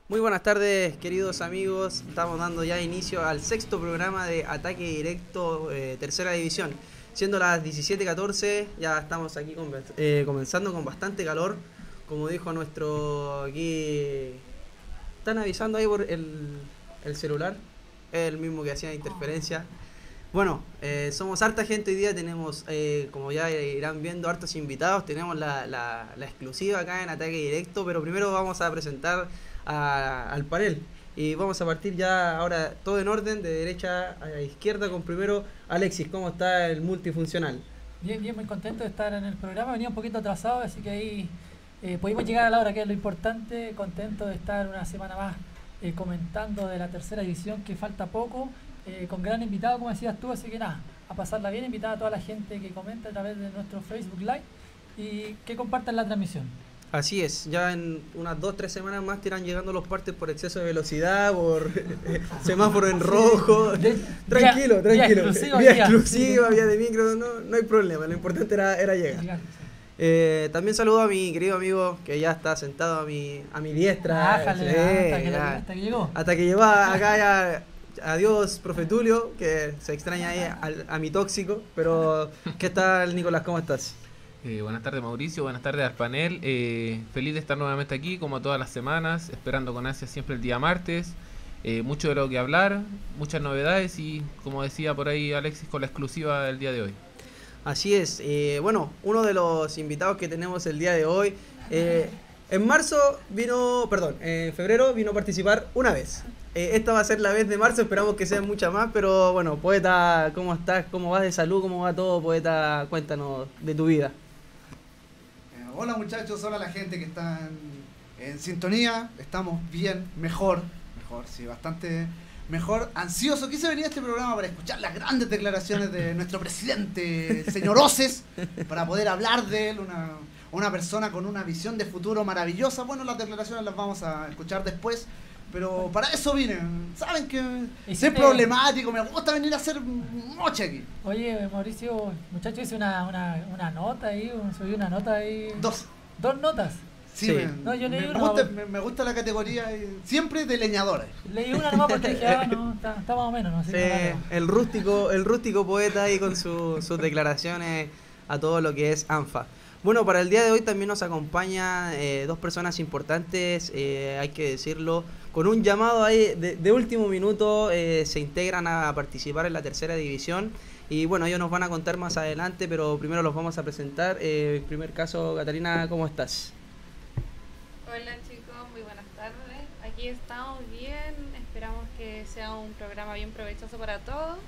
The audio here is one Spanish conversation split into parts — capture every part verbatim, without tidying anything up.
Muy buenas tardes, queridos amigos. Estamos dando ya inicio al sexto programa de Ataque Directo, eh, Tercera División. Siendo las diecisiete catorce, ya estamos aquí con, eh, comenzando con bastante calor. Como dijo nuestro aquí... Están avisando ahí por el, el celular. Es el mismo que hacía interferencia. Bueno, eh, somos harta gente hoy día. Tenemos, eh, como ya irán viendo, hartos invitados. Tenemos la, la, la exclusiva acá en Ataque Directo. Pero primero vamos a presentar a, al panel. Y vamos a partir ya ahora todo en orden, de derecha a izquierda, con primero Alexis. ¿Cómo está el multifuncional? Bien, bien, muy contento de estar en el programa. Venía un poquito atrasado, así que ahí eh, pudimos llegar a la hora, que es lo importante. Contento de estar una semana más eh, comentando de la tercera división, que falta poco, eh, con gran invitado, como decías tú. Así que nada, a pasarla bien, invitar a toda la gente que comenta a través de nuestro Facebook Live y que compartan la transmisión. Así es, ya en unas dos, tres semanas más te irán llegando los partes por exceso de velocidad, por semáforo en rojo. De, tranquilo, vía, tranquilo. Vía exclusiva, vía, vía, exclusiva, vía de micro, no, no hay problema, lo importante era, era llegar. llegar sí. eh, también saludo a mi querido amigo que ya está sentado a mi, a mi diestra. Ájale, sí, hasta, que, ya, hasta que llegó. Hasta que llegó acá ya. Adiós, profe Tulio, que se extraña ahí a, a mi tóxico. Pero, ¿qué tal, Nicolás? ¿Cómo estás? Eh, buenas tardes, Mauricio, buenas tardes al panel. Eh, feliz de estar nuevamente aquí, como todas las semanas, esperando con ansia siempre el día martes. Eh, mucho de lo que hablar, muchas novedades y, como decía por ahí Alexis, con la exclusiva del día de hoy. Así es. Eh, bueno, uno de los invitados que tenemos el día de hoy, eh, en marzo vino, perdón, en febrero vino a participar una vez. Eh, esta va a ser la vez de marzo, esperamos que sean muchas más, pero bueno, poeta, ¿cómo estás? ¿Cómo vas de salud? ¿Cómo va todo, poeta? Cuéntanos de tu vida. Hola muchachos, hola la gente que está en, en sintonía, estamos bien, mejor, mejor, sí, bastante mejor, ansioso. Quise venir a este programa para escuchar las grandes declaraciones de nuestro presidente, el señor Oces, para poder hablar de él, una, una persona con una visión de futuro maravillosa. Bueno, las declaraciones las vamos a escuchar después, pero para eso vine. Saben que soy problemático, me gusta venir a hacer moche aquí. Oye, Mauricio, muchacho, hice una, una, una nota ahí, subí una nota ahí. Dos. Dos notas. Sí, sí. Me, no, yo leí me, una, gusta, me, me gusta la categoría, siempre de leñadores. Leí una nomás porque dije, ah, no, está, está más o menos. No, sí, el rústico, el rústico poeta ahí con su, sus declaraciones a todo lo que es ANFA. Bueno, para el día de hoy también nos acompaña eh, dos personas importantes, eh, hay que decirlo, con un llamado ahí de, de último minuto, eh, se integran a participar en la tercera división y bueno, ellos nos van a contar más adelante, pero primero los vamos a presentar. Eh, en primer caso, Catalina, ¿cómo estás? Hola chicos, muy buenas tardes. Aquí estamos bien, esperamos que sea un programa bien provechoso para todos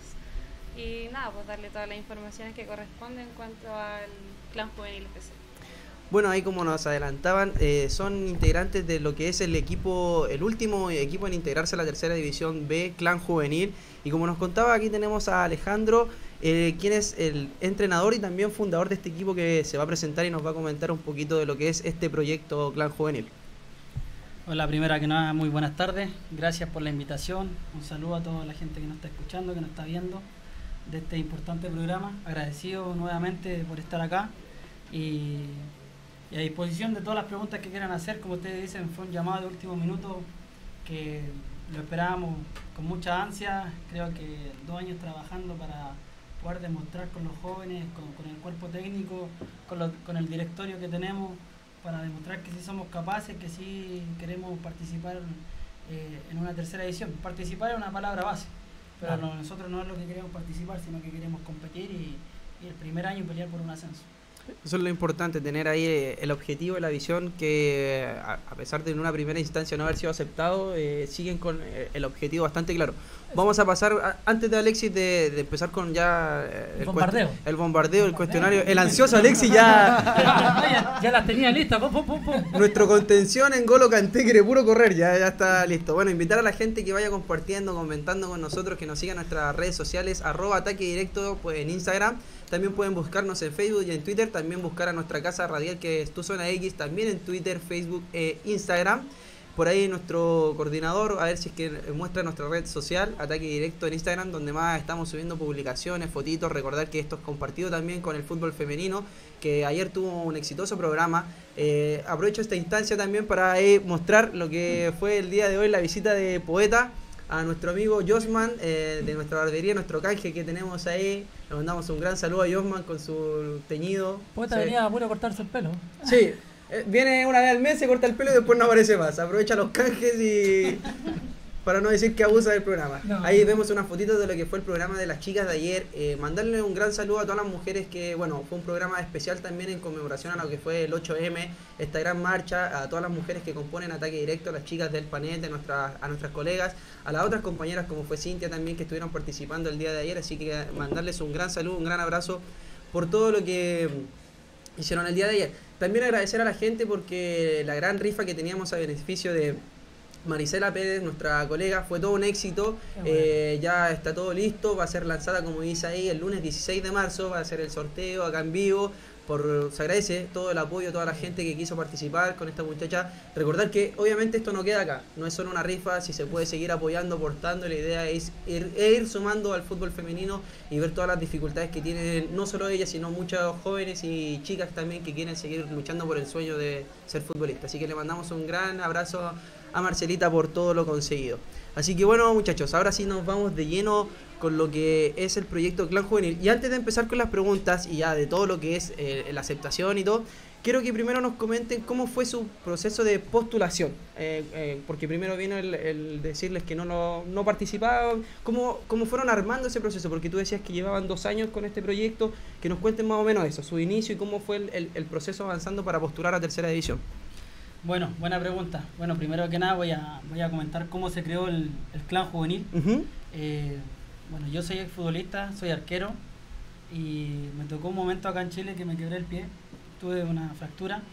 y nada, pues darle todas las informaciones que corresponden en cuanto al Clan Juvenil especial. Bueno, ahí como nos adelantaban, eh, son integrantes de lo que es el equipo, el último equipo en integrarse a la tercera división B, Clan Juvenil. Y como nos contaba, aquí tenemos a Alejandro, eh, quien es el entrenador y también fundador de este equipo, que se va a presentar y nos va a comentar un poquito de lo que es este proyecto Clan Juvenil. Hola, primera que nada, muy buenas tardes. Gracias por la invitación. Un saludo a toda la gente que nos está escuchando, que nos está viendo de este importante programa. Agradecido nuevamente por estar acá y... y a disposición de todas las preguntas que quieran hacer. Como ustedes dicen, fue un llamado de último minuto que lo esperábamos con mucha ansia. Creo que dos años trabajando para poder demostrar con los jóvenes, con, con el cuerpo técnico, con, lo, con el directorio que tenemos, para demostrar que sí somos capaces, que sí queremos participar eh, en una tercera edición. Participar es una palabra base, pero claro, no, nosotros no es lo que queremos participar, sino que queremos competir y, y el primer año pelear por un ascenso. Eso es lo importante, tener ahí el objetivo y la visión, que a pesar de en una primera instancia no haber sido aceptado, eh, siguen con el objetivo bastante claro. Vamos a pasar, a, antes de Alexis, de, de empezar con ya el, el bombardeo, el bombardeo, el cuestionario, el ansioso Alexis ya ya, ya las tenía listas. Pum, pum, pum, pum. Nuestro contención en Golo Kanté, quiere puro correr, ya, ya está listo. Bueno, invitar a la gente que vaya compartiendo, comentando con nosotros, que nos sigan en nuestras redes sociales, arroba Ataque Directo, pues en Instagram. También pueden buscarnos en Facebook y en Twitter. También buscar a nuestra casa radial, que es Tu Zona X, también en Twitter, Facebook e Instagram. por ahí nuestro coordinador, a ver si es que muestra nuestra red social, Ataque Directo en Instagram, donde más estamos subiendo publicaciones, fotitos. Recordar que esto es compartido también con el fútbol femenino, que ayer tuvo un exitoso programa. Eh, aprovecho esta instancia también para eh, mostrar lo que fue el día de hoy, la visita de Poeta a nuestro amigo Josman, eh, de nuestra barbería, nuestro canje que tenemos ahí. Le mandamos un gran saludo a Josman con su teñido. Poeta Sí. venía a puro cortarse el pelo. Sí, eh, viene una vez al mes, se corta el pelo y después no aparece más. Aprovecha los canjes y... para no decir que abusa del programa. No. Ahí vemos unas fotitos de lo que fue el programa de las chicas de ayer. Eh, mandarle un gran saludo a todas las mujeres que, bueno, fue un programa especial también en conmemoración a lo que fue el ocho eme, esta gran marcha, a todas las mujeres que componen Ataque Directo, a las chicas del panel, de nuestras, a nuestras colegas, a las otras compañeras como fue Cintia también, que estuvieron participando el día de ayer. Así que mandarles un gran saludo, un gran abrazo por todo lo que hicieron el día de ayer. También agradecer a la gente porque la gran rifa que teníamos a beneficio de Marisela Pérez, nuestra colega, fue todo un éxito. Qué bueno. Eh, ya está todo listo, va a ser lanzada, como dice ahí, el lunes dieciséis de marzo, va a ser el sorteo acá en vivo. Por, se agradece todo el apoyo a toda la gente que quiso participar con esta muchacha. Recordar que obviamente esto no queda acá, no es solo una rifa, si se puede seguir apoyando, aportando, la idea es ir, es ir sumando al fútbol femenino y ver todas las dificultades que tienen no solo ellas, sino muchos jóvenes y chicas también que quieren seguir luchando por el sueño de ser futbolistas. Así que le mandamos un gran abrazo a Marcelita por todo lo conseguido. Así que bueno, muchachos, ahora sí nos vamos de lleno con lo que es el proyecto Clan Juvenil. Y antes de empezar con las preguntas y ya de todo lo que es eh, la aceptación y todo, quiero que primero nos comenten cómo fue su proceso de postulación. Eh, eh, porque primero vino el, el decirles que no, lo, no participaban. ¿Cómo, ¿Cómo fueron armando ese proceso? Porque tú decías que llevaban dos años con este proyecto. Que nos cuenten más o menos eso, su inicio y cómo fue el, el, el proceso avanzando para postular a tercera división. Bueno, buena pregunta. Bueno, primero que nada voy a, voy a comentar cómo se creó el, el Clan Juvenil. Uh-huh. Eh, bueno, yo soy futbolista, soy arquero y me tocó un momento acá en Chile que me quebré el pie, tuve una fractura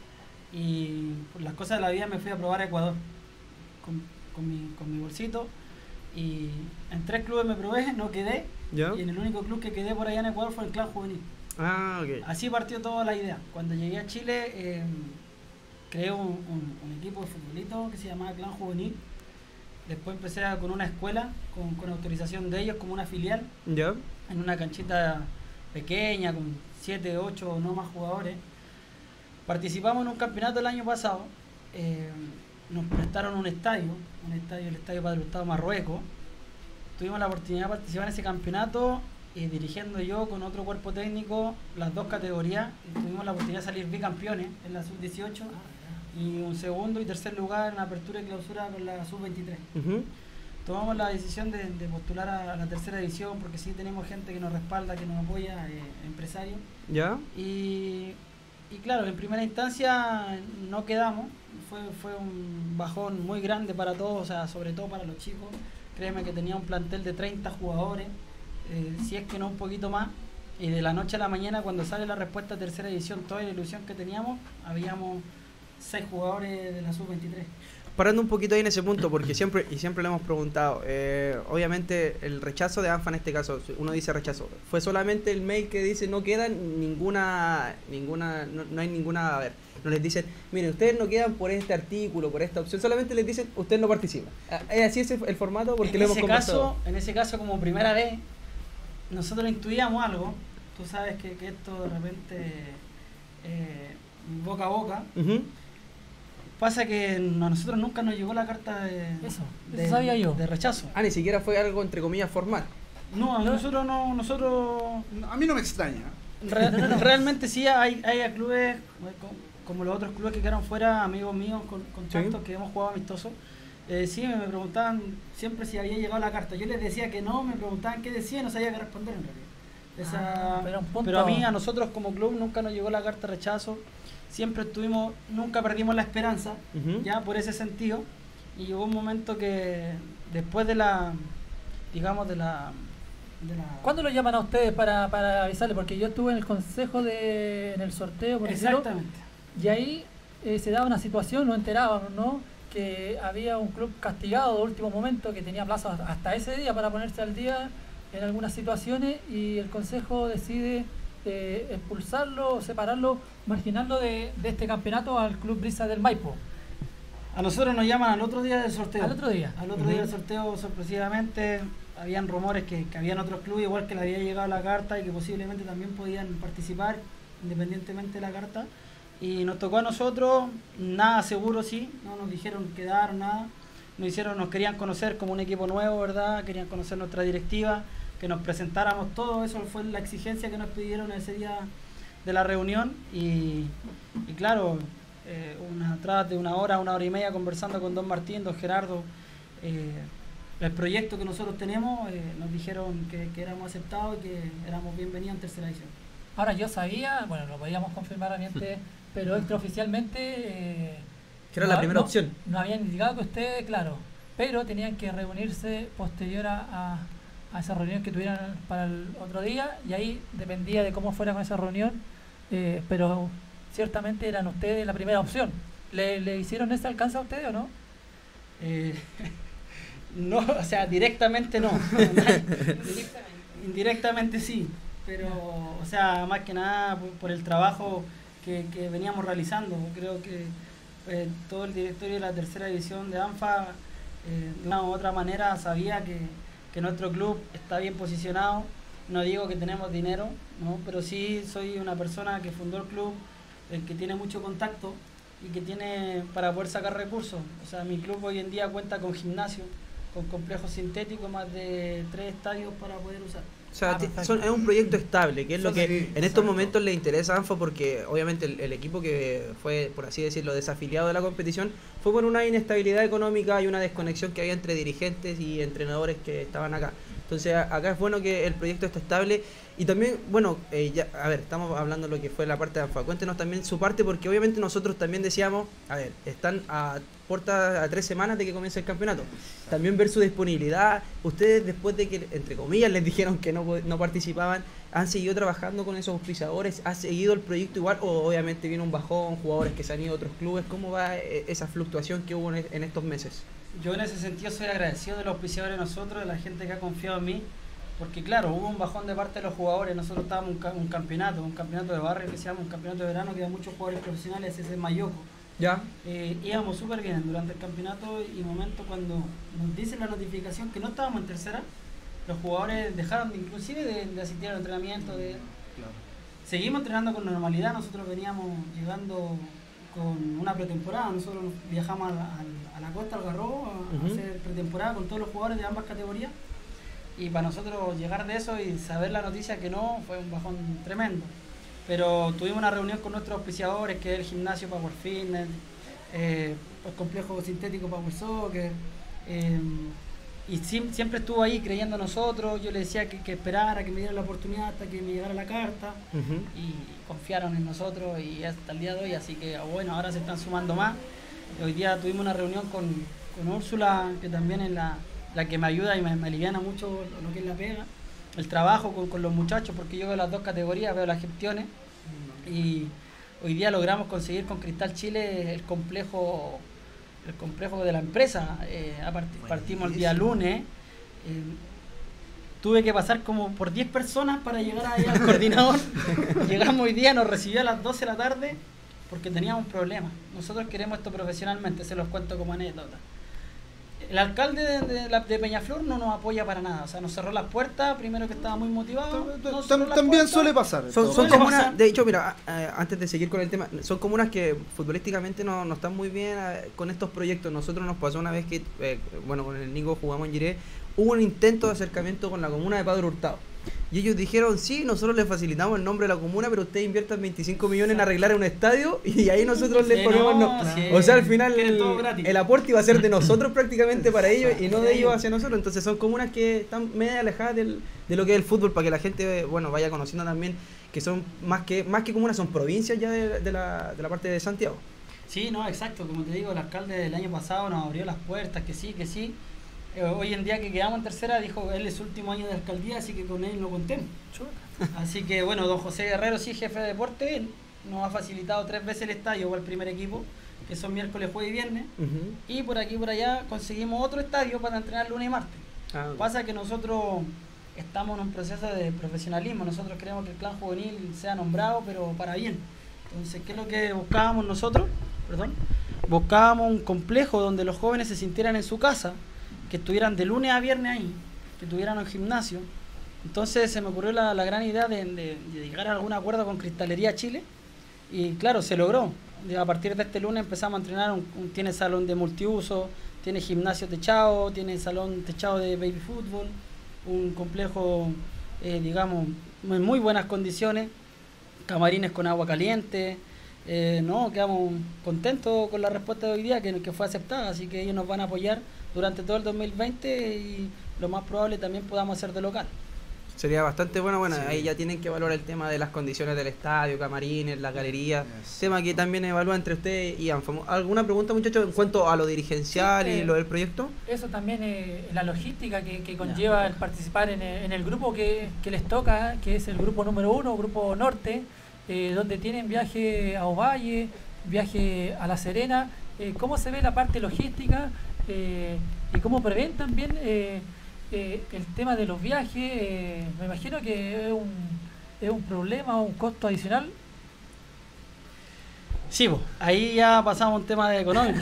y por las cosas de la vida me fui a probar a Ecuador con, con, mi, con mi bolsito y en tres clubes me probé, no quedé. ¿Ya? Y en el único club que quedé por allá en Ecuador fue el Clan Juvenil. Ah, ok. Así partió toda la idea. Cuando llegué a Chile eh, creé un, un, un equipo de futbolito que se llamaba Clan Juvenil. Después empecé a, con una escuela, con, con autorización de ellos, como una filial, ¿Ya? en una canchita pequeña, con siete, ocho o no más jugadores. Participamos en un campeonato el año pasado, eh, nos prestaron un estadio, un estadio, el Estadio Padre Hurtado Marruecos. Tuvimos la oportunidad de participar en ese campeonato, eh, dirigiendo yo con otro cuerpo técnico las dos categorías. Y tuvimos la oportunidad de salir bicampeones en la sub dieciocho. Y un segundo y tercer lugar en la apertura y clausura con la sub veintitrés. Uh-huh. Tomamos la decisión de, de postular a, a la tercera división porque sí tenemos gente que nos respalda, que nos apoya, eh, empresarios. ¿Ya? Y, y claro, en primera instancia no quedamos, fue, fue un bajón muy grande para todos, o sea, sobre todo para los chicos. Créeme que tenía un plantel de treinta jugadores, eh, si es que no un poquito más. Y de la noche a la mañana, cuando sale la respuesta a tercera división, toda la ilusión que teníamos, habíamos seis jugadores de la sub veintitrés. Parando un poquito ahí en ese punto, porque siempre y siempre le hemos preguntado, eh, obviamente el rechazo de ANFA en este caso, uno dice rechazo, fue solamente el mail que dice no quedan ninguna, ninguna, no, no hay ninguna, a ver, no les dicen, miren, ustedes no quedan por este artículo, por esta opción, solamente les dicen, ustedes no participan. ¿Así es el formato? Porque En lo hemos ese conversado. caso, en ese caso, como primera vez, nosotros intuíamos algo, tú sabes que, que esto de repente, eh, boca a boca, Uh-huh. pasa que a nosotros nunca nos llegó la carta de, Eso, de, eso sabía yo. de rechazo. Ah, ni siquiera fue algo entre comillas formal. No, a nosotros no, nosotros A mí no me extraña. re- realmente sí hay, hay clubes como, como los otros clubes que quedaron fuera, amigos míos con contactos Sí. que hemos jugado amistosos. Eh, sí, me preguntaban siempre si había llegado la carta. Yo les decía que no, me preguntaban qué decía y no sabía qué responder en realidad. Esa, Ah, pero un punto- pero a mí, a nosotros como club nunca nos llegó la carta de rechazo. Siempre estuvimos, nunca perdimos la esperanza, Uh-huh. ya por ese sentido. Y llegó un momento que después de la, digamos, de la... De la ¿Cuándo lo llaman a ustedes para, para avisarle? Porque yo estuve en el consejo de, en el sorteo, por decirlo, Exactamente. y ahí eh, se daba una situación, no enterábamos, ¿no? Que había un club castigado de último momento que tenía plazo hasta ese día para ponerse al día en algunas situaciones y el consejo decide eh, expulsarlo, separarlo, marginarlo de, de este campeonato al club Brisa del Maipo. A nosotros nos llaman al otro día del sorteo. Al otro día. Al otro uh-huh. día del sorteo, sorpresivamente, habían rumores que, que habían otros clubes igual que le había llegado la carta y que posiblemente también podían participar independientemente de la carta. Y nos tocó a nosotros, nada seguro sí, no nos dijeron quedar, nada. Nos hicieron, nos querían conocer como un equipo nuevo, ¿verdad? Querían conocer nuestra directiva, que nos presentáramos todo, eso fue la exigencia que nos pidieron ese día de la reunión. Y, y claro, eh, una, atrás de una hora, una hora y media conversando con don Martín, don Gerardo, eh, el proyecto que nosotros tenemos, eh, nos dijeron que, que éramos aceptados y que éramos bienvenidos en tercera edición. Ahora yo sabía, bueno, lo podíamos confirmar ambiente, pero extraoficialmente eh, que era no, la primera no, opción. Nos habían indicado que ustedes, claro, pero tenían que reunirse posterior a, a, a esa reunión que tuvieran para el otro día, y ahí dependía de cómo fuera con esa reunión, eh, pero ciertamente eran ustedes la primera opción. ¿Le, le hicieron ese alcance a ustedes o no? Eh, no, o sea, directamente no. Indirectamente. Indirectamente sí, pero, o sea, más que nada por, por el trabajo que, que veníamos realizando. Creo que eh, todo el directorio de la tercera división de ANFA, eh, de una u otra manera, sabía que, que nuestro club está bien posicionado. No digo que tenemos dinero, ¿no? Pero sí soy una persona que fundó el club, el que tiene mucho contacto y que tiene para poder sacar recursos. O sea, mi club hoy en día cuenta con gimnasio, con complejo sintético, más de tres estadios para poder usar. O sea, ah, son, es un proyecto estable, que es lo que sí, en estos exacto. momentos le interesa a ANFA, porque obviamente el, el equipo que fue, por así decirlo, desafiliado de la competición fue por una inestabilidad económica y una desconexión que había entre dirigentes y entrenadores que estaban acá. Entonces acá es bueno que el proyecto esté estable. Y también, bueno, eh, ya, a ver, estamos hablando de lo que fue la parte de ANFA. Cuéntenos también su parte, porque obviamente nosotros también decíamos, a ver, están a puertas a tres semanas de que comience el campeonato. También ver su disponibilidad. Ustedes, después de que, entre comillas, les dijeron que no, no participaban, ¿han seguido trabajando con esos auspiciadores? ¿Ha seguido el proyecto igual? ¿O obviamente viene un bajón, jugadores que se han ido a otros clubes? ¿Cómo va esa fluctuación que hubo en estos meses? Yo en ese sentido soy agradecido de los auspiciadores de nosotros, de la gente que ha confiado en mí. Porque claro, hubo un bajón de parte de los jugadores. Nosotros estábamos en un, un campeonato, un campeonato de barrio que se llama un campeonato de verano, que da muchos jugadores profesionales, ese es Mayoco. Ya. Eh, íbamos súper bien durante el campeonato, y momento cuando nos dicen la notificación que no estábamos en tercera, los jugadores dejaron de, inclusive de, de asistir al entrenamiento. De, claro. Seguimos entrenando con normalidad. Nosotros veníamos llegando con una pretemporada. Nosotros viajamos a la, a la costa, al Garrobo, a, uh-huh. a hacer pretemporada con todos los jugadores de ambas categorías. Y para nosotros llegar de eso y saber la noticia que no, fue un bajón tremendo. Pero tuvimos una reunión con nuestros auspiciadores, que es el gimnasio Power Fitness, eh, el complejo sintético Power Soccer, eh, y si, siempre estuvo ahí creyendo en nosotros. Yo le decía que, que esperara, que me diera la oportunidad hasta que me llegara la carta, uh-huh. y confiaron en nosotros y hasta el día de hoy. Así que bueno, ahora se están sumando más. Hoy día tuvimos una reunión con, con Úrsula, que también es la... la que me ayuda y me, me aliviana mucho lo que es la pega, el trabajo con, con los muchachos, porque yo veo las dos categorías, veo las gestiones, y hoy día logramos conseguir con Cristal Chile el complejo el complejo de la empresa. Eh, partimos el día lunes, eh, tuve que pasar como por diez personas para llegar allá al coordinador. Llegamos hoy día, nos recibió a las doce de la tarde porque teníamos un problema. Nosotros queremos esto profesionalmente, se los cuento como anécdota. El alcalde de, de, la, de Peñaflor no nos apoya para nada, o sea, nos cerró las puertas, primero que estaba muy motivado. También suele pasar. Son, son comunas, de hecho, mira, eh, antes de seguir con el tema, son comunas que futbolísticamente no, no están muy bien eh, con estos proyectos. Nosotros nos pasó una vez que, eh, bueno, con el Nico jugamos en Giré, hubo un intento de acercamiento con la comuna de Padre Hurtado. Y ellos dijeron, sí, nosotros les facilitamos el nombre de la comuna, pero ustedes inviertan veinticinco millones en arreglar un estadio y ahí nosotros sí, les ponemos... No, no. Sí, o sea, al final el, el aporte iba a ser de nosotros prácticamente para ellos y no de ellos hacia nosotros. Entonces son comunas que están medio alejadas del, de lo que es el fútbol, para que la gente, bueno, vaya conociendo también que son más que más que comunas, son provincias ya de, de, la, de la parte de Santiago. Sí, no, exacto. Como te digo, el alcalde del año pasado nos abrió las puertas, que sí, que sí. Hoy en día que quedamos en tercera, dijo que él es su último año de alcaldía, así que con él no contemos. Así que bueno, don José Guerrero, sí, jefe de deporte, nos ha facilitado tres veces el estadio o el primer equipo, que son miércoles, jueves y viernes. Uh-huh. Y por aquí y por allá conseguimos otro estadio para entrenar lunes y martes. Ah, okay. Pasa que nosotros estamos en un proceso de profesionalismo. Nosotros queremos que el clan juvenil sea nombrado, pero para bien. Entonces, ¿qué es lo que buscábamos nosotros? Perdón. buscábamos un complejo donde los jóvenes se sintieran en su casa, que estuvieran de lunes a viernes ahí, que tuvieran un gimnasio. Entonces se me ocurrió la, la gran idea de, de, de llegar a algún acuerdo con Cristalería Chile y claro, se logró. A partir de este lunes empezamos a entrenar, un, un, tiene salón de multiuso, tiene gimnasio techado, tiene salón techado de baby fútbol, un complejo, eh, digamos, en muy buenas condiciones, camarines con agua caliente. Eh, no, quedamos contentos con la respuesta de hoy día, que, que fue aceptada, así que ellos nos van a apoyar durante todo el dos mil veinte y lo más probable también podamos hacer de local. Sería bastante bueno, bueno, Sí. ahí ya tienen que evaluar el tema de las condiciones del estadio, camarines, la galería, Yes. tema que también evalúa entre ustedes y ANFA. ¿Alguna pregunta, muchachos, en cuanto a lo dirigencial Sí, y eh, lo del proyecto? Eso también es la logística que, que conlleva el participar en el, en el grupo que, que les toca, que es el grupo número uno, Grupo Norte, eh, donde tienen viaje a Ovalle, viaje a La Serena. Eh, ¿Cómo se ve la parte logística eh, y cómo prevén también eh, eh, el tema de los viajes? Eh, me imagino que es un, es un problema o un costo adicional. Sí, pues, ahí ya pasamos a un tema de económico.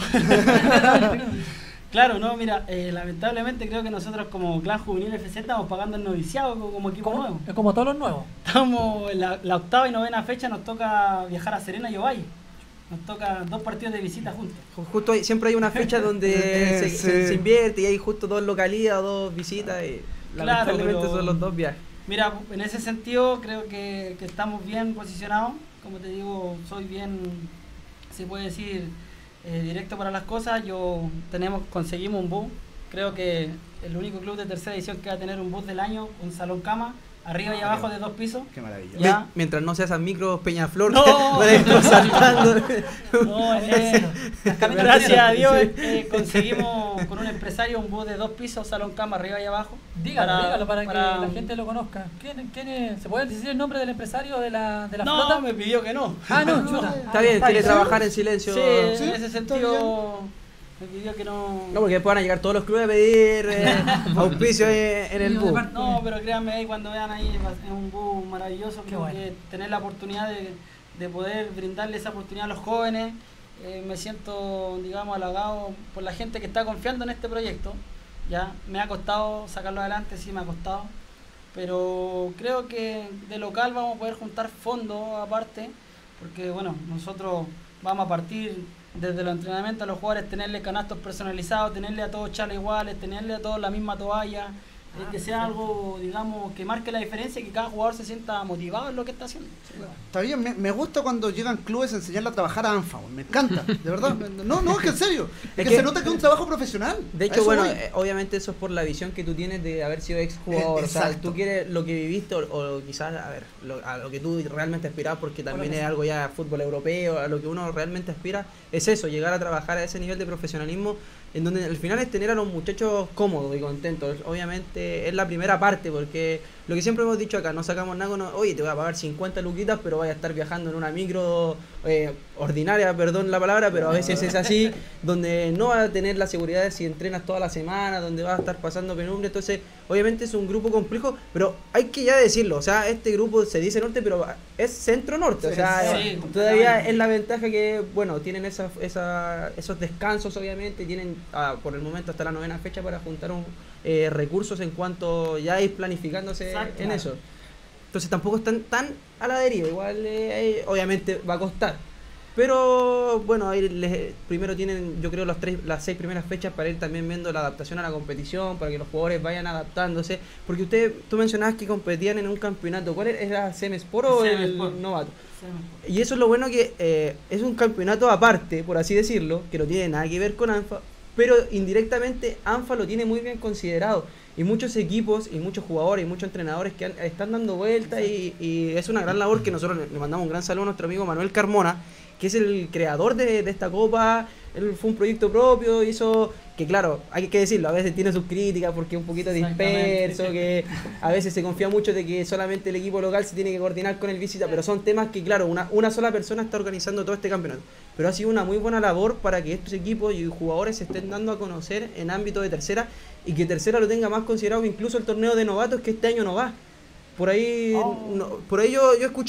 Claro, no, mira, eh, lamentablemente creo que nosotros como Clan Juvenil F C estamos pagando el noviciado como, como equipo Como, nuevo. es como todos los nuevos. Estamos en la, la octava y novena fecha, nos toca viajar a Serena y Ovalle. Nos toca dos partidos de visita juntos. Ju- Justo hay- siempre hay una fecha donde se, Sí. se- se invierte y hay justo dos localías, dos visitas y Claro, lamentablemente pero- son los dos viajes. Mira, en ese sentido creo que, que estamos bien posicionados. Como te digo, soy bien, se puede decir, eh, directo para las cosas. Yo tenemos, conseguimos un bus. Creo que el único club de tercera edición que va a tener un bus del año, un salón cama, arriba y Ah, abajo qué- de dos pisos. Qué maravilla. Ya. Mi- Mientras no seas micros Peñaflor, No. van a ir todos saltando. No, eh, gracias a Dios eh, conseguimos con un empresario un bus de dos pisos, salón cama arriba y abajo. Dígalo, Para- dígalo para, para- que la gente lo conozca. ¿Quién, quién es? ¿Se puede decir el nombre del empresario de la, de la No, flota? me pidió que no. Ah, no, chuta. Está bien, quiere bien. trabajar en silencio. Sí, Sí, en ese está sentido me pidió que no. No, porque después van a llegar todos los clubes a pedir eh, auspicio en, en el Sí, bus. aparte- No, pero créanme ahí cuando vean ahí es un bus maravilloso. Qué Creo bueno. que tener la oportunidad de, de poder brindarle esa oportunidad a los jóvenes. Eh, me siento, digamos, halagado por la gente que está confiando en este proyecto. Ya me ha costado sacarlo adelante, sí me ha costado. Pero creo que de local vamos a poder juntar fondos aparte. Porque bueno, nosotros vamos a partir desde los entrenamientos a los jugadores, tenerle canastos personalizados, tenerle a todos chalas iguales, tenerle a todos la misma toalla, eh, Ah, que sea algo, digamos, que marque la diferencia y que cada jugador se sienta motivado en lo que está haciendo. Está bien, me, me gusta cuando llegan clubes a enseñarle a trabajar a ANFA, me encanta, de verdad. No, no, es que en serio. Es, Es que, que- se nota que es un trabajo profesional. De A hecho, eso bueno, voy. eh, obviamente eso es por la visión que tú tienes de haber sido ex jugador. Eh, o sea, exacto. tú quieres lo que viviste o, o quizás, a ver, lo, a lo que tú realmente aspiras, porque también es algo ya fútbol europeo, a lo que uno realmente aspira, es eso, llegar a trabajar a ese nivel de profesionalismo en donde al final es tener a los muchachos cómodos y contentos. Obviamente es la primera parte, porque lo que siempre hemos dicho acá, no sacamos nada con, oye, te voy a pagar cincuenta luquitas, pero vaya a estar viajando en una micro eh, ordinaria, perdón la palabra, pero a veces es así, donde no vas a tener la seguridad de si entrenas toda la semana, donde vas a estar pasando penumbra. Entonces, obviamente es un grupo complejo, pero hay que ya decirlo, o sea, este grupo se dice norte, pero es centro-norte, o sea, Sí, todavía completamente. es la ventaja que, bueno, tienen esa, esa, esos descansos, obviamente, tienen ah, por el momento hasta la novena fecha para juntar un, eh, recursos en cuanto ya ir planificándose Exacto, en claro. eso. Entonces tampoco están tan a la deriva, igual eh, eh, obviamente va a costar. Pero bueno, ahí les- primero tienen, yo creo, las tres, las seis primeras fechas para ir también viendo la adaptación a la competición, para que los jugadores vayan adaptándose. Porque usted, tú mencionabas que competían en un campeonato. ¿Cuál era? ¿Era Semesport o el Semesport. novato? Y eso es lo bueno, que eh, es un campeonato aparte, por así decirlo, que no tiene nada que ver con ANFA, pero indirectamente ANFA lo tiene muy bien considerado. Y muchos equipos y muchos jugadores y muchos entrenadores que han- están dando vueltas y, y es una gran labor que nosotros le le mandamos un gran saludo a nuestro amigo Manuel Carmona, que es el creador de, de esta copa. Él fue un proyecto propio, hizo que, claro, hay que decirlo, a veces tiene sus críticas porque es un poquito Exactamente. disperso, que a veces se confía mucho de que solamente el equipo local se tiene que coordinar con el visita, pero son temas que, claro, una, una sola persona está organizando todo este campeonato. Pero ha sido una muy buena labor para que estos equipos y jugadores se estén dando a conocer en ámbito de tercera, y que tercera lo tenga más considerado que incluso el torneo de novatos, que este año no va. Por ahí, Oh. no- por ahí yo, yo escuché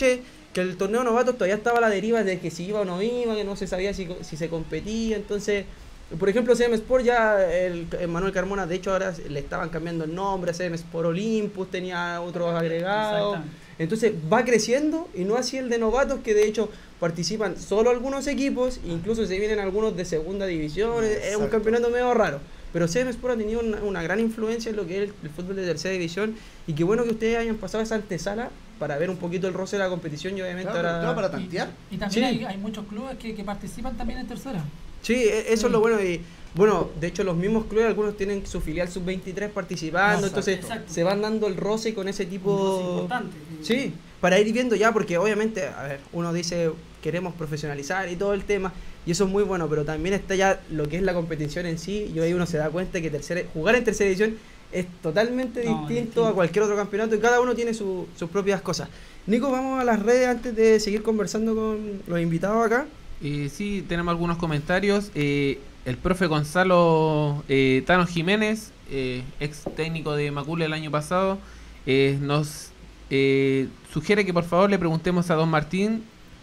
que el torneo novatos todavía estaba a la deriva de que si iba o no iba, que no se sabía si, si se competía, entonces, por ejemplo, C M Sport ya, el, el Manuel Carmona, de hecho ahora le estaban cambiando el nombre, C M Sport Olympus, tenía otros agregados, entonces va creciendo y no así el de novatos, que de hecho participan solo algunos equipos, incluso se vienen algunos de segunda división, es un campeonato medio raro. Pero C M Sport ha tenido una, una gran influencia en lo que es el, el fútbol de tercera división, y qué bueno que ustedes hayan pasado esa antesala para ver un poquito el roce de la competición y obviamente Claro, ahora... claro, para tantear. Y, y también Sí. hay, hay muchos clubes que, que participan también en tercera. Sí, e- eso Sí. es lo bueno. Y bueno, de hecho los mismos clubes, algunos tienen su filial sub veintitrés participando, Exacto, entonces exacto. se van dando el roce con ese Un roce tipo... importante. Sí, para ir viendo ya, porque obviamente, a ver, uno dice queremos profesionalizar y todo el tema, y eso es muy bueno, pero también está ya lo que es la competición en sí, y ahí uno se da cuenta que tercera, jugar en tercera división es totalmente No, distinto distinto. a cualquier otro campeonato, y cada uno tiene su- sus propias cosas. Nico, vamos a las redes antes de seguir conversando con los invitados acá. Eh, sí, tenemos algunos comentarios. Eh, el profe Gonzalo eh, Tano Jiménez, eh, ex técnico de Macul el año pasado, eh, nos eh, sugiere que por favor le preguntemos a Don Martín,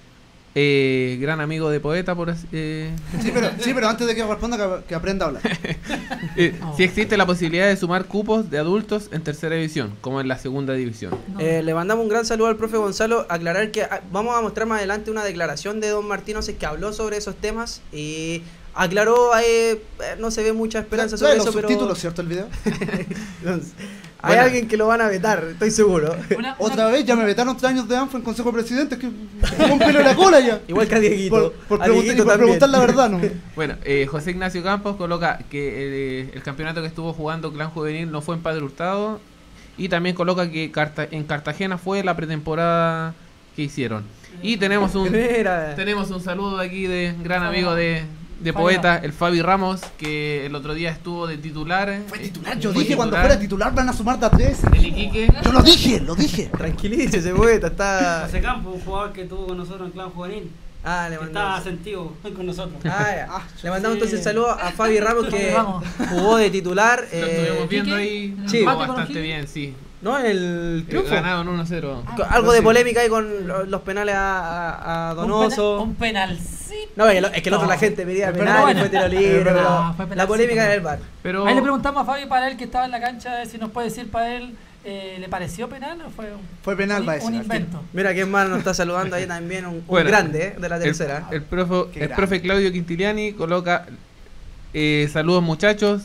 eh, gran amigo de Poeta, por así- eh, Sí, pero, sí, pero antes de que responda, que, que aprenda a hablar. eh, Oh. si existe la posibilidad de sumar cupos de adultos en tercera división, como en la segunda división. No. Eh, le mandamos un gran saludo al profe Gonzalo. Aclarar que ah, vamos a mostrar más adelante una declaración de don Martín Oces que habló sobre esos temas y aclaró, eh, eh, no se ve mucha esperanza sobre ¿Trae los eso, pero subtítulos, cierto, el video? Entonces, hay Bueno. alguien que lo van a vetar, estoy seguro. Una- Otra una- vez, ya me vetaron tres años de ANFA en Consejo de Presidentes, que con pelo en la cola ya. Igual que a Dieguito. Por, por, A preguntar, Dieguito y por también. preguntar la verdad, ¿no? Bueno, eh, José Ignacio Campos coloca que eh, el campeonato que estuvo jugando Clan Juvenil no fue en Padre Hurtado, y también coloca que Carta- en Cartagena fue la pretemporada que hicieron. Y tenemos un Mira. tenemos un saludo aquí de gran Fabi amigo Ramos. de, de Fabi Poeta, Ramos. el Fabi Ramos, que el otro día estuvo de titular. Fue eh, titular, yo fue dije cuando titular fuera titular van a sumar de a tres. el Iquique. Yo lo dije, lo dije. Tranquilícese, poeta, está... José Campos, un jugador que tuvo con nosotros en Clan Juvenil, Ah, le que estaba mandamos. sentido con nosotros. Ah, ya. Ah, Le mandamos sí. entonces saludo a Fabi Ramos, que Fabi Ramos. jugó de titular. Lo eh, estuvimos viendo Quique, ahí, sí. jugó empate con bastante O'Higgins. bien, sí. ¿No? El Eh, triunfo. Ganaron uno cero. Ah, Con- Algo de sí. polémica ahí con lo- los penales a, a, a un, pena- Donoso. un penalcito. No, es que, lo- es que el otro la gente pedía Pero penal y bueno. fue tiro libre, Pero pero fue penal, la polémica sí, era el V A R. Pero Ahí le preguntamos a Fabi para él que estaba en la cancha, eh, si nos puede decir para él, eh, ¿le pareció penal o fue un, Fue penal, un- va a decir, un al tiro. invento? Mira quién más nos está saludando ahí también, un, un Bueno, grande eh, de la el, tercera. el profe, Qué el grande. profe Claudio Quintiliani coloca eh, saludos muchachos,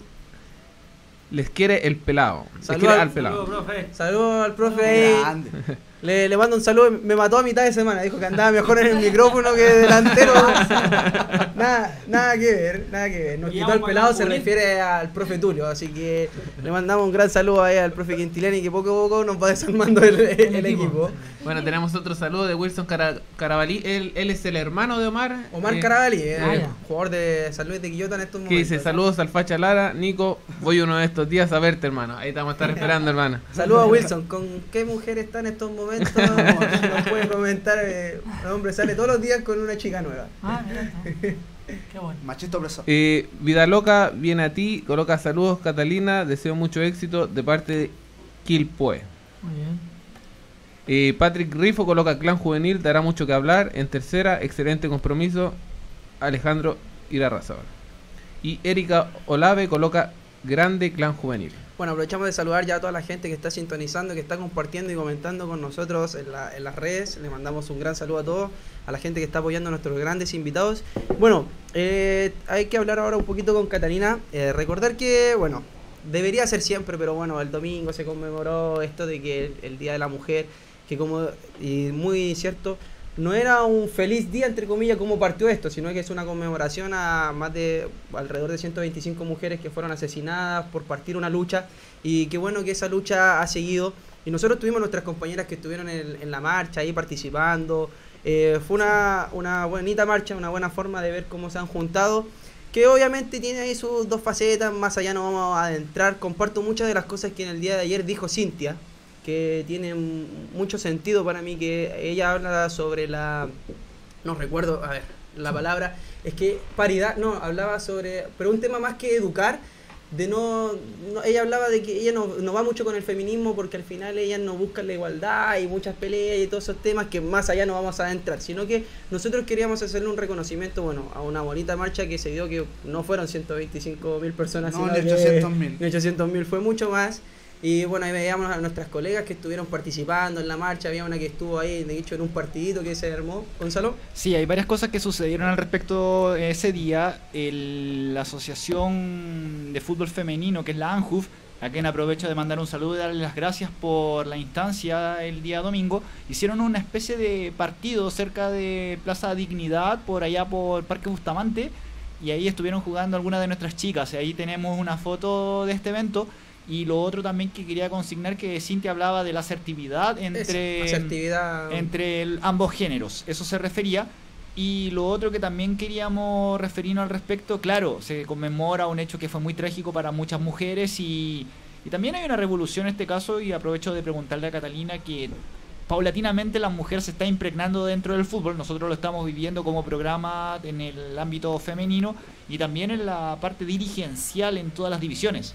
les quiere el pelado. Les Saludos quiere al- al pelado. Saludos, profe. Saludos al profe ahí. Grande. Le, le mando un saludo, me mató a mitad de semana, dijo que andaba mejor en el micrófono que delantero. nada, nada que ver, nada que ver. Nos Y quitó vamos el para pelado, la se Juvenil. refiere al profe Tulio, así que le mandamos un gran saludo ahí al profe Quintilani, que poco a poco nos va desarmando el, el El equipo. equipo. Bueno, tenemos otro saludo de Wilson Cara- Carabalí. Él, él es el hermano de Omar. Omar eh, Carabalí, eh, ah, ya. jugador de San Luis de Quillota en estos Que momentos. dice saludos al Facha Lara. Nico, voy uno de estos días a verte, hermano. Ahí estamos a estar esperando, hermano. Saludos a Wilson, ¿con qué mujer está en estos momentos? Nos puede comentar, eh, el hombre sale todos los días con una chica nueva. Ah, mira, no. Qué bueno. Machista opresor. Eh, Vida Loca viene a ti. Coloca saludos, Catalina. Deseo mucho éxito de parte de Quilpue. Muy bien. Eh, Patrick Rifo coloca Clan Juvenil, dará mucho que hablar. En tercera, excelente compromiso, Alejandro Irarrázaval. Y Erika Olave coloca grande Clan Juvenil. Bueno, aprovechamos de saludar ya a toda la gente que está sintonizando, que está compartiendo y comentando con nosotros en, la- en las redes. Le mandamos un gran saludo a todos, a la gente que está apoyando a nuestros grandes invitados. Bueno, eh, hay que hablar ahora un poquito con Catalina. Eh, recordar que, bueno, debería ser siempre, pero bueno, el domingo se conmemoró esto de que el, el Día de la Mujer, que como, y muy cierto, no era un feliz día, entre comillas, como partió esto, sino que es una conmemoración a más de alrededor de ciento veinticinco mujeres que fueron asesinadas por partir una lucha, y qué bueno que esa lucha ha seguido. Y nosotros tuvimos nuestras compañeras que estuvieron en, en la marcha, ahí participando. Eh, fue una, una bonita marcha, una buena forma de ver cómo se han juntado, que obviamente tiene ahí sus dos facetas, más allá no vamos a adentrar. Comparto muchas de las cosas que en el día de ayer dijo Cintia, que tienen mucho sentido para mí, que ella habla sobre la, no recuerdo, a ver, la palabra, es que paridad, no, hablaba sobre, pero un tema más que educar, de no, no- ella hablaba de que ella no, no va mucho con el feminismo porque al final ellas no buscan la igualdad y muchas peleas y todos esos temas que más allá no vamos a adentrar, sino que nosotros queríamos hacerle un reconocimiento, bueno, a una bonita marcha que se dio, que no fueron ciento veinticinco mil personas, No, sino ni que ochocientos mil. ni ochocientos mil, fue mucho más. Y bueno, ahí veíamos a nuestras colegas que estuvieron participando en la marcha, había una que estuvo ahí, de hecho, en un partidito que se armó. Gonzalo. Sí, hay varias cosas que sucedieron al respecto ese día. El- la Asociación de Fútbol Femenino, que es la ANJUF, a quien aprovecho de mandar un saludo y darle las gracias por la instancia el día domingo, hicieron una especie de partido cerca de Plaza Dignidad, por allá por Parque Bustamante, y ahí estuvieron jugando algunas de nuestras chicas. Y ahí tenemos una foto de este evento. Y lo otro también que quería consignar, que Cintia hablaba de la asertividad entre, Esa asertividad. entre el- ambos géneros, eso se refería. Y lo otro que también queríamos referirnos al respecto, claro, se conmemora un hecho que fue muy trágico para muchas mujeres y, y también hay una revolución en este caso, y aprovecho de preguntarle a Catalina que paulatinamente la mujer se está impregnando dentro del fútbol. Nosotros lo estamos viviendo como programa en el ámbito femenino y también en la parte dirigencial en todas las divisiones.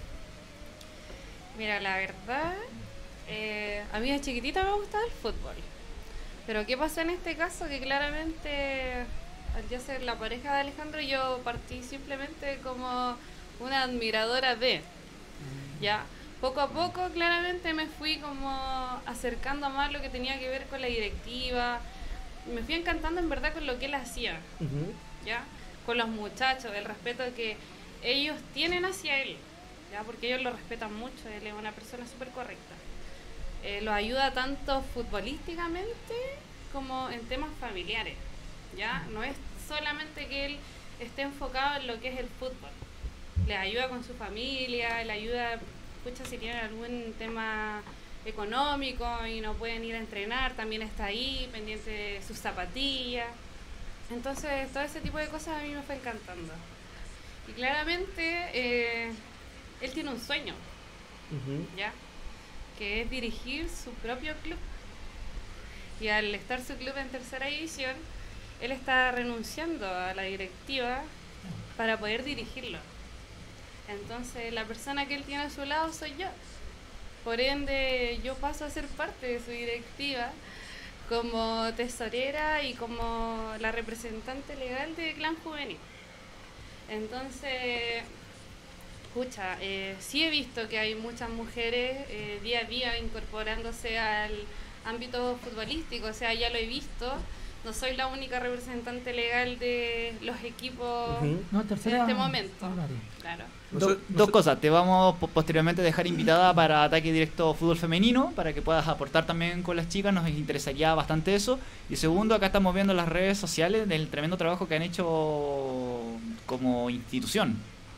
Mira, la verdad, eh, a mí de chiquitita me gustaba el fútbol. Pero ¿qué pasó en este caso? Que claramente, al yo ser la pareja de Alejandro, yo partí simplemente como una admiradora de. Ya, poco a poco claramente me fui como acercando más lo que tenía que ver con la directiva. Me fui encantando en verdad con lo que él hacía, Ujú. ¿ya? Con los muchachos, el respeto que ellos tienen hacia él. ¿Ya? Porque ellos lo respetan mucho, él es una persona súper correcta. Eh, lo ayuda tanto futbolísticamente como en temas familiares, ¿ya? No es solamente que él esté enfocado en lo que es el fútbol. Le ayuda con su familia, le ayuda, escucha, si tienen algún tema económico y no pueden ir a entrenar, también está ahí, pendiente de sus zapatillas. Entonces, todo ese tipo de cosas a mí me fue encantando. Y claramente... Eh, él tiene un sueño, Ujú. ¿ya? Que es dirigir su propio club. Y al estar su club en tercera división, él está renunciando a la directiva para poder dirigirlo. Entonces, la persona que él tiene a su lado soy yo. Por ende, yo paso a ser parte de su directiva como tesorera y como la representante legal de Clan Juvenil. Entonces... Escucha, eh, sí he visto que hay muchas mujeres eh, día a día incorporándose al ámbito futbolístico, o sea, ya lo he visto, no soy la única representante legal de los equipos Ujú. No, en tercera. este momento. no, María. Claro. Do- Nosot- dos cosas, te vamos po- posteriormente a dejar invitada para Ataque Directo Fútbol Femenino, para que puedas aportar también con las chicas, nos interesaría bastante eso. Y segundo, acá estamos viendo las redes sociales del tremendo trabajo que han hecho como institución.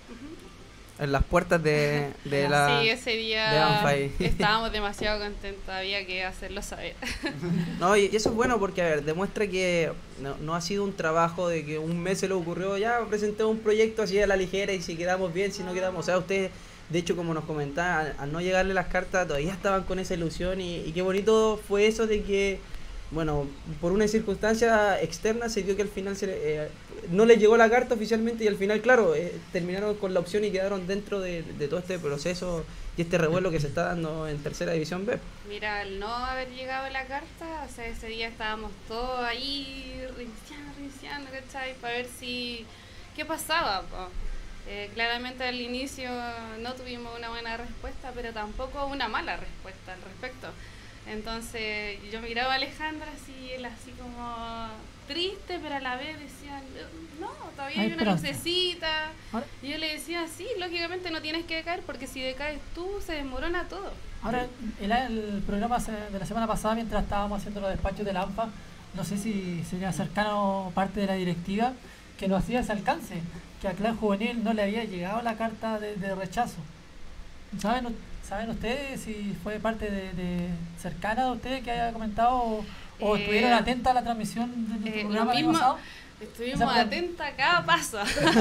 En las puertas de, de la... Sí, ese de día Anfai. estábamos demasiado contentos, había que hacerlo saber. No, y eso es bueno porque, a ver, demuestra que no, no ha sido un trabajo de que un mes se le ocurrió, ya presenté un proyecto así a la ligera y si quedamos bien, si no quedamos... O sea, ustedes, de hecho, como nos comentaban, al, al no llegarle las cartas, todavía estaban con esa ilusión y, y qué bonito fue eso de que, bueno, por una circunstancia externa se dio que al final se le- eh, no les llegó la carta oficialmente y al final, claro, eh, terminaron con la opción y quedaron dentro de, de todo este proceso y este revuelo que se está dando en Tercera División B. Mira, al no haber llegado la carta, o sea, ese día estábamos todos ahí reiniciando, reiniciando, ¿cachai? Para ver si... ¿Qué pasaba? Po? Eh, claramente al inicio no tuvimos una buena respuesta, pero tampoco una mala respuesta al respecto. Entonces yo miraba a Alejandra así, él así como triste, pero a la vez decía, no, todavía Hay hay una esperanza. lucecita. Ahora, Y yo le decía, sí, lógicamente no tienes que decaer, porque si decaes tú, se desmorona todo. ahora el, el programa se- de la semana pasada, mientras estábamos haciendo los despachos del ANFA, no sé si sería cercano parte de la directiva, que nos hacía ese alcance, que a Clan Juvenil no le había llegado la carta de, de rechazo. ¿Saben, ¿Saben ustedes si fue parte de, de cercana de ustedes que haya comentado o, o Eh, estuvieron atentas a la transmisión de nuestro eh, lo programa el año mismo- pasado? Estuvimos Esa fue- atentas a cada paso.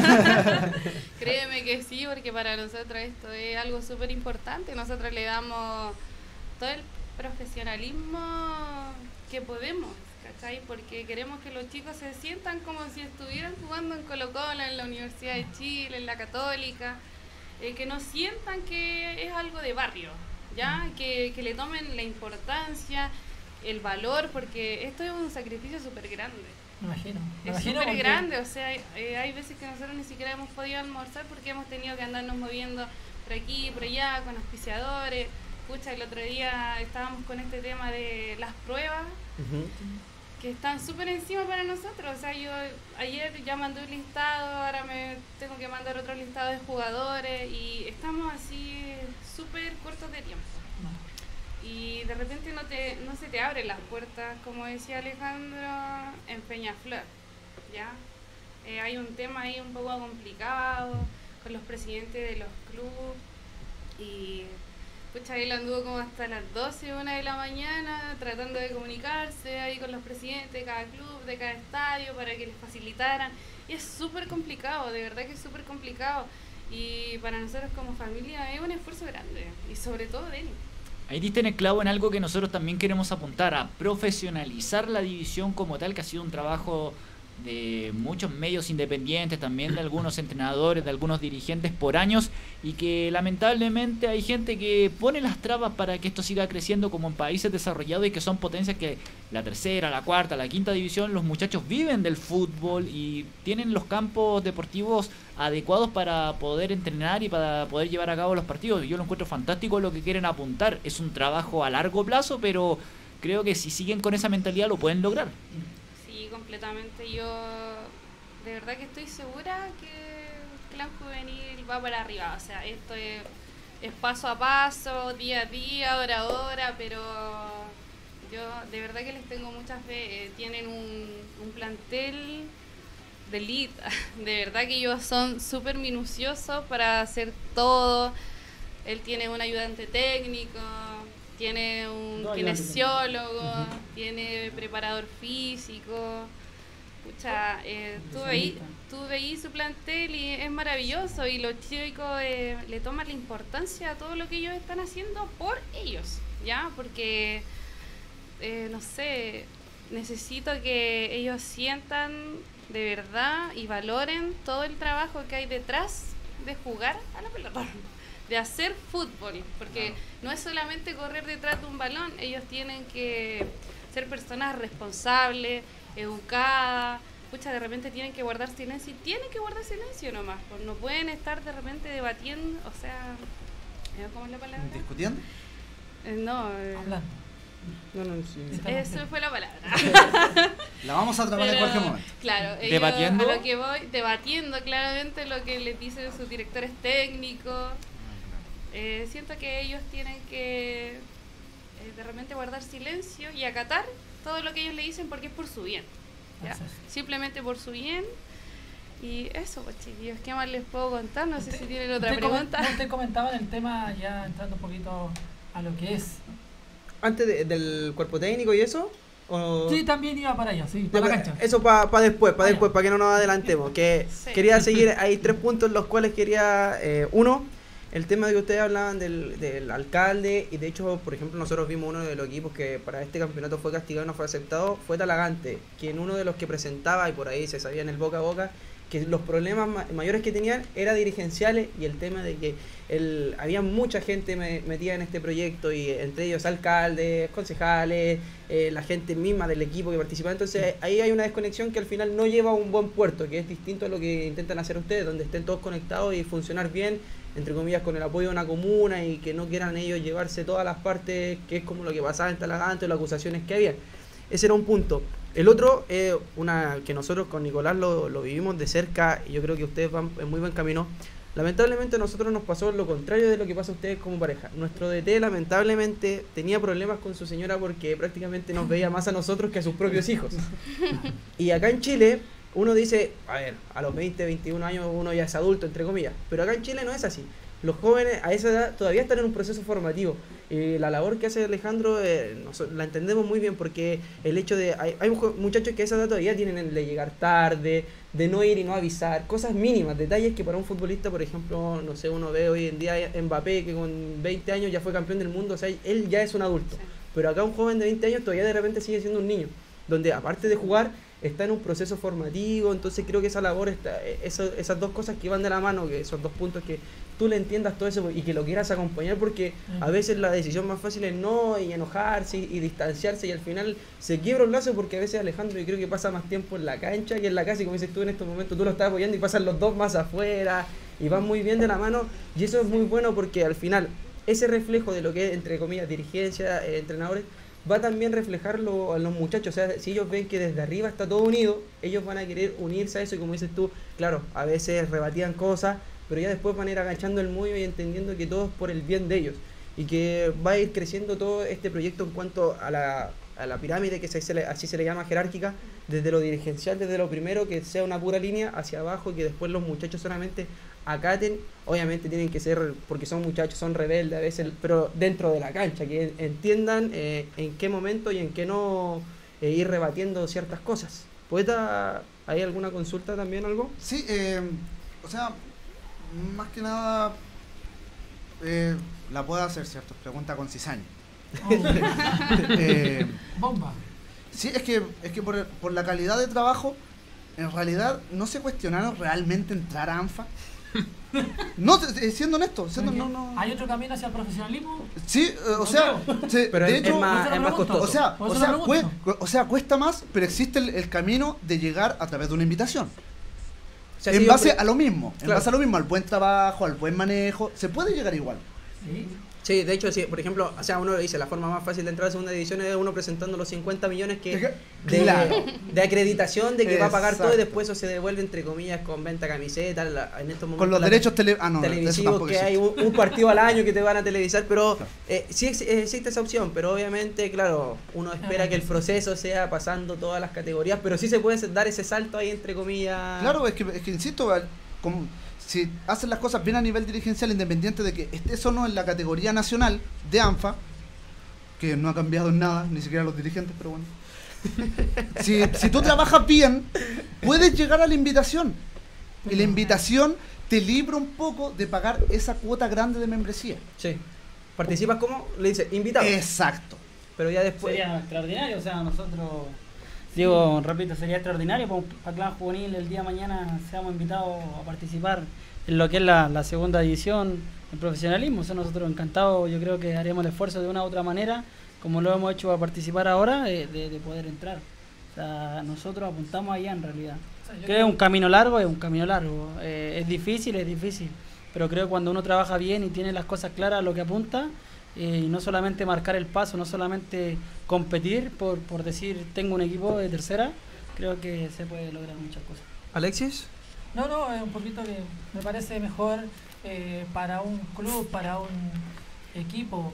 Créeme que sí, porque para nosotros esto es algo súper importante. Nosotros le damos todo el profesionalismo que podemos, ¿cachai? Porque queremos que los chicos se sientan como si estuvieran jugando en Colo Colo, en la Universidad de Chile, en la Católica. eh, que no sientan que es algo de barrio, ¿ya? Que, que le tomen la importancia, el valor, porque esto es un sacrificio súper grande. Me imagino. Me Es imagino súper porque- grande, o sea, eh, hay veces que nosotros ni siquiera hemos podido almorzar porque hemos tenido que andarnos moviendo por aquí, por allá, con auspiciadores. Pucha, el otro día estábamos con este tema de las pruebas, Ujú. que están súper encima para nosotros. O sea, yo ayer ya mandé un listado, ahora me tengo que mandar otro listado de jugadores y estamos así súper cortos de tiempo. Y de repente no te no se te abren las puertas, como decía Alejandro, en Peñaflor, ¿ya? Eh, hay un tema ahí un poco complicado con los presidentes de los clubes y pucha, él anduvo como hasta las doce, una de la mañana tratando de comunicarse ahí con los presidentes de cada club, de cada estadio para que les facilitaran y es súper complicado, de verdad que es súper complicado y para nosotros como familia es un esfuerzo grande y sobre todo de él. Ahí diste en el clavo en algo que nosotros también queremos apuntar, a profesionalizar la división como tal, que ha sido un trabajo de muchos medios independientes, también de algunos entrenadores, de algunos dirigentes por años, y que lamentablemente hay gente que pone las trabas para que esto siga creciendo como en países desarrollados y que son potencias que la tercera, la cuarta, la quinta división, los muchachos viven del fútbol y tienen los campos deportivos adecuados para poder entrenar y para poder llevar a cabo los partidos. Yo lo encuentro fantástico lo que quieren apuntar, es un trabajo a largo plazo, pero creo que si siguen con esa mentalidad lo pueden lograr. Sí, completamente. Yo de verdad que estoy segura que Clan Juvenil va para arriba. O sea, esto es, es paso a paso, día a día, hora a hora, pero yo de verdad que les tengo mucha fe. Eh, tienen un, un plantel de elite. De verdad que ellos son súper minuciosos para hacer todo. Él tiene un ayudante técnico, tiene un Dos kinesiólogo, ayudantes. tiene preparador físico. Pucha, eh, tú, veí, tú veí su plantel y es maravilloso y los chicos eh, le toman la importancia a todo lo que ellos están haciendo por ellos, ¿ya? Porque, eh, no sé, necesito que ellos sientan de verdad y valoren todo el trabajo que hay detrás de jugar a la pelota, de hacer fútbol, porque no es solamente correr detrás de un balón, ellos tienen que ser personas responsables, educadas. Pucha, de repente tienen que guardar silencio y tienen que guardar silencio nomás, pues no pueden estar de repente debatiendo, o sea, ¿cómo es la palabra? ¿Discutiendo? Eh, no, eh, Hablando. No, no, sí. eso fue la palabra. La vamos a atrapar en Pero, cualquier momento. Claro, ellos, ¿Debatiendo? a lo que voy, debatiendo claramente lo que les dicen sus directores técnicos. Eh, siento que ellos tienen que eh, de repente guardar silencio y acatar todo lo que ellos le dicen porque es por su bien, ¿ya? Así es. Simplemente por su bien. Y eso, pues chiquillos, ¿qué más les puedo contar? No sé si tienen otra Usted comen- pregunta. no, Usted comentaba en el tema, ya entrando un poquito a lo que es. Antes de- del cuerpo técnico y eso. ¿O? Sí, también iba para allá, sí, Ya, para la pero cancha. eso para después, para Ah, después, ya. para que no nos adelantemos. Que Sí. quería seguir, hay tres puntos en los cuales quería, eh, uno, el tema de que ustedes hablaban del, del alcalde, y de hecho, por ejemplo, nosotros vimos uno de los equipos que para este campeonato fue castigado y no fue aceptado, fue Talagante, quien uno de los que presentaba, y por ahí se sabía en el boca a boca, que los problemas ma- mayores que tenían eran dirigenciales y el tema de que el, había mucha gente me- metida en este proyecto y entre ellos alcaldes, concejales, eh, la gente misma del equipo que participaba. Entonces ahí hay una desconexión que al final no lleva a un buen puerto, que es distinto a lo que intentan hacer ustedes, donde estén todos conectados y funcionar bien, entre comillas, con el apoyo de una comuna y que no quieran ellos llevarse todas las partes, que es como lo que pasaba en Talagante o las acusaciones que había. Ese era un punto. El otro, eh, una que nosotros con Nicolás lo, lo vivimos de cerca y yo creo que ustedes van en muy buen camino. Lamentablemente a nosotros nos pasó lo contrario de lo que pasa a ustedes como pareja. Nuestro D T lamentablemente tenía problemas con su señora porque prácticamente nos veía más a nosotros que a sus propios hijos. Y acá en Chile uno dice, a ver, a los veinte, veintiún años uno ya es adulto, entre comillas. Pero acá en Chile no es así. Los jóvenes a esa edad todavía están en un proceso formativo. Y la labor que hace Alejandro eh, nos- la entendemos muy bien porque el hecho de... Hay, hay mujo- muchachos que a esa edad todavía tienen el de llegar tarde, de no ir y no avisar, cosas mínimas, detalles que para un futbolista, por ejemplo, no sé, uno ve hoy en día Mbappé que con veinte años ya fue campeón del mundo, o sea, él ya es un adulto. Sí. Pero acá un joven de veinte años todavía de repente sigue siendo un niño, donde aparte de jugar, está en un proceso formativo, entonces creo que esa labor, está, eso, esas dos cosas que van de la mano, que esos dos puntos, que tú le entiendas todo eso y que lo quieras acompañar, porque a veces la decisión más fácil es no, y enojarse y, y distanciarse, y al final se quiebra un lazo, porque a veces Alejandro, yo creo que pasa más tiempo en la cancha que en la casa, y como dices tú, en estos momentos tú lo estás apoyando y pasan los dos más afuera, y van muy bien de la mano, y eso es muy bueno porque al final ese reflejo de lo que es, entre comillas, dirigencia, eh, entrenadores, va también a reflejarlo a los muchachos. O sea, si ellos ven que desde arriba está todo unido, ellos van a querer unirse a eso, y como dices tú, claro, a veces rebatían cosas, pero ya después van a ir agachando el muelle y entendiendo que todo es por el bien de ellos, y que va a ir creciendo todo este proyecto en cuanto a la, a la pirámide, que se, se le, así se le llama, jerárquica, desde lo dirigencial, desde lo primero, que sea una pura línea hacia abajo, y que después los muchachos solamente acaten. Obviamente tienen que ser, porque son muchachos, son rebeldes a veces, pero dentro de la cancha, que entiendan eh, en qué momento y en qué no eh, ir rebatiendo ciertas cosas. ¿Poeta, hay alguna consulta también, algo? Sí, eh, o sea, más que nada eh, la puedo hacer, ¿cierto? Pregunta con cizaña. Oh. eh, Bomba. sí, es que, es que por, por la calidad de trabajo, en realidad no se cuestionaron realmente entrar a ANFA. No, eh, siendo honesto, siendo, no, no. ¿Hay otro camino hacia el profesionalismo? Sí, eh, o sea, se, Pero de es, hecho, es más, es más costoso. o sea, Por o eso sea, lo cue- pregunto. o sea, cuesta más, pero existe el, el camino de llegar a través de una invitación. O sea, en si yo base pre- a lo mismo, en Claro. base a lo mismo, al buen trabajo, al buen manejo, se puede llegar igual. Sí. Sí, de hecho, sí, por ejemplo, o sea, uno dice, la forma más fácil de entrar a segunda división es uno presentando los cincuenta millones que de, Claro. de acreditación de que va a pagar todo, y Exacto. después eso se devuelve, entre comillas, con venta de camisetas, la- en estos momentos Con los la- derechos tele ah, no, eso televisivos, tampoco que hay existe. un, un partido al año que te van a televisar, pero Claro. eh, sí ex- existe esa opción, pero obviamente, claro, uno espera que el proceso sea pasando todas las categorías, pero sí se puede dar ese salto ahí, entre comillas. Claro, es que, es que insisto, al- como, si hacen las cosas bien a nivel dirigencial, independiente de que estés o no en la categoría nacional de ANFA, que no ha cambiado en nada, ni siquiera los dirigentes, pero bueno. Si, si tú trabajas bien, puedes llegar a la invitación. Y la invitación te libra un poco de pagar esa cuota grande de membresía. Sí. Participas como, le dice, invitado, Exacto. pero ya después... Sería extraordinario, o sea, nosotros, digo, repito, sería extraordinario para para Clan Juvenil el día de mañana seamos invitados a participar en lo que es la, la segunda división, el profesionalismo. O sea, nosotros encantados, yo creo que haremos el esfuerzo de una u otra manera, como lo hemos hecho para participar ahora, eh, de, de poder entrar. O sea, nosotros apuntamos allá en realidad. O sea, yo Que creo- es un camino largo, es un camino largo. Eh, es difícil, es difícil. Pero creo que cuando uno trabaja bien y tiene las cosas claras a lo que apunta, eh, y no solamente marcar el paso, no solamente competir por, por decir tengo un equipo de tercera, creo que se puede lograr muchas cosas. Alexis. No, no, es un poquito que me parece mejor eh, para un club, para un equipo.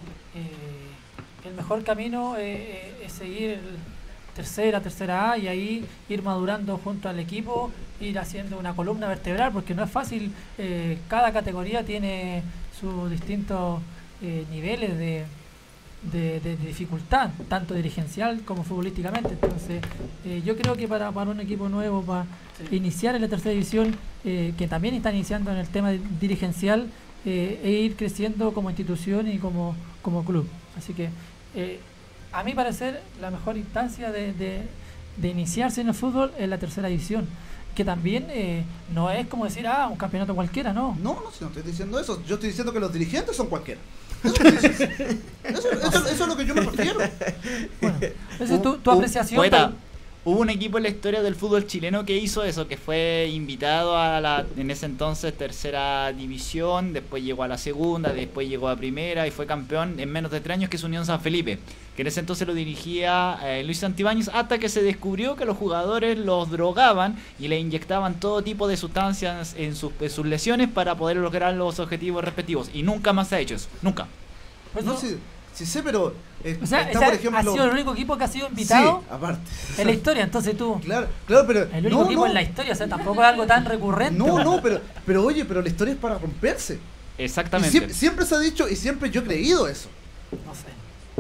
Eh, el mejor camino eh, eh, es seguir tercera, tercera A, y ahí ir madurando junto al equipo, ir haciendo una columna vertebral, porque no es fácil. Eh, cada categoría tiene sus distintos eh, niveles de, de, de dificultad, tanto dirigencial como futbolísticamente. Entonces, eh, yo creo que para, para un equipo nuevo, para iniciar en la tercera división, eh, que también están iniciando en el tema dirigencial, eh, e ir creciendo como institución y como, como club. Así que, eh, a mi parecer, la mejor instancia de, de, de iniciarse en el fútbol es la tercera división, que también eh, no es como decir, ah, un campeonato cualquiera, no. No, no, si no estoy diciendo eso. Yo estoy diciendo que los dirigentes son cualquiera. Eso, estoy diciendo. eso, eso- eso es lo que yo me refiero. Bueno, esa es tu, tu Un- apreciación. Poeta, pero- hubo un equipo en la historia del fútbol chileno que hizo eso, que fue invitado a la, en ese entonces, tercera división, después llegó a la segunda, después llegó a primera y fue campeón en menos de tres años, que es Unión San Felipe, que en ese entonces lo dirigía eh, Luis Santibáñez, hasta que se descubrió que los jugadores los drogaban y le inyectaban todo tipo de sustancias en sus, en sus lesiones para poder lograr los objetivos respectivos, y nunca más se ha hecho eso, nunca. por No, eso- sí, sí sé, pero eh, o sea, está, esa por ejemplo... ha sido el único equipo que ha sido invitado Sí, aparte. en la historia. Entonces tú, Claro, claro, pero... el único no, equipo no, en la historia, o sea, tampoco es algo tan recurrente. No, no, pero, pero oye, pero la historia es para romperse. Y Exactamente. siempre, siempre se ha dicho y siempre yo he creído eso. No sé.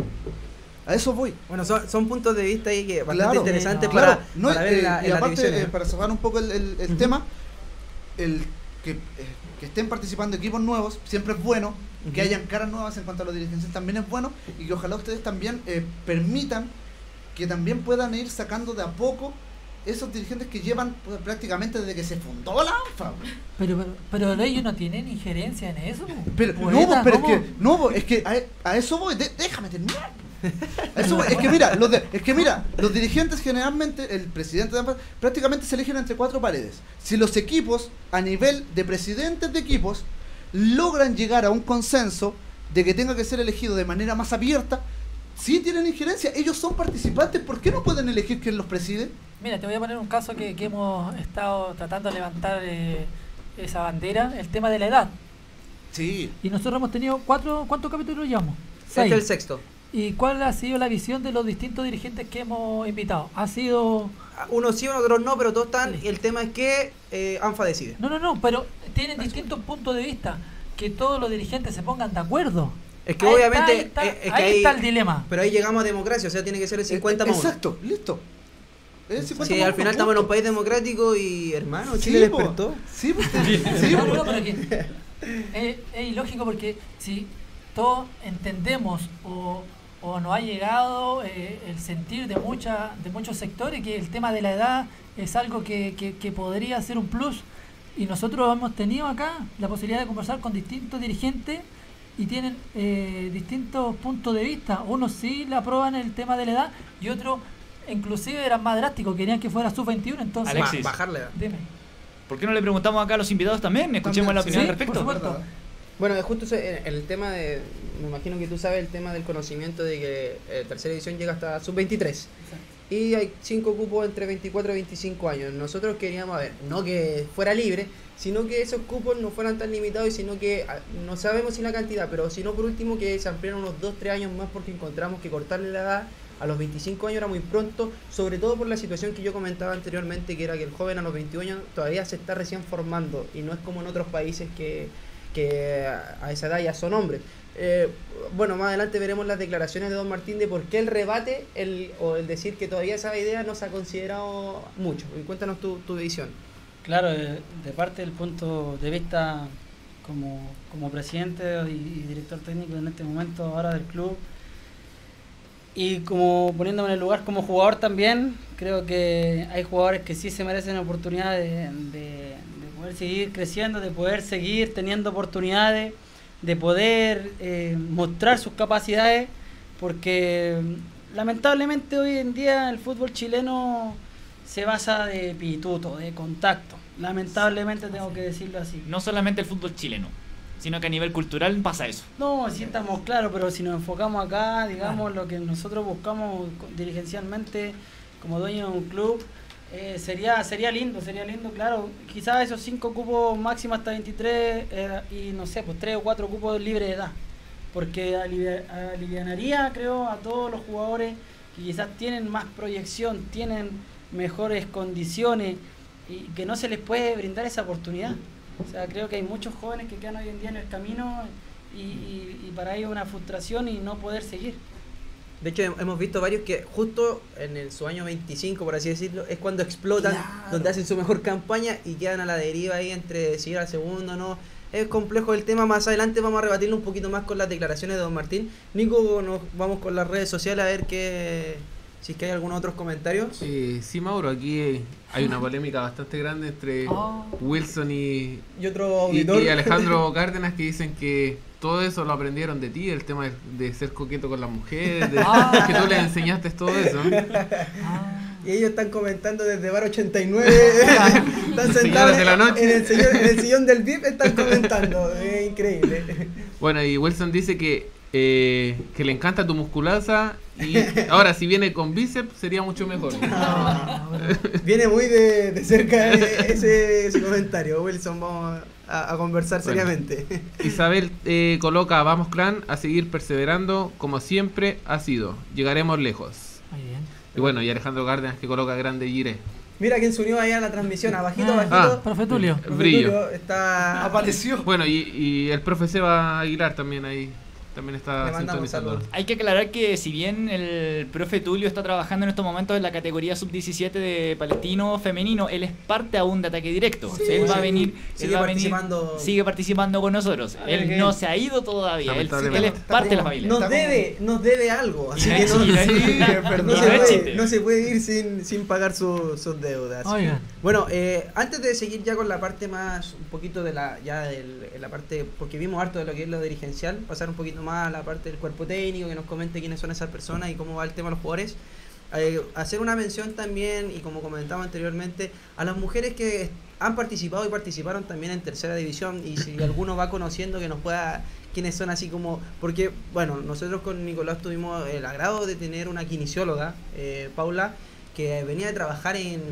A eso voy. Bueno, son, son puntos de vista ahí que bastante Claro, interesantes no. para, Claro, no, para ver eh, en la, y en las aparte, divisiones, eh, ¿no? para cerrar un poco el, el- el Ujú. tema, el que, eh, que estén participando equipos nuevos siempre es bueno, que Ujú. hayan caras nuevas en cuanto a los dirigencias también es bueno, y que ojalá ustedes también eh, permitan que también puedan ir sacando de a poco esos dirigentes que llevan pues, prácticamente desde que se fundó la ANFA. Pero, pero, pero ellos no tienen injerencia en eso. Pero, Poeta, no, pero es ¿cómo? que, no, es que a, a eso voy, de- déjame terminar. A eso voy, es que mira, los de- es que mira, los dirigentes generalmente, el presidente de ANFA, prácticamente se eligen entre cuatro paredes. Si los equipos, a nivel de presidentes de equipos, logran llegar a un consenso de que tenga que ser elegido de manera más abierta, sí tienen injerencia, ellos son participantes, ¿por qué no pueden elegir quién los preside? Mira, te voy a poner un caso que, que hemos estado tratando de levantar eh, esa bandera, el tema de la edad. Sí. Y nosotros hemos tenido cuatro, ¿cuántos capítulos llevamos? Este es el sexto. ¿Y cuál ha sido la visión de los distintos dirigentes que hemos invitado? Ha sido... Unos sí, otros no, pero todos están. Y el tema es que eh, ANFA decide. No, no, no, pero tienen distintos puntos de vista. Que todos los dirigentes se pongan de acuerdo. Es que Ahí obviamente. está, ahí está, es que ahí está el dilema. Pero ahí llegamos a democracia, o sea, tiene que ser el cincuenta más uno. Exacto, listo. Es cincuenta Sí, más al uno, final estamos en un punto. país democrático y, hermano, Chile Sí, po. despertó. Sí, pues, sí, No, no, po. no, pero que es, es ilógico porque si todos entendemos o, o nos ha llegado eh, el sentir de mucha, de muchos sectores que el tema de la edad es algo que, que, que podría ser un plus, y nosotros hemos tenido acá la posibilidad de conversar con distintos dirigentes y tienen eh, distintos puntos de vista. Unos sí le aprueban el tema de la edad y otros inclusive eran más drásticos, querían que fuera sub veintiuno. Entonces, Alexis. Ba- bajarle. dime. ¿Por qué no le preguntamos acá a los invitados también? Escuchemos También, la opinión sí, al respecto. por supuesto. Bueno, es justo ese- el tema de. Me imagino que tú sabes el tema del conocimiento de que eh, tercera edición llega hasta sub veintitrés. Y hay cinco cupos entre veinticuatro y veinticinco años. Nosotros queríamos, a ver, no que fuera libre, sino que esos cupos no fueran tan limitados, y sino que ah, no sabemos si la cantidad, pero sino por último que se ampliaran unos dos tres años más, porque encontramos que cortarle la edad a los veinticinco años era muy pronto, sobre todo por la situación que yo comentaba anteriormente, que era que el joven a los veintiún años todavía se está recién formando, y no es como en otros países que, que a esa edad ya son hombres. Eh, bueno, más adelante veremos las declaraciones de Don Martín de por qué el rebate el, o el decir que todavía esa idea no se ha considerado mucho. Y cuéntanos tu, tu visión. Claro, de, de parte del punto de vista como, como presidente y, y director técnico en este momento ahora del club, y como poniéndome en el lugar como jugador también, creo que hay jugadores que sí se merecen la oportunidad de, de, de poder seguir creciendo, de poder seguir teniendo oportunidades, de poder eh, mostrar sus capacidades, porque lamentablemente hoy en día el fútbol chileno se basa de pituto, de contacto. Lamentablemente tengo que decirlo así. No solamente el fútbol chileno, sino que a nivel cultural pasa eso. No, sí estamos claros, pero si nos enfocamos acá, digamos, lo que nosotros buscamos co- dirigencialmente como dueño de un club, eh, sería sería lindo, sería lindo, claro. Quizás esos cinco cupos máximos hasta veintitrés eh, y no sé, pues tres o cuatro cupos libres de edad. Porque alivia- alivianaría, creo, a todos los jugadores que quizás tienen más proyección, tienen mejores condiciones y que no se les puede brindar esa oportunidad. O sea, creo que hay muchos jóvenes que quedan hoy en día en el camino y, y, y para ellos una frustración y no poder seguir. De hecho, hem- hemos visto varios que justo en el, su año veinticinco, por así decirlo, es cuando explotan, Claro. donde hacen su mejor campaña y quedan a la deriva ahí entre seguir al segundo o no. Es complejo el tema, más adelante vamos a rebatirlo un poquito más con las declaraciones de Don Martín. Nico, nos vamos con las redes sociales a ver qué, si es que hay algunos otros comentarios. Eh, sí, Mauro, aquí hay una polémica bastante grande entre Oh. Wilson y, Y otro y, auditor. y Alejandro Cárdenas, que dicen que todo eso lo aprendieron de ti, el tema de, de ser coqueto con las mujeres, de, Ah. que tú les enseñaste todo eso. Ah. Y ellos están comentando desde Bar ochenta y nueve. Están sentados Señoras de la noche. en el, sillón, en el sillón del V I P, están comentando. Es increíble. Bueno, y Wilson dice que, eh, que le encanta tu musculaza, y ahora si viene con bíceps sería mucho mejor. Ah, bueno. Viene muy de, de cerca ese, ese comentario. Wilson, vamos a, a conversar Bueno. seriamente. Isabel eh, coloca: vamos clan, a seguir perseverando como siempre ha sido, llegaremos lejos. Muy bien. Y bueno, y Alejandro Cárdenas, que coloca grande Gire. Mira quién se unió allá a la transmisión, abajito, Ah, abajito. Ah. Profe Tulio. Profe Brillo. Tulio está. Apareció. Bueno, y, y el profe Seba Aguilar también ahí. también está Le mandamos sintonizando. saludos. Hay que aclarar que si bien el profe Tulio está trabajando en estos momentos en la categoría sub diecisiete de Palestino femenino, él es parte aún de Ataque Directo. Sí, O sea, él va a sí. venir, Sigue él va a venir- participando. sigue participando con nosotros. A ver, Él ¿qué? no se ha ido todavía. Él, Lamentablemente. él es parte de la familia. Nos Estamos- debe, nos debe algo, así Y no que es no, chiste, no es sí, chiste. no, Perdón. se No es puede, chiste. no se puede ir sin, sin pagar su- sus deudas. Oigan. Bueno, eh, antes de seguir ya con la parte más, un poquito de la, ya del, en la parte, porque vimos harto de lo que es lo dirigencial, pasar un poquito más a la parte del cuerpo técnico, que nos comente quiénes son esas personas y cómo va el tema de los jugadores. Eh, hacer una mención también, y como comentaba anteriormente, a las mujeres que han participado y participaron también en tercera división, y si alguno va conociendo que nos pueda, quiénes son así como, porque bueno, nosotros con Nicolás tuvimos el agrado de tener una kinesióloga, eh, Paula, que venía de trabajar en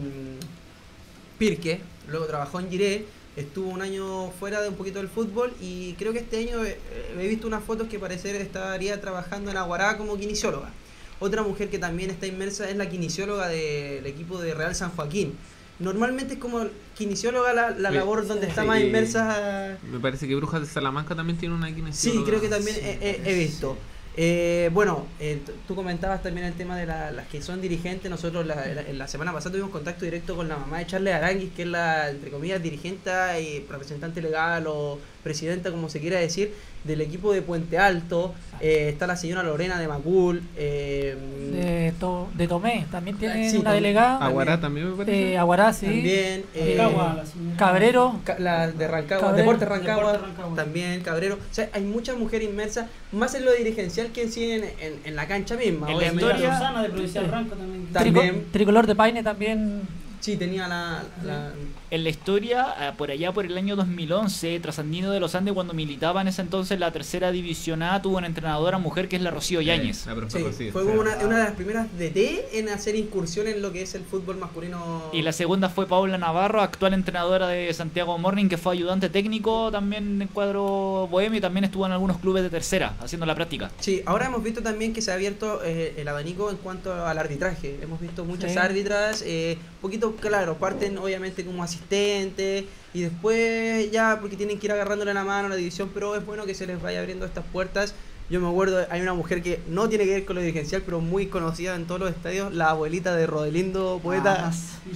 Pirque, luego trabajó en Giré, estuvo un año fuera de un poquito del fútbol, y creo que este año eh, he visto unas fotos que parecer estaría trabajando en Aguará como kinesióloga. Otra mujer que también está inmersa es la kinesióloga del equipo de Real San Joaquín. Normalmente es como kinesióloga la, la Sí. labor donde está Sí. más inmersa. Me parece que Brujas de Salamanca también tiene una Sí, kinesióloga. creo que también he, he- he visto. Eh, bueno, eh, t- tú comentabas también el tema de la- las que son dirigentes. Nosotros la, la- en la semana pasada tuvimos contacto directo con la mamá de Charles Aranguis, que es la, entre comillas, dirigente y representante legal o presidenta, como se quiera decir, del equipo de Puente Alto. Eh, está la señora Lorena de Macul. Eh, De, to, de Tomé, también tiene Sí, una Tomé. delegada. Aguará también me parece. Eh, Aguará, sí. También. eh, Rancagua, la señora- Cabrero. Ca- la de Rancagua, Cabrero. Deporte Rancagua, Deporte Rancagua. también Cabrero. O sea, hay muchas mujeres inmersas, más en lo dirigencial que en sí en, en, en la cancha misma. En la obviamente. historia- Rosana de Provincial Ranco también. También. Trico- tricolor de Paine también. Sí, tenía la... la- En la historia, ah, por allá por el año dos mil once, Trasandino de los Andes, cuando militaba en ese entonces la tercera división A, tuvo una entrenadora mujer que es la Rocío Yáñez. La profe sí, Rocío. fue como una, una de las primeras D T en hacer incursión en lo que es el fútbol masculino. Y la segunda fue Paula Navarro, actual entrenadora de Santiago Morning, que fue ayudante técnico también en cuadro bohemio y también estuvo en algunos clubes de tercera, haciendo la práctica. Sí, ahora hemos visto también que se ha abierto eh, el abanico en cuanto al arbitraje. Hemos visto muchas Sí. árbitras, eh, un poquito, claro, parten obviamente como asistentes y después ya porque tienen que ir agarrándole la mano a la división, pero es bueno que se les vaya abriendo estas puertas. Yo me acuerdo, hay una mujer que no tiene que ver con lo dirigencial, pero muy conocida en todos los estadios, la abuelita de Rodelindo, poeta. Ah,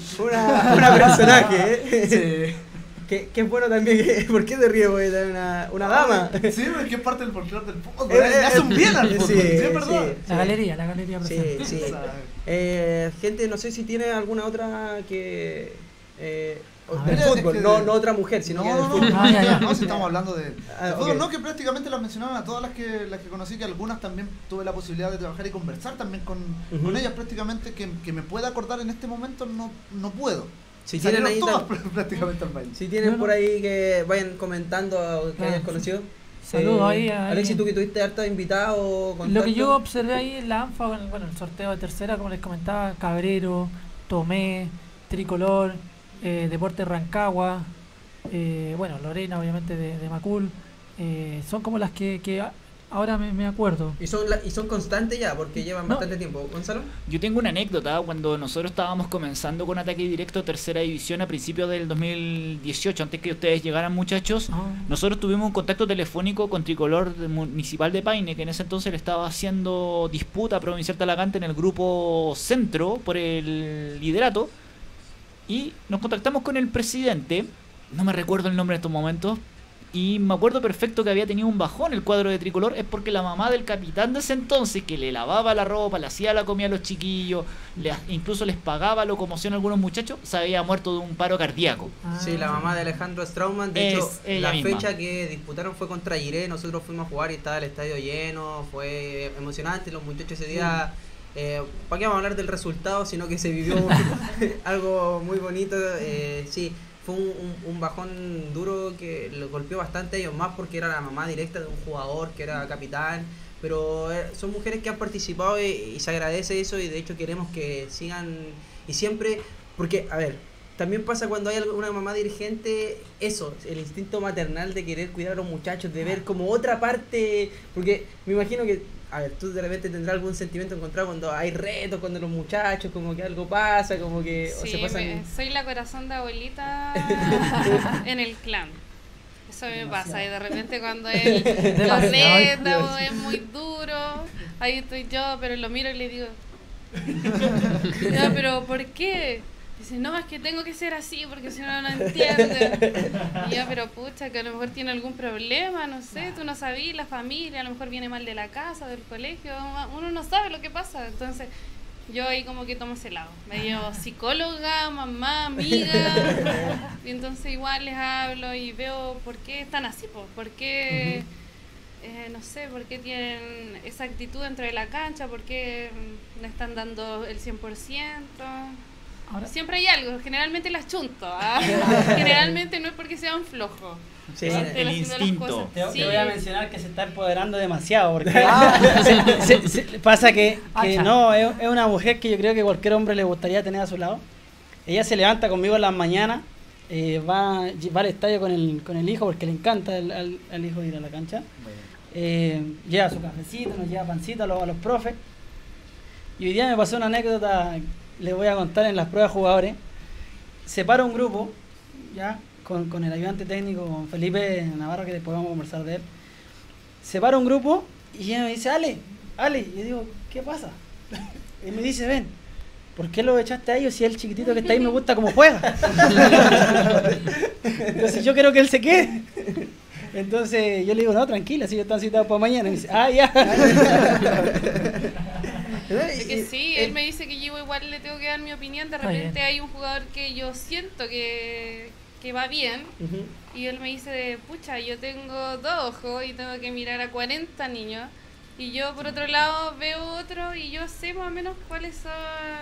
Una, una personaje, ¿eh? Que, que es bueno también. que- ¿Por qué te ríes, poeta? Una, una dama. Sí, pero es que es parte del folclore del fútbol. Eh, Le hace un bien al sí, fútbol, sí, es sí, verdad. sí. La galería, la galería Sí, presente. sí. O sea, Eh, gente, no sé si tiene alguna otra que... Eh, A del ver. fútbol, Es que- no, no otra mujer, sino no, que del no, no, fútbol. no, Ah, ya, ya. no, si estamos hablando de, de Ah, fútbol, ok. no, que prácticamente las mencionaban a todas las que las que conocí, que algunas también tuve la posibilidad de trabajar y conversar también con, Ujú. con ellas prácticamente, que, que me pueda acordar en este momento no, no puedo. Si tienen ahí Salieron tam- todas prácticamente al baile. si tienen No, no. por ahí que vayan comentando que Ah, hayas sí. conocido. Saludos Eh, ahí a Alexis, alguien. tú que tuviste harta invitado. Lo que yo observé ahí en la ANFA, bueno, bueno, el sorteo de tercera, como les comentaba, Cabrero, Tomé, Tricolor, eh, Deporte Rancagua, eh, bueno, Lorena obviamente de, de Macul, eh, son como las que, que a- ahora me, me acuerdo. Y son, la- y son constantes ya, porque llevan No. bastante tiempo. ¿Gonzalo? Yo tengo una anécdota, cuando nosotros estábamos comenzando con Ataque Directo tercera división a principios del dos mil dieciocho, antes que ustedes llegaran, muchachos, Ah, nosotros tuvimos un contacto telefónico con Tricolor de- Municipal de Paine, que en ese entonces le estaba haciendo disputa a Provincial Talagante en el grupo Centro por el liderato, y nos contactamos con el presidente, no me recuerdo el nombre en estos momentos, y me acuerdo perfecto que había tenido un bajón el cuadro de Tricolor, es porque la mamá del capitán de ese entonces, que le lavaba la ropa, le hacía la comida a los chiquillos, le- incluso les pagaba locomoción a algunos muchachos, se había muerto de un paro cardíaco. ah, Sí, la mamá de Alejandro Strauman. De Es hecho, ella la misma. fecha que disputaron fue contra Giré. Nosotros fuimos a jugar y estaba el estadio lleno. Fue emocionante. Los muchachos ese día. Eh, ¿Para qué vamos a hablar del resultado? Sino que se vivió algo muy bonito. Eh, sí, fue un, un- un bajón duro que lo golpeó bastante a ellos más porque era la mamá directa de un jugador que era capitán. Pero eh, son mujeres que han participado y, y se agradece eso, y de hecho queremos que sigan y siempre, porque a ver, también pasa cuando hay una mamá dirigente, eso, el instinto maternal de querer cuidar a los muchachos, de ver como otra parte, porque me imagino que, a ver, tú de repente tendrás algún sentimiento encontrado cuando hay retos, cuando los muchachos, como que algo pasa, como que o Sí, se pasan... me- soy la corazón de abuelita en el clan. Eso me Demasiado. pasa y de repente cuando él lo Demasiado. reta o es muy duro, ahí estoy yo, pero lo miro y le digo, ya, pero ¿por qué? Dice, no, es que tengo que ser así porque si no, no entiende. Y yo, pero pucha, que a lo mejor tiene algún problema, no sé, tú no sabías, la familia, a lo mejor viene mal de la casa, del colegio, uno no sabe lo que pasa. Entonces, yo ahí como que tomo ese lado. Me llevo psicóloga, mamá, amiga. Y entonces igual les hablo y veo por qué están así, po, por qué, eh, no sé, por qué tienen esa actitud dentro de la cancha, por qué no están dando el cien por ciento. Ahora, Siempre hay algo, generalmente las chunto, ¿ah? Generalmente no es porque sean flojos. Sí, Están el haciendo las instinto. cosas. Te, Sí. te voy a mencionar que se está empoderando demasiado porque se- se- se- pasa que, que Acha. no, es, es una mujer que yo creo que cualquier hombre le gustaría tener a su lado. Ella se levanta conmigo en las mañanas, eh, va, va al estadio con el, con el hijo porque le encanta el- al, al hijo ir a la cancha. Eh, lleva su cafecito, nos lleva pancito a los, a los profes. Y hoy día me pasó una anécdota, les voy a contar en las pruebas de jugadores. Se para un grupo, ya, con, con el ayudante técnico, con Felipe Navarro, que después vamos a conversar de él. Se para un grupo y ella me dice, Ale, Ale, y yo digo, ¿qué pasa? Y me dice, ven, ¿por qué lo echaste a ellos si el chiquitito que está ahí me gusta cómo juega? Entonces yo quiero que él se quede. Entonces yo le digo, no, tranquila, si yo están citados para mañana. Y me dice, ah, ya. Es que sí, él me dice que yo igual le tengo que dar mi opinión. De Está bien. repente hay un jugador que yo siento que, que va bien. Ujú. Y él me dice, pucha, yo tengo dos ojos y tengo que mirar a cuarenta niños. Y yo por otro lado veo otro y yo sé más o menos cuáles son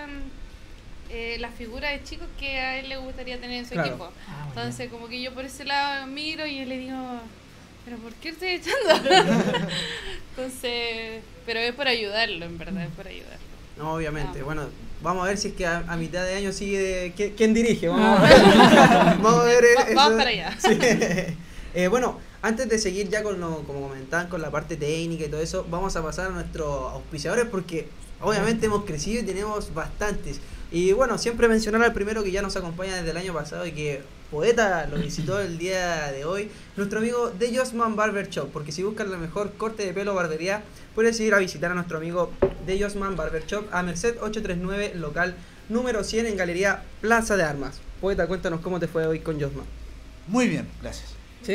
eh, las figuras de chicos que a él le gustaría tener en su Claro. equipo. Ah, muy Entonces como que yo por ese lado miro y yo le digo, pero ¿por qué estoy echando? Entonces, pero es por ayudarlo, en verdad, es por ayudarlo. No, obviamente. Ah. Bueno, vamos a ver si es que a, a mitad de año sigue de- ¿quién, quién dirige. Vamos a ver. Vamos a ver. eh, Va- eso. vamos para allá. Sí. Eh, bueno, antes de seguir ya con lo, como comentaban, con la parte técnica y todo eso, vamos a pasar a nuestros auspiciadores porque obviamente hemos crecido y tenemos bastantes. Y bueno, siempre mencionar al primero que ya nos acompaña desde el año pasado y que Poeta lo visitó el día de hoy, nuestro amigo de Josman Barber Shop, porque si buscan la mejor corte de pelo barbería, puedes ir a visitar a nuestro amigo de Josman Barber Shop a Merced ochocientos treinta y nueve, local número cien en Galería Plaza de Armas. Poeta, cuéntanos cómo te fue hoy con Josman. Muy bien, gracias. ¿Sí?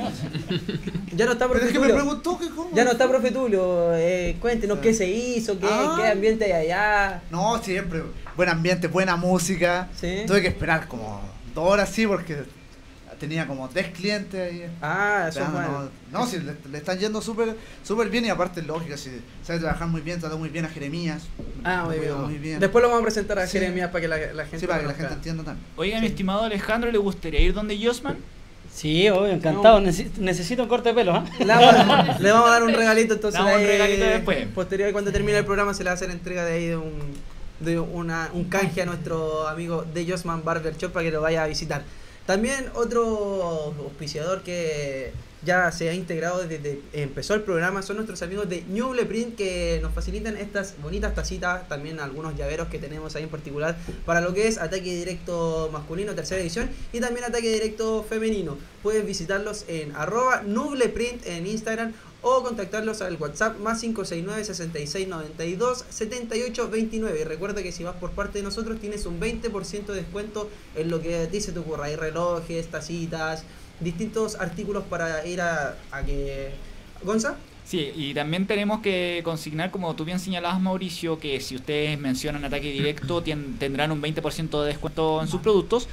Ya no está Pero profe es que me Tulio. preguntó que cómo. Ya no está profe Tulio. Eh, cuéntenos qué se hizo, qué, Ah. qué ambiente hay allá. No, siempre. Buen ambiente, buena música. Sí. Tuve que esperar como dos horas, sí, porque tenía como tres clientes ahí. Ah, eso es Esperando, bueno. no, no, sí, le, le están yendo súper súper bien y aparte, lógico, si sabe trabajar muy bien, trató muy bien a Jeremías. Ah, lo muy bien. cuidó muy bien. Después lo vamos a presentar a Sí. Jeremías para que la, la gente Sí, para que la conozca. gente entienda también. Oiga, Sí. mi estimado Alejandro, ¿le gustaría ir donde Josman? Sí, obvio, encantado. Necesi- necesito un corte de pelo, ¿ah? Le vamos, le vamos a dar un regalito entonces. Le damos un ahí, regalito después. Posterior, cuando termine el programa, se le va a hacer entrega de ahí de un, de una, un canje a nuestro amigo de Josman Barber Shop para que lo vaya a visitar. También otro auspiciador que ya se ha integrado desde que empezó el programa son nuestros amigos de Ñuble Print, que nos facilitan estas bonitas tacitas, también algunos llaveros que tenemos ahí en particular para lo que es ataque directo masculino, tercera edición, y también ataque directo femenino. Puedes visitarlos en arroba nubleprint en Instagram o contactarlos al WhatsApp más cinco seis nueve, sesenta y seis, noventa y dos, setenta y ocho, veintinueve. Y recuerda que si vas por parte de nosotros tienes un veinte por ciento de descuento en lo que a ti se te ocurra. Hay relojes, tacitas, distintos artículos para ir a, a que... ¿Gonza? Sí, y también tenemos que consignar, como tú bien señalabas, Mauricio, que si ustedes mencionan ataque directo tien- tendrán un veinte por ciento de descuento en sus productos.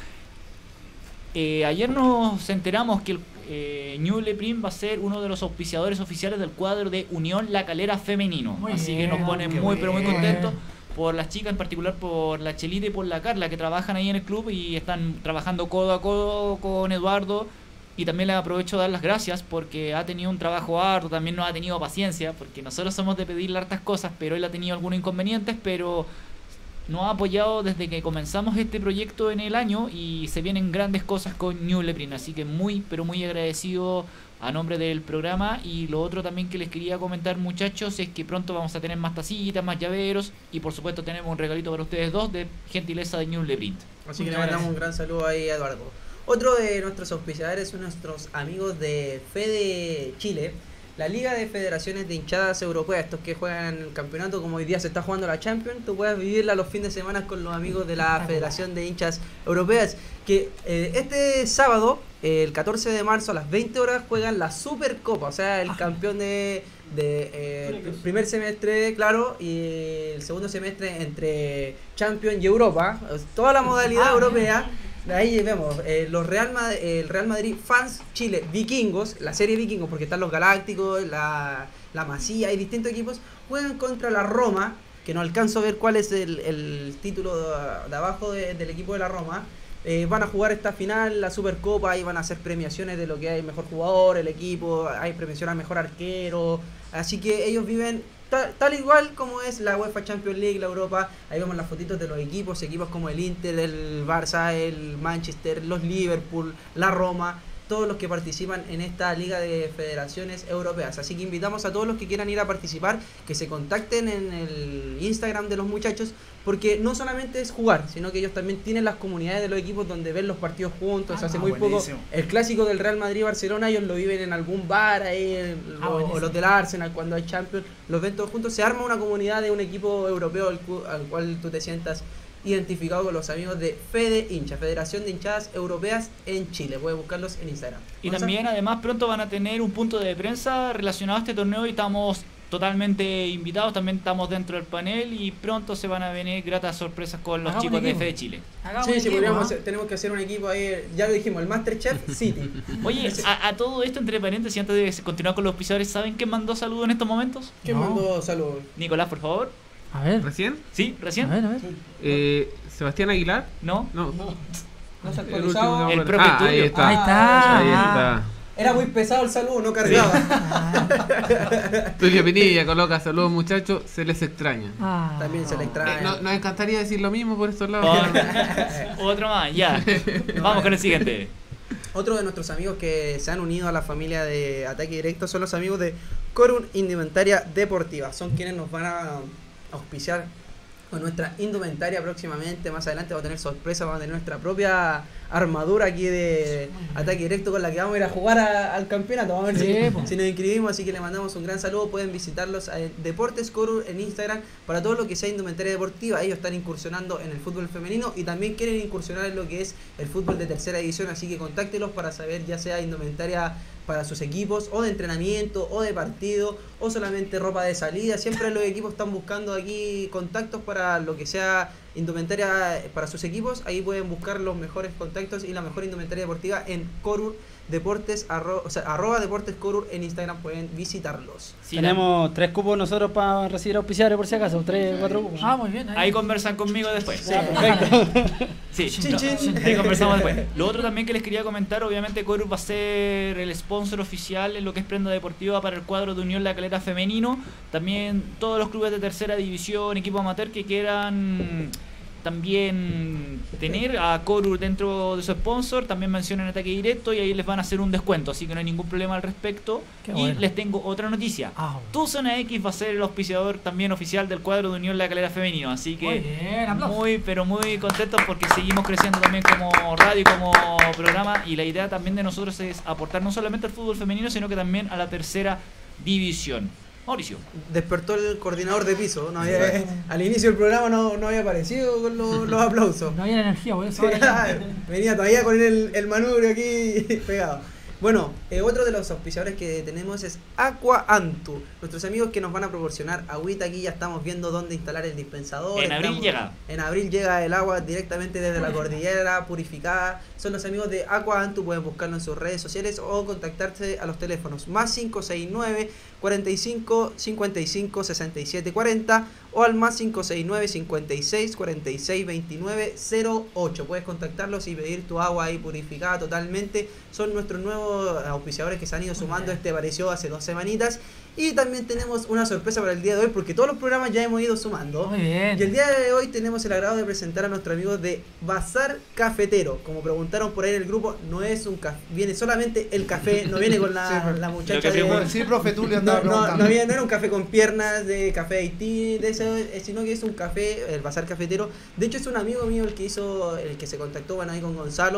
Eh, ayer nos enteramos que el eh, Ñuble Print va a ser uno de los auspiciadores oficiales del cuadro de Unión La Calera femenino. Muy Así que bien, nos pone qué muy pero muy bien. contentos por las chicas, en particular por la Chelita y por la Carla, que trabajan ahí en el club y están trabajando codo a codo con Eduardo. Y también le aprovecho de dar las gracias porque ha tenido un trabajo arduo, también nos ha tenido paciencia, porque nosotros somos de pedirle hartas cosas, pero él ha tenido algunos inconvenientes, pero nos ha apoyado desde que comenzamos este proyecto en el año y se vienen grandes cosas con Ñuble Print, así que muy, pero muy agradecido a nombre del programa. Y lo otro también que les quería comentar, muchachos, es que pronto vamos a tener más tacitas, más llaveros y por supuesto tenemos un regalito para ustedes dos de gentileza de Ñuble Print. Así que Muchas le mandamos gracias. un gran saludo ahí a Eduardo. Otro de nuestros auspiciadores son nuestros amigos de Fede Chile, la Liga de Federaciones de Hinchadas Europeas, estos que juegan el campeonato como hoy día se está jugando la Champions, tú puedes vivirla los fines de semana con los amigos de la Federación de Hinchas Europeas, que eh, este sábado, eh, el catorce de marzo a las veinte horas juegan la Supercopa, o sea, el campeón de, de eh, el primer semestre, claro, y el segundo semestre entre Champions y Europa, toda la modalidad europea. Ahí vemos eh, los Real Madrid, el Real Madrid Fans Chile Vikingos, la serie Vikingos, porque están los Galácticos, la, la Masía y distintos equipos, juegan contra la Roma, que no alcanzo a ver cuál es el, el título de, de abajo de, del equipo de la Roma. Eh, van a jugar esta final, la Supercopa, y van a hacer premiaciones de lo que hay mejor jugador, el equipo, hay premiación al mejor arquero, así que ellos viven tal, tal igual como es la UEFA Champions League, la Europa. Ahí vemos las fotitos de los equipos, equipos como el Inter, el Barça, el Manchester, los Liverpool, la Roma, todos los que participan en esta Liga de Federaciones Europeas. Así que invitamos a todos los que quieran ir a participar, que se contacten en el Instagram de los muchachos, porque no solamente es jugar, sino que ellos también tienen las comunidades de los equipos donde ven los partidos juntos. Ah, Hace muy buenísimo. poco el clásico del Real Madrid-Barcelona, ellos lo viven en algún bar, ahí, ah, o, o los del Arsenal cuando hay Champions, los ven todos juntos. Se arma una comunidad de un equipo europeo al, al cual tú te sientas identificado con los amigos de Fede Hincha, Federación de Hinchadas Europeas en Chile. Puedes buscarlos en Instagram. Y también, además, pronto van a tener un punto de prensa relacionado a este torneo y estamos totalmente invitados. También estamos dentro del panel y pronto se van a venir gratas sorpresas con los Hagamos chicos de Fede Chile. Hagamos Sí, sí, equipo, podríamos ¿no? hacer- tenemos que hacer un equipo ahí, ya lo dijimos, el Masterchef City. Oye, a, a todo esto, entre paréntesis, antes de continuar con los auspiciadores, ¿saben quién mandó saludos en estos momentos? ¿Quién No. mandó saludos? Nicolás, por favor. A ver, ¿Recién? ¿Sí? a ¿Recién? ver, a ver. Eh, ¿Sebastián Aguilar? ¿No? No. ¿No se ha El último actualizado? que El me profe acuerdo. Ah, ahí tuyo. está. Ahí está. Ahí Ah. Era muy pesado el saludo, no cargaba. Ah, Tulio Pinilla coloca saludos muchachos, se les extraña. ah. También se le Eh, extraña. no- nos encantaría decir lo mismo por estos lados. Por- Otro más, ya. Vamos con el siguiente. Otro de nuestros amigos que se han unido a la familia de Ataque Directo son los amigos de Corun Indumentaria Deportiva. Son quienes nos van a auspiciar con nuestra indumentaria próximamente. Más adelante vamos a tener sorpresa, vamos a tener nuestra propia armadura aquí de Ataque Directo con la que vamos a ir a jugar a- al campeonato. Vamos a ver Sí, si, po. si nos inscribimos, así que le mandamos un gran saludo. Pueden visitarlos a Deportes Corur en Instagram para todo lo que sea indumentaria deportiva. Ellos están incursionando en el fútbol femenino y también quieren incursionar en lo que es el fútbol de tercera división, así que contáctelos para saber ya sea indumentaria para sus equipos, o de entrenamiento, o de partido, o solamente ropa de salida. Siempre los equipos están buscando aquí contactos para lo que sea indumentaria para sus equipos. Ahí pueden buscar los mejores contactos y la mejor indumentaria deportiva en Corur Deportes, arro, o sea, arroba Deportes Corur en Instagram, pueden visitarlos. Sí, Tenemos tres cupos nosotros para recibir auspiciadores por si acaso, tres, cuatro cupos. Ah, muy bien. Ahí, Ahí conversan conmigo después. Ya, perfecto. Sí, Chin, no, chin. ahí conversamos después. Lo otro también que les quería comentar, obviamente Corus va a ser el sponsor oficial en lo que es prenda deportiva para el cuadro de Unión La Calera femenino. También todos los clubes de tercera división, equipo amateur que quieran también tener a Corus dentro de su sponsor, también mencionan Ataque Directo y ahí les van a hacer un descuento, así que no hay ningún problema al respecto. Qué Y bueno. les tengo otra noticia. Ah, Tucson X va a ser el auspiciador también oficial del cuadro de Unión La Calera femenino, así que muy bien, aplausos. muy pero muy contentos porque seguimos creciendo también como radio y como programa, y la idea también de nosotros es aportar no solamente al fútbol femenino sino que también a la tercera división. Mauricio. Despertó el coordinador de piso. No había- al inicio del programa no, no había aparecido con los, los aplausos. No había energía, por eso Sí, ahora ya- venía todavía con el, el manubrio aquí pegado. Bueno, eh, otro de los auspiciadores que tenemos es Aqua Antu. Nuestros amigos que nos van a proporcionar agüita. Aquí ya estamos viendo dónde instalar el dispensador. En abril Estamos- llega. En abril llega el agua directamente desde la cordillera, purificada. Son los amigos de Aqua Antu. Pueden buscarlo en sus redes sociales o contactarse a los teléfonos más cinco seis nueve, cuarenta y cinco, cincuenta y cinco, sesenta y siete cuarenta o al más cinco seis nueve, cincuenta y seis, cuarenta y seis, veintinueve, cero ocho. Puedes contactarlos y pedir tu agua ahí purificada totalmente. Son nuestros nuevos auspiciadores que se han ido sumando. Este apareció hace dos semanitas. Y también tenemos una sorpresa para el día de hoy, porque todos los programas ya hemos ido sumando. Muy bien. Y el día de hoy tenemos el agrado de presentar a nuestro amigo de Bazar Cafetero. Como preguntaron por ahí en el grupo, no es un café, viene solamente el café, no viene con la, Sí, pero- la Lo muchacha que de... pregunto. Sí, profe, tú le No, andabas no, preguntando. no, viene- no era un café con piernas de café Haití, de eso, eh, sino que es un café, el Bazar Cafetero. De hecho es un amigo mío el que hizo, el que se contactó, bueno, ahí con Gonzalo.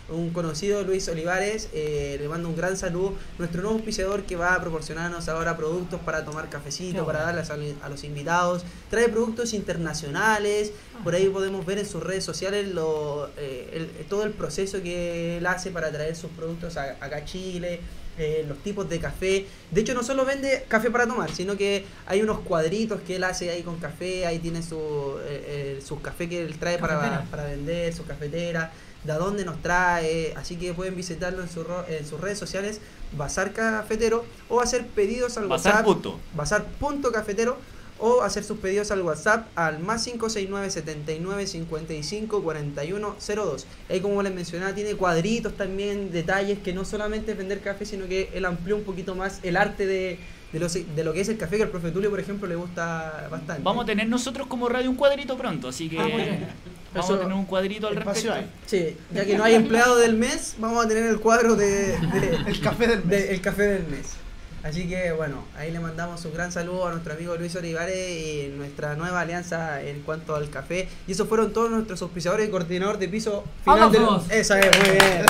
un conocido, Luis Olivares, eh, le mando un gran saludo, nuestro nuevo auspiciador que va a proporcionarnos ahora productos para tomar cafecito, Qué para bueno. darles a, a los invitados, trae productos internacionales, por ahí podemos ver en sus redes sociales lo, eh, el- todo el proceso que él hace para traer sus productos a- acá a Chile, eh, los tipos de café. De hecho, no solo vende café para tomar, sino que hay unos cuadritos que él hace ahí con café, ahí tiene su, eh, eh, sus café que él trae para, Cafetera. para vender, su cafetera, de a dónde nos trae, así que pueden visitarlo en, su, ro- en sus redes sociales, Bazar Cafetero, o hacer pedidos al Bazar WhatsApp, punto. bazar.cafetero, o hacer sus pedidos al WhatsApp al más cinco seis nueve, setenta y nueve, cincuenta y cinco, cuarenta y uno cero dos. Ahí, como les mencionaba, tiene cuadritos también, detalles, que no solamente es vender café, sino que él amplió un poquito más el arte de, de, lo, de lo que es el café, que al profe Tulio, por ejemplo, le gusta bastante. Vamos a tener nosotros como radio un cuadrito pronto, así que Ah, muy bien. vamos Eso- a tener un cuadrito al Espacio respecto. Sí, ya que no hay empleado del mes, vamos a tener el cuadro de, de- El café del mes. de- el café del mes. Así que bueno, ahí le mandamos un gran saludo a nuestro amigo Luis Olivares y nuestra nueva alianza en cuanto al café. Y esos fueron todos nuestros auspiciadores y coordinador de piso final del... ¡Vamos! Esa es, muy bien.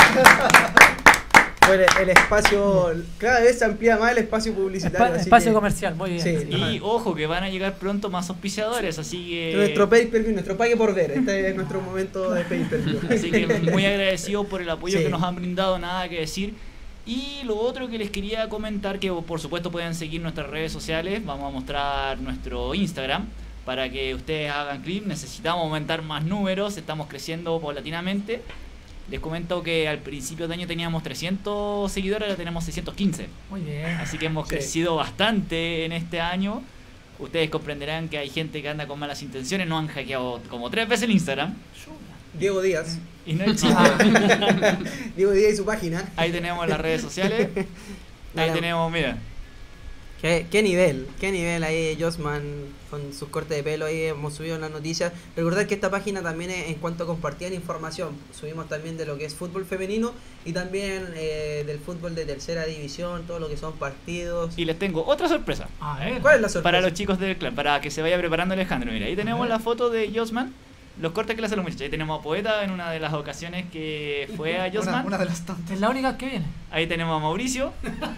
Fue el, el espacio, cada vez se amplía más el espacio publicitario. Espa- así espacio que comercial, muy bien. Sí. Y ojo que van a llegar pronto más auspiciadores, así que... nuestro pay per view, nuestro pague por ver. Este es nuestro momento de pay per view. Así que muy agradecido por el apoyo Sí. que nos han brindado, nada que decir. Y lo otro que les quería comentar, que por supuesto pueden seguir nuestras redes sociales, vamos a mostrar nuestro Instagram para que ustedes hagan clic. Necesitamos aumentar más números, estamos creciendo paulatinamente. Les comento que al principio de año teníamos trescientos seguidores, ahora tenemos seiscientos quince. Muy bien. Así que hemos Sí. crecido bastante en este año. Ustedes comprenderán que hay gente que anda con malas intenciones, nos han hackeado como tres veces el Instagram. Diego Díaz. Y no es chiste. Diego Díaz y su página. Ahí tenemos las redes sociales. Ahí Mira. tenemos, mira. ¿Qué, qué nivel, qué nivel ahí Josman con sus cortes de pelo, ahí hemos subido las noticias. Recordad que esta página también es en cuanto a compartir información, subimos también de lo que es fútbol femenino y también eh, del fútbol de tercera división, todo lo que son partidos. Y les tengo otra sorpresa. A ver. ¿Cuál es la sorpresa? Para los chicos del clan, para que se vaya preparando Alejandro. Mira, ahí tenemos ver. la foto de Josman, los cortes que le hacen los muchachos. Ahí tenemos a Poeta en una de las ocasiones que fue a Una, Josman. una de las tantas. Es la única que viene. Ahí tenemos a Mauricio.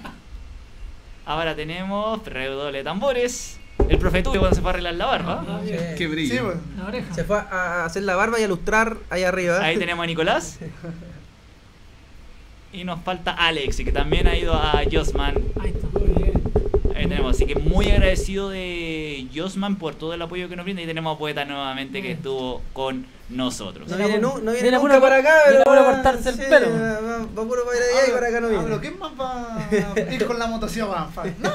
Ahora tenemos redoble de tambores. El profe Tulio cuando se fue a arreglar la barba. Ah, Sí. bien. Qué brillo. Sí, pues. La oreja. Se fue a hacer la barba y a lustrar ahí arriba. Ahí tenemos a Nicolás. Y nos falta Alex, que también ha ido a Josman. Ahí está. Muy bien. Ahí tenemos, así que muy agradecido de Josman por todo el apoyo que nos brinda. Y tenemos a Poeta nuevamente que estuvo con nosotros. No viene, nu- no viene Viene nunca puro- para acá, viene pero puro va- cortarse el sí, pelo. Va, va- va puro para allá y para acá no Ah, viene. pero ¿quién más va a ir con la motosierra? No,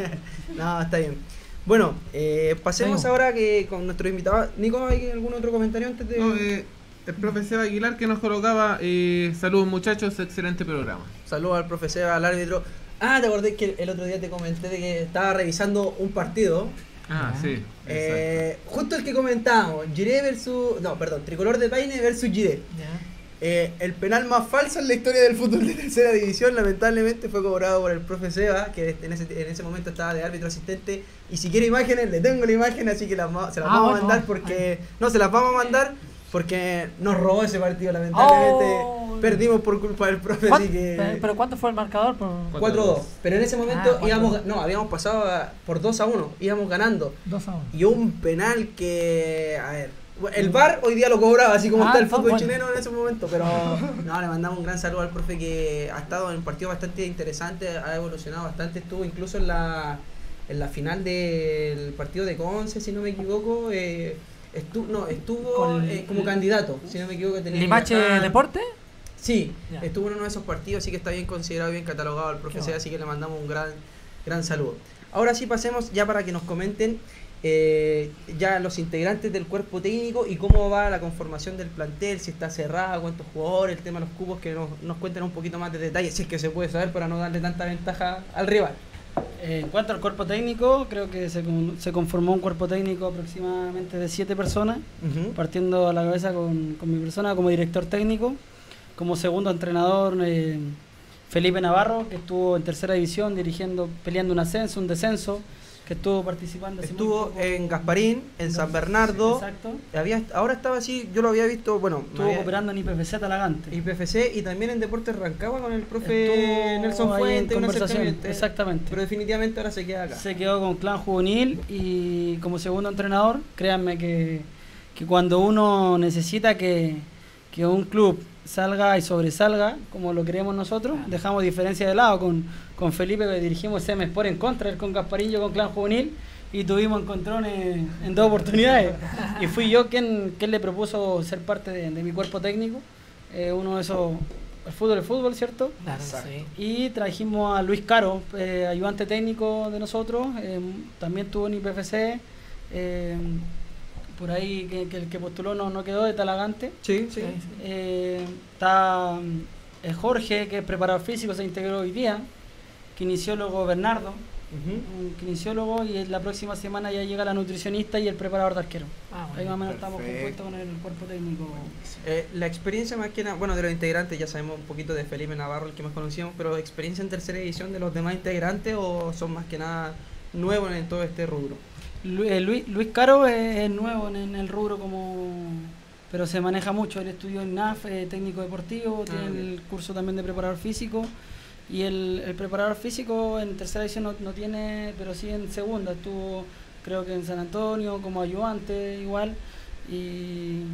No, está bien. Bueno, eh, pasemos Seguimos. ahora que con nuestro invitado. Nico, ¿hay algún otro comentario antes de...? No, eh, el profe Seba Aguilar que nos colocaba, eh, saludos muchachos, excelente programa. Saludos al profe Seba, al árbitro. Ah, te acordé que el otro día te comenté de que estaba revisando un partido. Ah, Ya. sí. Eh, justo el que comentábamos, Giré versus... No, perdón, Tricolor de Paine versus Giré. Ya. Eh, el penal más falso en la historia del fútbol de tercera división, lamentablemente fue cobrado por el profe Seba, que en ese, en ese momento estaba de árbitro asistente. Y si quiere imágenes, le tengo la imagen, así que las, va- se las Ah, vamos bueno, a mandar vamos. porque... No, se las vamos a mandar porque nos robó ese partido, lamentablemente. Oh. Perdimos por culpa del profe, ¿Cuán- así que... pero, pero ¿cuánto fue el marcador? Por cuatro dos. Pero en ese momento Ah, íbamos... cuatro dos. No, habíamos pasado a- por dos a uno, íbamos ganando. dos a uno. Y un penal que... A ver... El V A R hoy día lo cobraba, así como Ah, está el está fútbol bueno. chileno en ese momento, pero no, le mandamos un gran saludo al profe que ha estado en partidos bastante interesantes, ha evolucionado bastante, estuvo incluso en la en la final del partido de Conce, si no me equivoco, eh, estu no, estuvo Con- eh, como candidato, si no me equivoco. Tenía que ¿Limache viajar. Deporte? Sí, Ya. estuvo en uno de esos partidos, así que está bien considerado, bien catalogado el profe Qué Seba, bueno. así que le mandamos un gran, gran saludo. Ahora sí pasemos ya para que nos comenten eh, ya los integrantes del cuerpo técnico y cómo va la conformación del plantel, si está cerrada, cuántos jugadores, el tema de los cupos, que nos, nos cuenten un poquito más de detalles, si es que se puede saber para no darle tanta ventaja al rival. Eh, en cuanto al cuerpo técnico, creo que se, con- se conformó un cuerpo técnico aproximadamente de siete personas, partiendo a la cabeza con, con mi persona como director técnico, como segundo entrenador eh, Felipe Navarro, que estuvo en tercera división dirigiendo, peleando un ascenso, un descenso, que estuvo participando. hace muy Estuvo poco. en Gasparín, en San Bernardo. Exacto. Había, ahora estaba así, yo lo había visto, bueno, me Estuvo había- cooperando en I P F C Talagante. I P F C y también en Deportes Rancagua con el profe Estuvo Nelson ahí en Fuente, un conversación, acercamiento. exactamente. Pero definitivamente ahora se queda acá. Se quedó con Clan Juvenil y como segundo entrenador, créanme que, que cuando uno necesita que, que un club salga y sobresalga, como lo queremos nosotros, dejamos diferencia de lado. Con, con Felipe que dirigimos C M Sport en contra, él con Gasparillo, con Clan Juvenil, y tuvimos encontrones en dos oportunidades. Y fui yo quien, quien le propuso ser parte de, de mi cuerpo técnico. Eh, uno de esos, el fútbol es fútbol, ¿cierto? Claro, Exacto. sí. Y trajimos a Luis Caro, eh, ayudante técnico de nosotros, eh, también estuvo en I P F C, eh, por ahí que, que el que postuló no, no quedó, de Talagante. Sí, sí. Sí, sí. Eh, está mm, eh, Jorge, que es preparador físico, se integró hoy día, kinesiólogo Bernardo, Ujú. un kinesiólogo, y la próxima semana ya llega la nutricionista y el preparador de arquero. Ah, Ahí bueno. más o menos estamos Perfecto. compuestos con el cuerpo técnico. Eh, la experiencia más que nada, bueno, de los integrantes ya sabemos un poquito de Felipe Navarro, el que más conocíamos, pero experiencia en tercera edición de los demás integrantes o son más que nada nuevos en todo este rubro. Lu- eh, Luis, Luis Caro es, es nuevo en, en el rubro, como pero se maneja mucho. Él estudió en N A F, eh, técnico deportivo, tiene bien. el curso también de preparador físico. Y el, el preparador físico en tercera edición no, no tiene, pero sí en segunda. Estuvo, creo que en San Antonio, como ayudante igual. Y,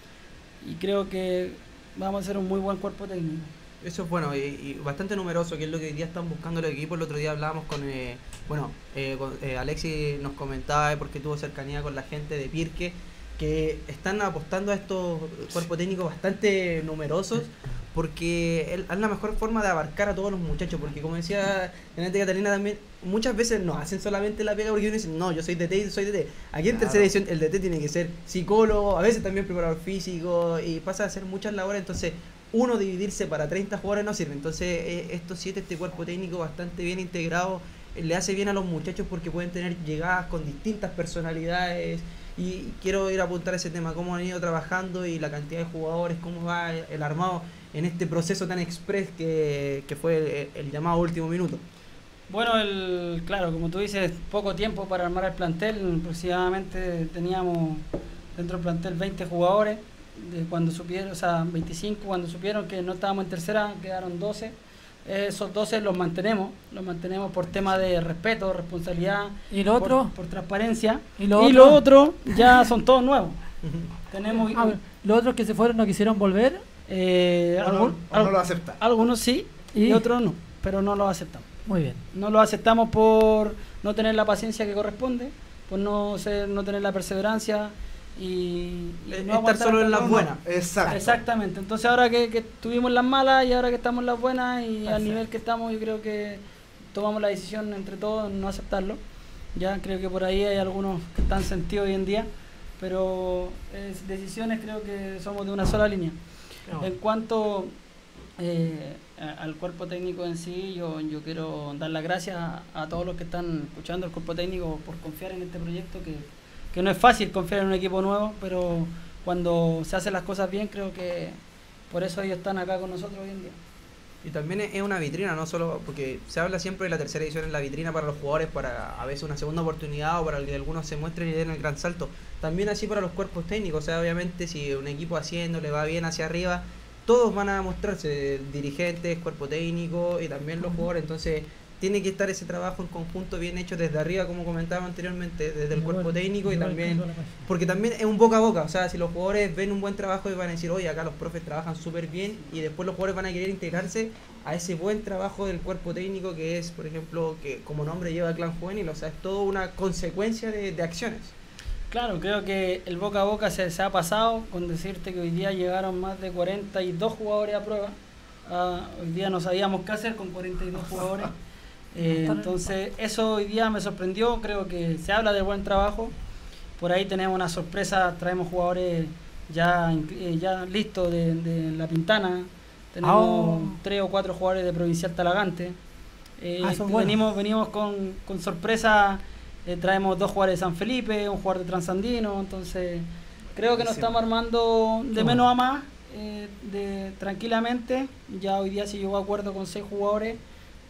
y creo que vamos a hacer un muy buen cuerpo técnico. Eso es bueno y, y bastante numeroso, que es lo que hoy día están buscando los equipos. El otro día hablábamos con, eh, bueno, eh, con, eh, Alexis nos comentaba, porque tuvo cercanía con la gente de Pirque, que están apostando a estos cuerpos técnicos bastante numerosos, porque es la mejor forma de abarcar a todos los muchachos, porque como decía Janete Catalina también, muchas veces no hacen solamente la pega porque uno dice, no, yo soy D T y soy D T. Aquí en Claro. tercera edición el D T tiene que ser psicólogo, a veces también preparador físico, y pasa a hacer muchas labores, entonces uno dividirse para treinta jugadores no sirve. Entonces eh, estos siete, este cuerpo técnico bastante bien integrado, eh, le hace bien a los muchachos porque pueden tener llegadas con distintas personalidades. Y quiero ir a apuntar a ese tema, cómo han ido trabajando y la cantidad de jugadores, cómo va el, el armado en este proceso tan express que, que fue el, el llamado último minuto. Bueno, el, claro, como tú dices, poco tiempo para armar el plantel. Aproximadamente teníamos dentro del plantel veinte jugadores. De cuando supieron, o sea, veinticinco, cuando supieron que no estábamos en tercera, quedaron doce. Esos doce los mantenemos, los mantenemos por tema de respeto, responsabilidad, ¿Y lo por, otro? por transparencia. ¿Y lo lo otro? otro ya son todos nuevos. Tenemos Ah, bueno, los otros que se fueron no quisieron volver. eh, O no, algún- o no al- lo acepta. algunos sí y, ¿Y? otros no, pero no los aceptamos. Muy bien. No lo aceptamos por no tener la paciencia que corresponde, por no ser, no tener la perseverancia y, y Eh, estar aguantar solo hasta en las el- buenas. Exacto. Exactamente. Entonces ahora que, que tuvimos las malas y ahora que estamos en las buenas y al Perfecto. nivel que estamos, yo creo que tomamos la decisión entre todos no aceptarlo. Ya creo que por ahí hay algunos que están sentidos hoy en día, pero eh, decisiones creo que somos de una sola línea. No. En cuanto eh, a- al cuerpo técnico en sí, yo, yo quiero dar las gracias a, a todos los que están escuchando el cuerpo técnico por confiar en este proyecto, que, que no es fácil confiar en un equipo nuevo, pero cuando se hacen las cosas bien, creo que por eso ellos están acá con nosotros hoy en día. Y también es es una vitrina, no solo porque se habla siempre de la tercera edición en la vitrina para los jugadores, para a veces una segunda oportunidad o para que algunos se muestren y den el gran salto. También así para los cuerpos técnicos, o sea, obviamente si un equipo haciendo le va bien hacia arriba, todos van a mostrarse, dirigentes, cuerpo técnico y también los jugadores. Entonces tiene que estar ese trabajo en conjunto bien hecho desde arriba, como comentaba anteriormente, desde el cuerpo técnico y también... Porque también es un boca a boca, o sea, si los jugadores ven un buen trabajo y van a decir, oye, acá los profes trabajan súper bien, y después los jugadores van a querer integrarse a ese buen trabajo del cuerpo técnico que es, por ejemplo, que como nombre lleva Clan Juvenil, o sea, es toda una consecuencia de, de acciones. Claro, creo que el boca a boca se, se ha pasado con decirte que hoy día llegaron más de cuarenta y dos jugadores a prueba. Ah, hoy día no sabíamos qué hacer con cuarenta y dos jugadores. Eh, entonces, eso hoy día me sorprendió. Creo que se habla de buen trabajo. Por ahí tenemos una sorpresa, traemos jugadores ya, incl- eh, ya listos de, de La Pintana. Tenemos Oh. tres o cuatro jugadores de Provincial Talagante. Eh, Ah, son buenos. venimos, venimos con, con sorpresa. Eh, traemos dos jugadores de San Felipe, un jugador de Transandino, entonces creo que nos Buenísimo. estamos armando de Qué menos bueno. a más, eh, de, tranquilamente. Ya hoy día se llegó a acuerdo con seis jugadores,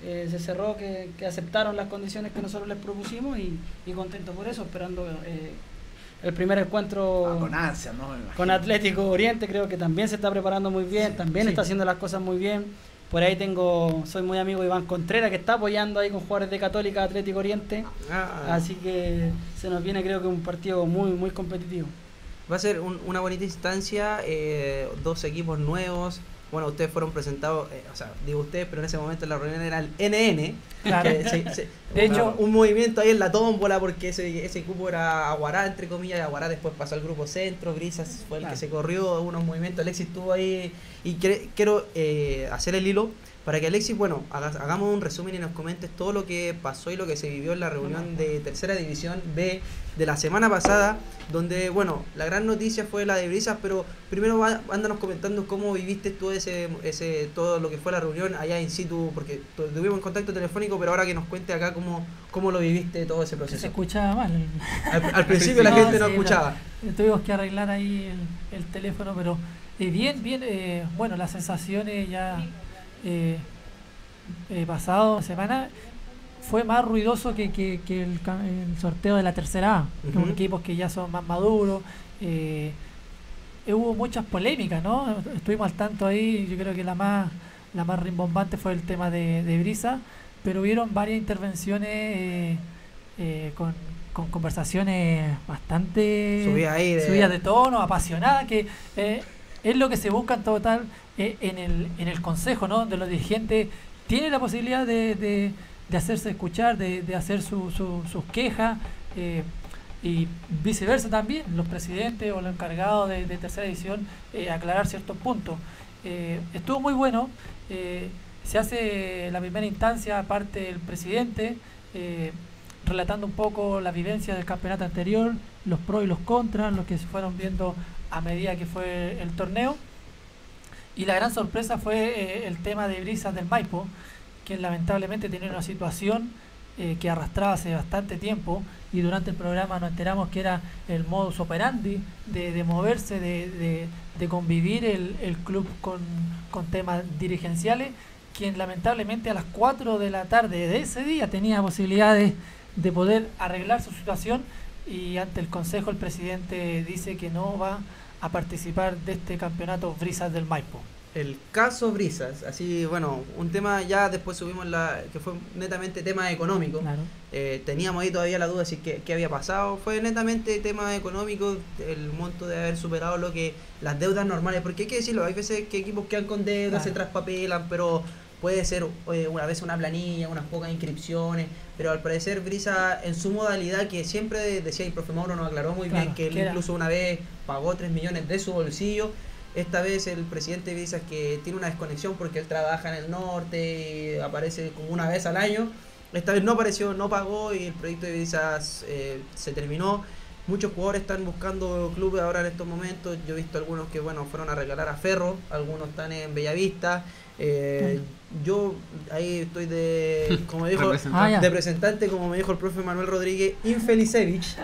eh, se cerró, que, que aceptaron las condiciones que nosotros les propusimos y, y contento por eso, esperando eh, el primer encuentro Ah, con ansia, ¿no? Me imagino. con Atlético Oriente. Creo que también se está preparando muy bien, también sí. está haciendo las cosas muy bien. Por ahí tengo, soy muy amigo de Iván Contreras, que está apoyando ahí con jugadores de Católica Atlético Oriente. Ah, Así que se nos viene, creo que un partido muy muy competitivo. va a ser un- una bonita instancia, eh, dos equipos nuevos. Bueno, ustedes fueron presentados, eh, o sea, digo ustedes, pero en ese momento en la reunión era el N N. Claro. que se- se- De hecho- un movimiento ahí en la tómbola porque ese, ese grupo era Aguará, entre comillas, y Aguará después pasó al grupo Centro, Brisas fue el Claro. que se corrió, unos movimientos, Alexis estuvo ahí y cre- quiero eh, hacer el hilo para que Alexis, bueno, haga- hagamos un resumen y nos comentes todo lo que pasó y lo que se vivió en la reunión de Tercera División B de la semana pasada, donde, bueno, la gran noticia fue la de Brisas, pero primero va- ándanos comentando cómo viviste tú ese, ese todo lo que fue la reunión allá in situ, porque tu- tuvimos contacto telefónico, pero ahora que nos cuente acá cómo, cómo lo viviste todo ese Se proceso. escuchaba mal. Al, al principio la No, gente no sí, escuchaba. Tuvimos que arreglar ahí el, el teléfono, pero eh, bien, bien, eh, bueno, las sensaciones ya eh, eh, pasado semana fue más ruidoso que, que, que el, ca- el sorteo de la tercera A, Ujú. con equipos que ya son más maduros. eh, eh, hubo muchas polémicas, ¿no? Estuvimos al tanto ahí, yo creo que la más la más rimbombante fue el tema de, de Brisa, pero hubieron varias intervenciones eh, eh, con, con conversaciones bastante Subida ahí de- subidas de tono, apasionadas, que eh, es lo que se busca en total eh, en, el, en el consejo, ¿no? Donde los dirigentes tienen la posibilidad de, de, de hacerse escuchar, de, de hacer su, su- sus quejas, eh, y viceversa también, los presidentes o los encargados de, de tercera división, eh, aclarar ciertos puntos. Eh, estuvo muy bueno, eh, se hace la primera instancia, aparte el presidente, eh, relatando un poco la vivencia del campeonato anterior, los pros y los contras, lo que se fueron viendo a medida que fue el torneo. Y la gran sorpresa fue eh, el tema de Brisas del Maipo, que lamentablemente tenía una situación eh, que arrastraba hace bastante tiempo, y durante el programa nos enteramos que era el modus operandi de, de moverse, de, de, de convivir el, el club con, con temas dirigenciales, quien lamentablemente a las cuatro de la tarde de ese día tenía posibilidades de poder arreglar su situación, y ante el consejo el presidente dice que no va a participar de este campeonato Brisas del Maipo. El caso Brisas, así, bueno, un tema ya después subimos la que fue netamente tema económico. Claro. Eh, teníamos ahí todavía la duda de si qué, qué había pasado. Fue netamente tema económico, el monto de haber superado lo que las deudas normales, porque hay que decirlo, hay veces que equipos quedan con deudas, Claro. se traspapelan, pero puede ser eh, una vez una planilla, unas pocas inscripciones, pero al parecer Brisa en su modalidad, que siempre decía, y el profe Mauro nos aclaró muy Claro, bien, que él que era- incluso una vez pagó tres millones de su bolsillo. Esta vez el presidente Brisas, que tiene una desconexión porque él trabaja en el norte y aparece como una vez al año, esta vez no apareció, no pagó, y el proyecto de Brisas eh, se terminó. Muchos jugadores están buscando clubes ahora en estos momentos. Yo he visto algunos que bueno fueron a regalar a Ferro, algunos están en Bellavista. Eh, yo ahí estoy de, como dijo, Ah, ya. de representante, como me dijo el profe Manuel Rodríguez, Infelicevich.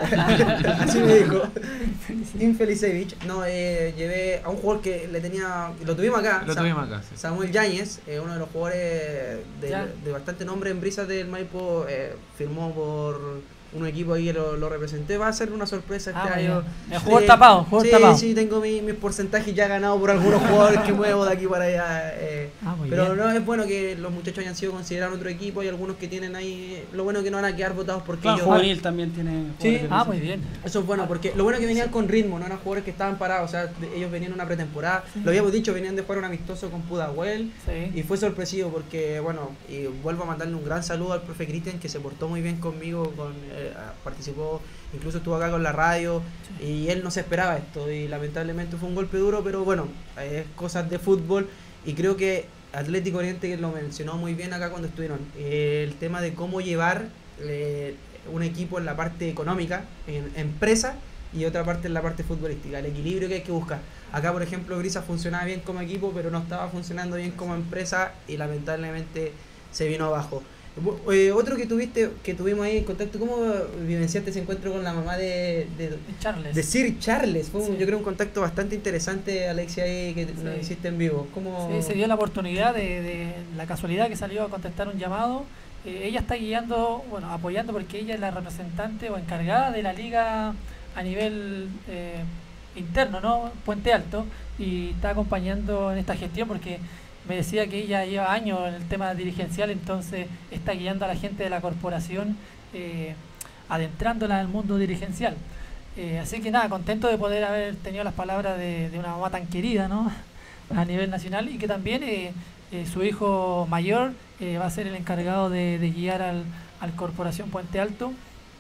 Así me dijo. Infelicevich. No, eh, llevé a un jugador que le tenía, lo tuvimos acá. Lo Sam- tuvimos acá, sí. Samuel Yáñez, eh, uno de los jugadores de, Ya. de bastante nombre en Brisas del Maipo, eh, firmó por un equipo ahí que lo, lo representé. Va a ser una sorpresa este Ah, muy año. bien. El jugador tapado, jugador sí, tapado. sí, tengo mi- mis porcentajes ya ganados por algunos jugadores que muevo de aquí para allá. eh, Ah, muy pero bien. no es bueno que los muchachos hayan sido considerados otro equipo. Hay algunos que tienen ahí. Lo bueno es que no van a quedar votados porque Claro, ellos. juvenil también tiene. Sí. jugadores de Ah, Brisas. muy bien. Eso es bueno, porque lo bueno es que venían con ritmo, no eran jugadores que estaban parados, o sea, de- ellos venían una pretemporada, lo habíamos dicho, venían de jugar un amistoso con Pudahuel, Sí. y fue sorpresivo porque, bueno, y vuelvo a mandarle un gran saludo al profe Cristian, que se portó muy bien conmigo, con eh, participó, incluso estuvo acá con la radio, y él no se esperaba esto, y lamentablemente fue un golpe duro, pero bueno, es cosas de fútbol, y creo que Atlético Oriente lo mencionó muy bien acá cuando estuvieron, eh, el tema de cómo llevar eh, un equipo en la parte económica, en empresa, y otra parte en la parte futbolística, el equilibrio que hay que buscar. Acá, por ejemplo, Brisa funcionaba bien como equipo, pero no estaba funcionando bien como empresa, y lamentablemente se vino abajo. Eh, otro que tuviste, que tuvimos ahí en contacto, ¿cómo vivenciaste ese encuentro con la mamá de, de, Charles. de Sir Charles? Fue, un, Sí. yo creo, un contacto bastante interesante, Alexia, ahí que Sí. nos hiciste en vivo. ¿Cómo? Sí, se dio la oportunidad de, de la casualidad que salió a contestar un llamado. Eh, ella está guiando, bueno, apoyando porque ella es la representante o encargada de la liga a nivel eh, interno, ¿no? Puente Alto, y está acompañando en esta gestión porque me decía que ella lleva años en el tema dirigencial, entonces está guiando a la gente de la corporación, eh, adentrándola en el mundo dirigencial. Eh, así que nada, contento de poder haber tenido las palabras de, de una mamá tan querida, ¿no? A nivel nacional, y que también eh, eh, su hijo mayor eh, va a ser el encargado de, de guiar al, al Corporación Puente Alto.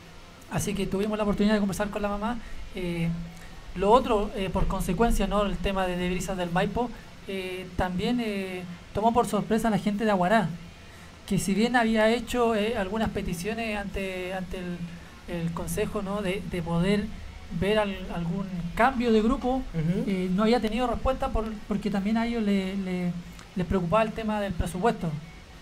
Así que tuvimos la oportunidad de conversar con la mamá. Eh, lo otro, eh, por consecuencia, ¿no? El tema de, de Brisas del Maipo, eh, también eh, tomó por sorpresa a la gente de Aguará, que si bien había hecho eh, algunas peticiones ante, ante el, el Consejo, ¿no? de, de poder ver al, algún cambio de grupo, Ujú. eh, no había tenido respuesta por, porque también a ellos le, le- les preocupaba el tema del presupuesto.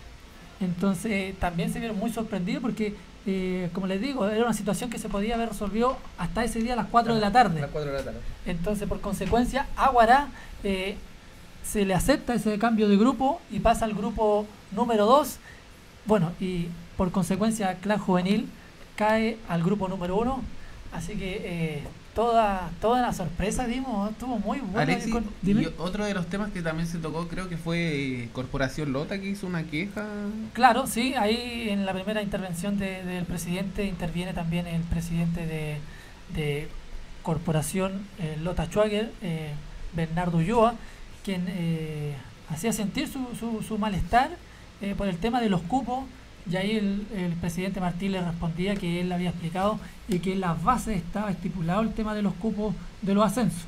Entonces eh, también se vieron muy sorprendidos porque, eh, como les digo, era una situación que se podía haber resolvido hasta ese día a las cuatro de la tarde. A las cuatro de la tarde. Entonces, por consecuencia, a Aguará eh, se le acepta ese cambio de grupo y pasa al grupo número dos. Bueno, y por consecuencia, Clan Juvenil cae al grupo número uno. Así que eh, toda toda la sorpresa, dimos, estuvo muy bueno. Alexis, Con- dime. y otro de los temas que también se tocó creo que fue eh, Corporación Lota, que hizo una queja. Claro, sí, ahí en la primera intervención de- del presidente interviene también el presidente de, de Corporación eh, Lota Schwager, eh, Bernardo Ulloa, quien eh, hacía sentir su, su, su malestar eh, por el tema de los cupos, y ahí el, el presidente Martí le respondía que él había explicado y que en las bases estaba estipulado el tema de los cupos de los ascensos.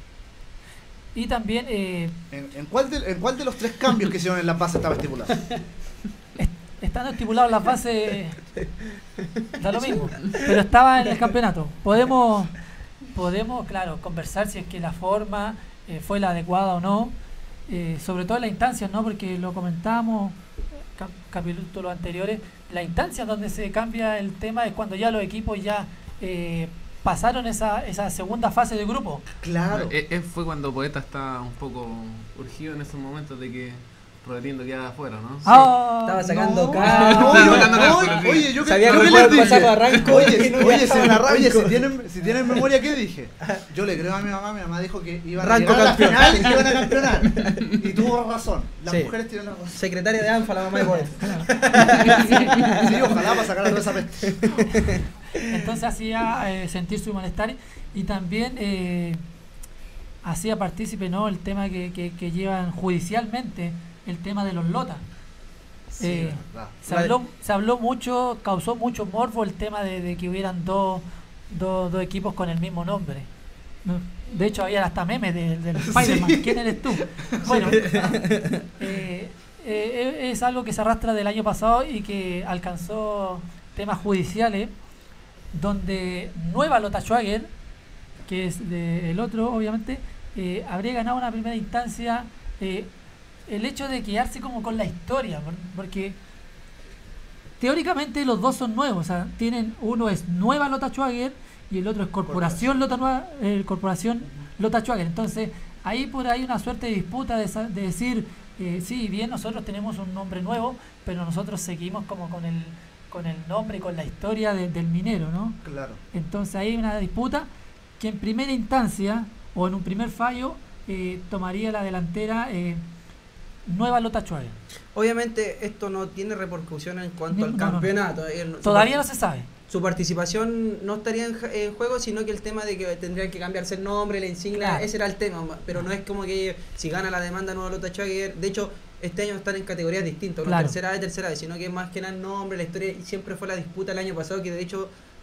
Y también eh, ¿En, en cuál de, ¿En cuál de los tres cambios que hicieron en la base estaba estipulado? estando estipuladas las bases, da lo mismo, pero estaba en el campeonato. Podemos, podemos, claro, conversar si es que la forma eh, fue la adecuada o no, eh, sobre todo en las instancias, ¿no? Porque lo comentábamos cap capítulos anteriores, la instancia donde se cambia el tema es cuando ya los equipos ya eh, pasaron esa, esa segunda fase de grupo. Claro. Eh, eh, fue cuando Poeta está un poco urgido en esos momentos de que Rodelindo queda afuera, ¿no? Ah, Estaba sacando no. cálculos. No, yo- sacando no, cálculos, sí. oye, yo que, Sabía yo que que no les podía pasar dije. arranco, Oye, que no oye, había si, estado en arranco. oye, si tienen, si tienen memoria, ¿qué dije? Yo le creo a mi mamá, mi mamá dijo que iban a Arranco llegar a la campeón. final y iban a campeonar. Y tuvo razón. Las Sí. mujeres tienen razón. Secretaria de ANFA, la mamá de Poeta. Sí, ojalá para sacar a toda esa peste. Entonces hacía eh, sentir su malestar y también eh, hacía partícipe, ¿no? El tema que, que, que llevan judicialmente, el tema de los lotas. Sí, Eh, verdad. se, habló, se habló mucho, causó mucho morbo el tema de, de que hubieran dos, dos, dos equipos con el mismo nombre. ¿No? De hecho, había hasta memes del de Spider-Man. Sí. ¿Quién eres tú? Bueno, eh, eh, es algo que se arrastra del año pasado y que alcanzó temas judiciales, donde Nueva Lota Schwager, que es de- el otro, obviamente, eh, habría ganado una primera instancia. eh, el hecho de quedarse como con la historia, por- porque teóricamente los dos son nuevos, o sea, tienen, uno es Nueva Lota Schwager y el otro es Corporación Lota Nueva, eh, Corporación Lota Schwager. Entonces, ahí por ahí una suerte de disputa de, sa- de decir, eh, sí, bien, nosotros tenemos un nombre nuevo, pero nosotros seguimos como con el con el nombre y con la historia de- del minero, ¿no? Claro. Entonces ahí hay una disputa que en primera instancia o en un primer fallo eh, tomaría la delantera eh, Nueva Lota Schwager. Obviamente esto no tiene repercusión en cuanto No, al no, no. campeonato. El- su Todavía no partic- se sabe. Su participación no estaría en, ja- en juego, sino que el tema de que tendrían que cambiarse el nombre, la insignia, Claro. ese era el tema. ma- Pero no es como que si gana la demanda Nueva Lota Schwager, de hecho este año están en categorías distintas, no Claro. tercera A y tercera B, sino que más que nada el nombre, la historia, y siempre fue la disputa el año pasado, que de hecho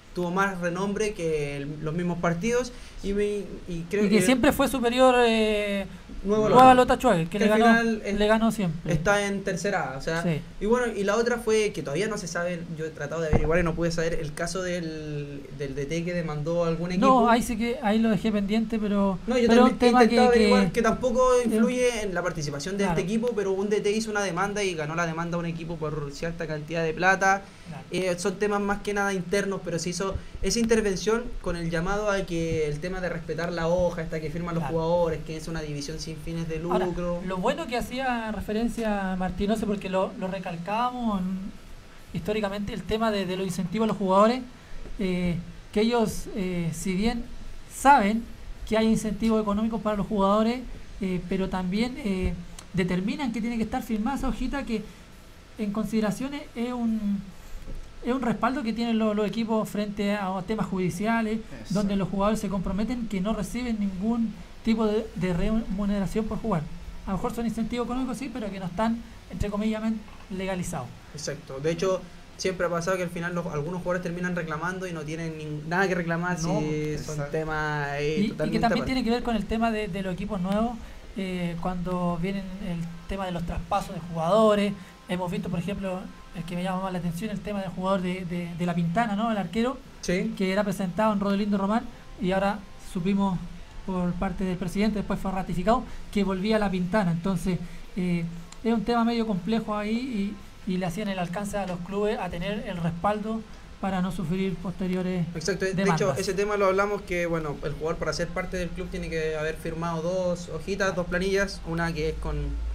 tuvo más renombre que el- los mismos partidos y, me, y creo Y que siempre fue superior eh, Nuevo Nueva Lota, Lota Chuague, que que le al ganó, final es- le ganó siempre. está en tercera A, o sea, Sí. y bueno, y la otra fue que todavía no se sabe, yo he tratado de averiguar y no pude saber el caso del, del D T que demandó a algún equipo. No, ahí sí que ahí lo dejé pendiente, pero, No, yo pero también un tema he intentado que, averiguar que- que, tampoco influye en la participación de Claro. este equipo, pero un D T hizo una demanda y ganó la demanda a un equipo por cierta cantidad de plata. Claro. Eh, son temas más que nada internos, pero se hizo esa intervención con el llamado a que el tema de respetar la hoja, hasta que firman los Claro. jugadores, que es una división sin fines de Ahora, lucro. lo bueno que hacía referencia a Martinoso, porque lo, lo recalcábamos en- históricamente, el tema de, de los incentivos a los jugadores, eh, que ellos, eh, si bien saben que hay incentivos económicos para los jugadores, eh, pero también eh, determinan que tiene que estar firmada esa hojita que en consideraciones es un es un respaldo que tienen los, los equipos frente a temas judiciales, Eso. donde los jugadores se comprometen que no reciben ningún tipo de, de remuneración por jugar. A lo mejor son incentivos económicos, sí, pero que no están, entre comillas, legalizados. Exacto. De hecho, siempre ha pasado que al final los, algunos jugadores terminan reclamando y no tienen nin- nada que reclamar No, si son exacto. temas eh, Y, y totalmente que también aparte. tiene que ver con el tema de, de los equipos nuevos, eh, cuando vienen el tema de los traspasos de jugadores. Hemos visto, por ejemplo, el que me llama más la atención, el tema del jugador de, de, de La Pintana, ¿no? El arquero, Sí. que era presentado en Rodelindo Román, y ahora supimos por parte del presidente, después fue ratificado, que volvía a La Pintana. Entonces, eh, es un tema medio complejo ahí y, y le hacían el alcance a los clubes a tener el respaldo para no sufrir posteriores Exacto, de demandas. hecho ese tema lo hablamos que bueno, el jugador para ser parte del club tiene que haber firmado dos hojitas, dos planillas, una que es con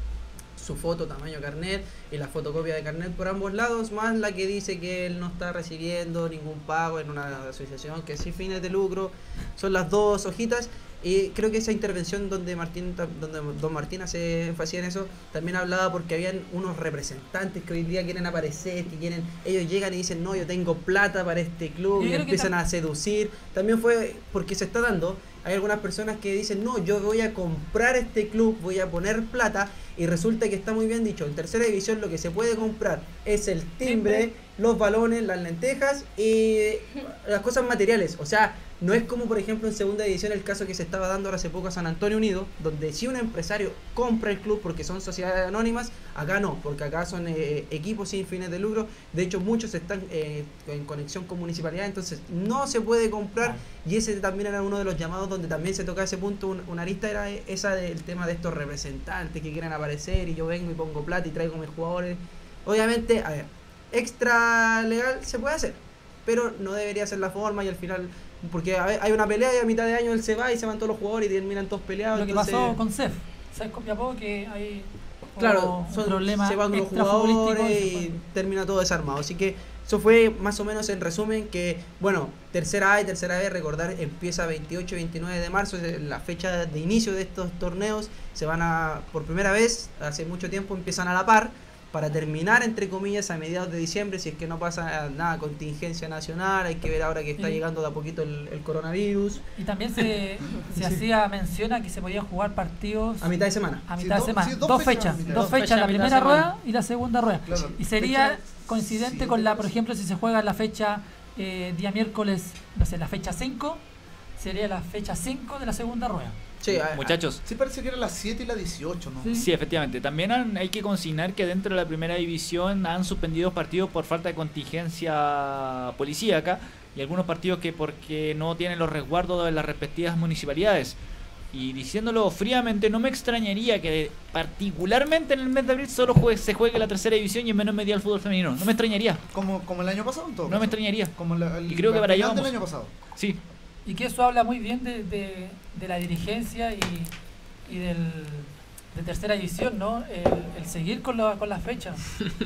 su foto, tamaño carnet y la fotocopia de carnet por ambos lados, más la que dice que él no está recibiendo ningún pago en una asociación que es sin fines de lucro. Son las dos hojitas. Y creo que esa intervención donde Martín, donde Don Martín hace énfasis en eso, también hablaba porque habían unos representantes que hoy día quieren aparecer, que quieren, ellos llegan y dicen, no, yo tengo plata para este club, Yo y creo que empiezan tam- a seducir. También fue porque se está dando, hay algunas personas que dicen, no, yo voy a comprar este club, voy a poner plata, y resulta que está muy bien dicho, en tercera división lo que se puede comprar es el timbre, los balones, las lentejas y las cosas materiales. O sea, no es como por ejemplo en segunda división el caso que se estaba dando ahora hace poco a San Antonio Unido, donde si un empresario compra el club porque son sociedades anónimas, acá no, porque acá son eh, equipos sin fines de lucro. De hecho muchos están eh, en conexión con municipalidad, entonces no se puede comprar. Y ese también era uno de los llamados donde también se tocaba ese punto. Un- una arista era esa del tema de estos representantes que quieren aparecer y yo vengo y pongo plata y traigo mis jugadores. Obviamente, a ver, extra legal se puede hacer, pero no debería ser la forma. Y al final, porque a ver, hay una pelea y a mitad de año él se va y se van todos los jugadores y terminan todos peleados. Lo que entonces- pasó con C E F. ¿Sabes Copiapó? Que hay Claro, un son, problema se van los extrafutbolístico jugadores se y fue. termina todo desarmado. Así que eso fue más o menos en resumen que, bueno, tercera A y tercera B, recordar, empieza veintiocho y veintinueve de marzo, es la fecha de inicio de estos torneos. Se van a, por primera vez, hace mucho tiempo, empiezan a la par, para terminar, entre comillas, a mediados de diciembre, si es que no pasa nada, contingencia nacional. Hay que ver ahora que está Y- llegando de a poquito el, el coronavirus. Y también se, se hacía mención a que se podían jugar partidos A mitad de semana. a Sí, mitad do- de semana. sí, dos, dos fechas. fechas a mitad. Dos Dos fechas, fechas la a mitad primera de semana. rueda y la segunda rueda. Claro. Y sería Fecha- coincidente sí, con la, dos por ejemplo, si se juega la fecha eh, día miércoles, no sé, la fecha cinco, sería la fecha cinco de la segunda rueda. Sí, a- Muchachos, Sí, parece que era las siete y la dieciocho, ¿no? Sí. sí, efectivamente. También han- hay que consignar que dentro de la primera división han suspendido partidos por falta de contingencia policíaca y algunos partidos que porque no tienen los resguardos de las respectivas municipalidades. Y diciéndolo fríamente, no me extrañaría que particularmente en el mes de abril solo juegue- se juegue la tercera división y en menos media el fútbol femenino. No me extrañaría, Como, como el año pasado, en todo no caso. me extrañaría. Como la, el, Y creo que la para allá final del vamos. año pasado. Sí, Y que eso habla muy bien de, de, de la dirigencia y, y del, de tercera división, ¿no? El, el seguir con, la, con las fechas.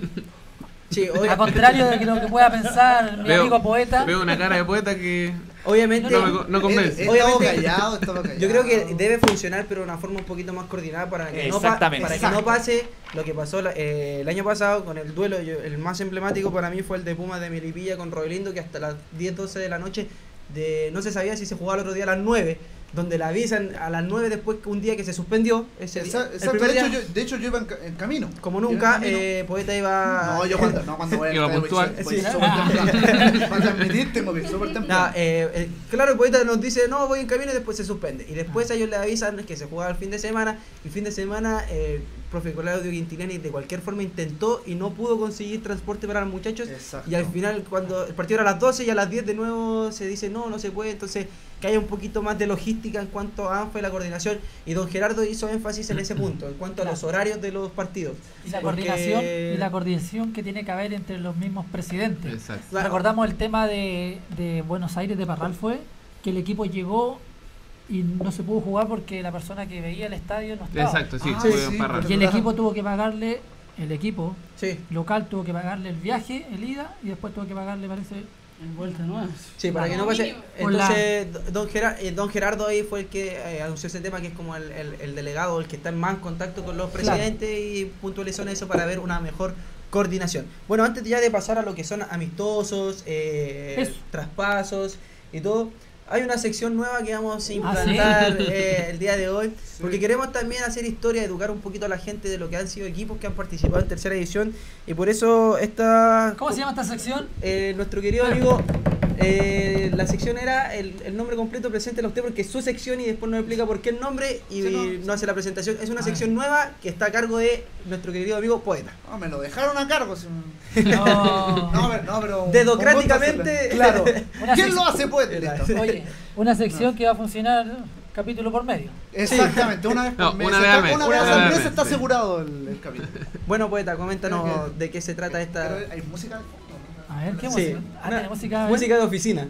sí, obvia- A contrario de lo que pueda pensar mi Veo- amigo poeta. Veo una cara de poeta que obviamente... no, me co- no convence. He, he Obviamente- estado callado, he estado callado. Yo creo que debe funcionar, pero de una forma un poquito más coordinada para que, no, pa- Exactamente. para que no pase lo que pasó la- eh, el año pasado con el duelo. Yo- el más emblemático para mí fue el de Pumas de Melipilla con Rodelindo, que hasta las diez doce de la noche de, no se sabía si se jugaba el otro día a las nueve. donde le avisan a las nueve después que un día que se suspendió. Ese día, Exacto, el exacto, primer de, hecho, día, yo, de hecho yo iba en, ca- en camino. como Iba en nunca, camino. eh, Poeta iba... No, yo cuando, no, cuando voy a Iba voy- puntual. voy Sí. súper temprano. Para transmitir tengo que ir súper temprano. Nada, eh, eh, claro, el Poeta nos dice, no, voy en camino y después se suspende. Y después ellos le avisan que se jugaba el fin de semana. Y el fin de semana, eh, el profe Claudio Quintilani de cualquier forma intentó y no pudo conseguir transporte para los muchachos. Exacto. Y al final, cuando el partido era a las doce y a las diez de nuevo se dice, no, no se puede. Entonces, que haya un poquito más de logística en cuanto a ANFA y la coordinación. Y don Gerardo hizo énfasis en ese punto, en cuanto a los horarios de los partidos. Y la Porque- coordinación y la coordinación que tiene que haber entre los mismos presidentes. Exacto. Claro. Recordamos el tema de, de Buenos Aires, de Parral, fue que el equipo llegó y no se pudo jugar porque la persona que veía el estadio no estaba. Exacto, sí, Ah, fue sí, en Parral. Y el equipo tuvo que pagarle, el equipo Sí, local tuvo que pagarle el viaje, el ida, y después tuvo que pagarle, parece, En vuelta nueva. sí, para que no Como pase. mínimo. Por la- Entonces, don, Gerar- eh, don Gerardo ahí fue el que eh, anunció ese tema, que es como el, el, el delegado, el que está en más contacto con los Claro. presidentes y puntualizó en eso para ver una mejor coordinación. Bueno, antes ya de pasar a lo que son amistosos, eh, Eso. traspasos y todo, hay una sección nueva que vamos a ¿Ah, sí? implantar eh, el día de hoy, Sí. porque queremos también hacer historia, educar un poquito a la gente de lo que han sido equipos que han participado en tercera edición, y por eso esta... ¿cómo se llama esta sección? Eh, nuestro querido amigo, eh, la sección era el, el nombre completo, preséntela usted porque es su sección y después nos explica por qué el nombre y Sí, no, no, sí. hace la presentación. Es una Ah. sección nueva que está a cargo de nuestro querido amigo Poeta. No, me lo dejaron a cargo. si me- No. No, pero, no, pero un- Dedocráticamente. un gusto hacerlo. Claro. Una ¿Quién sec- lo hace, pues? Era- Listo. Oye, una sección que va a funcionar ¿no? capítulo por medio. Exactamente, una vez por No, mes. una Está- vez al mes, una una vez vez al al mes mes, está sí. asegurado el, el capítulo. Bueno, Poeta, coméntanos Creo que- de qué se trata esta... Pero hay música de fondo, ¿no? A ver, ¿qué Sí, música? Ah, una- tiene música. a ver. música de oficina.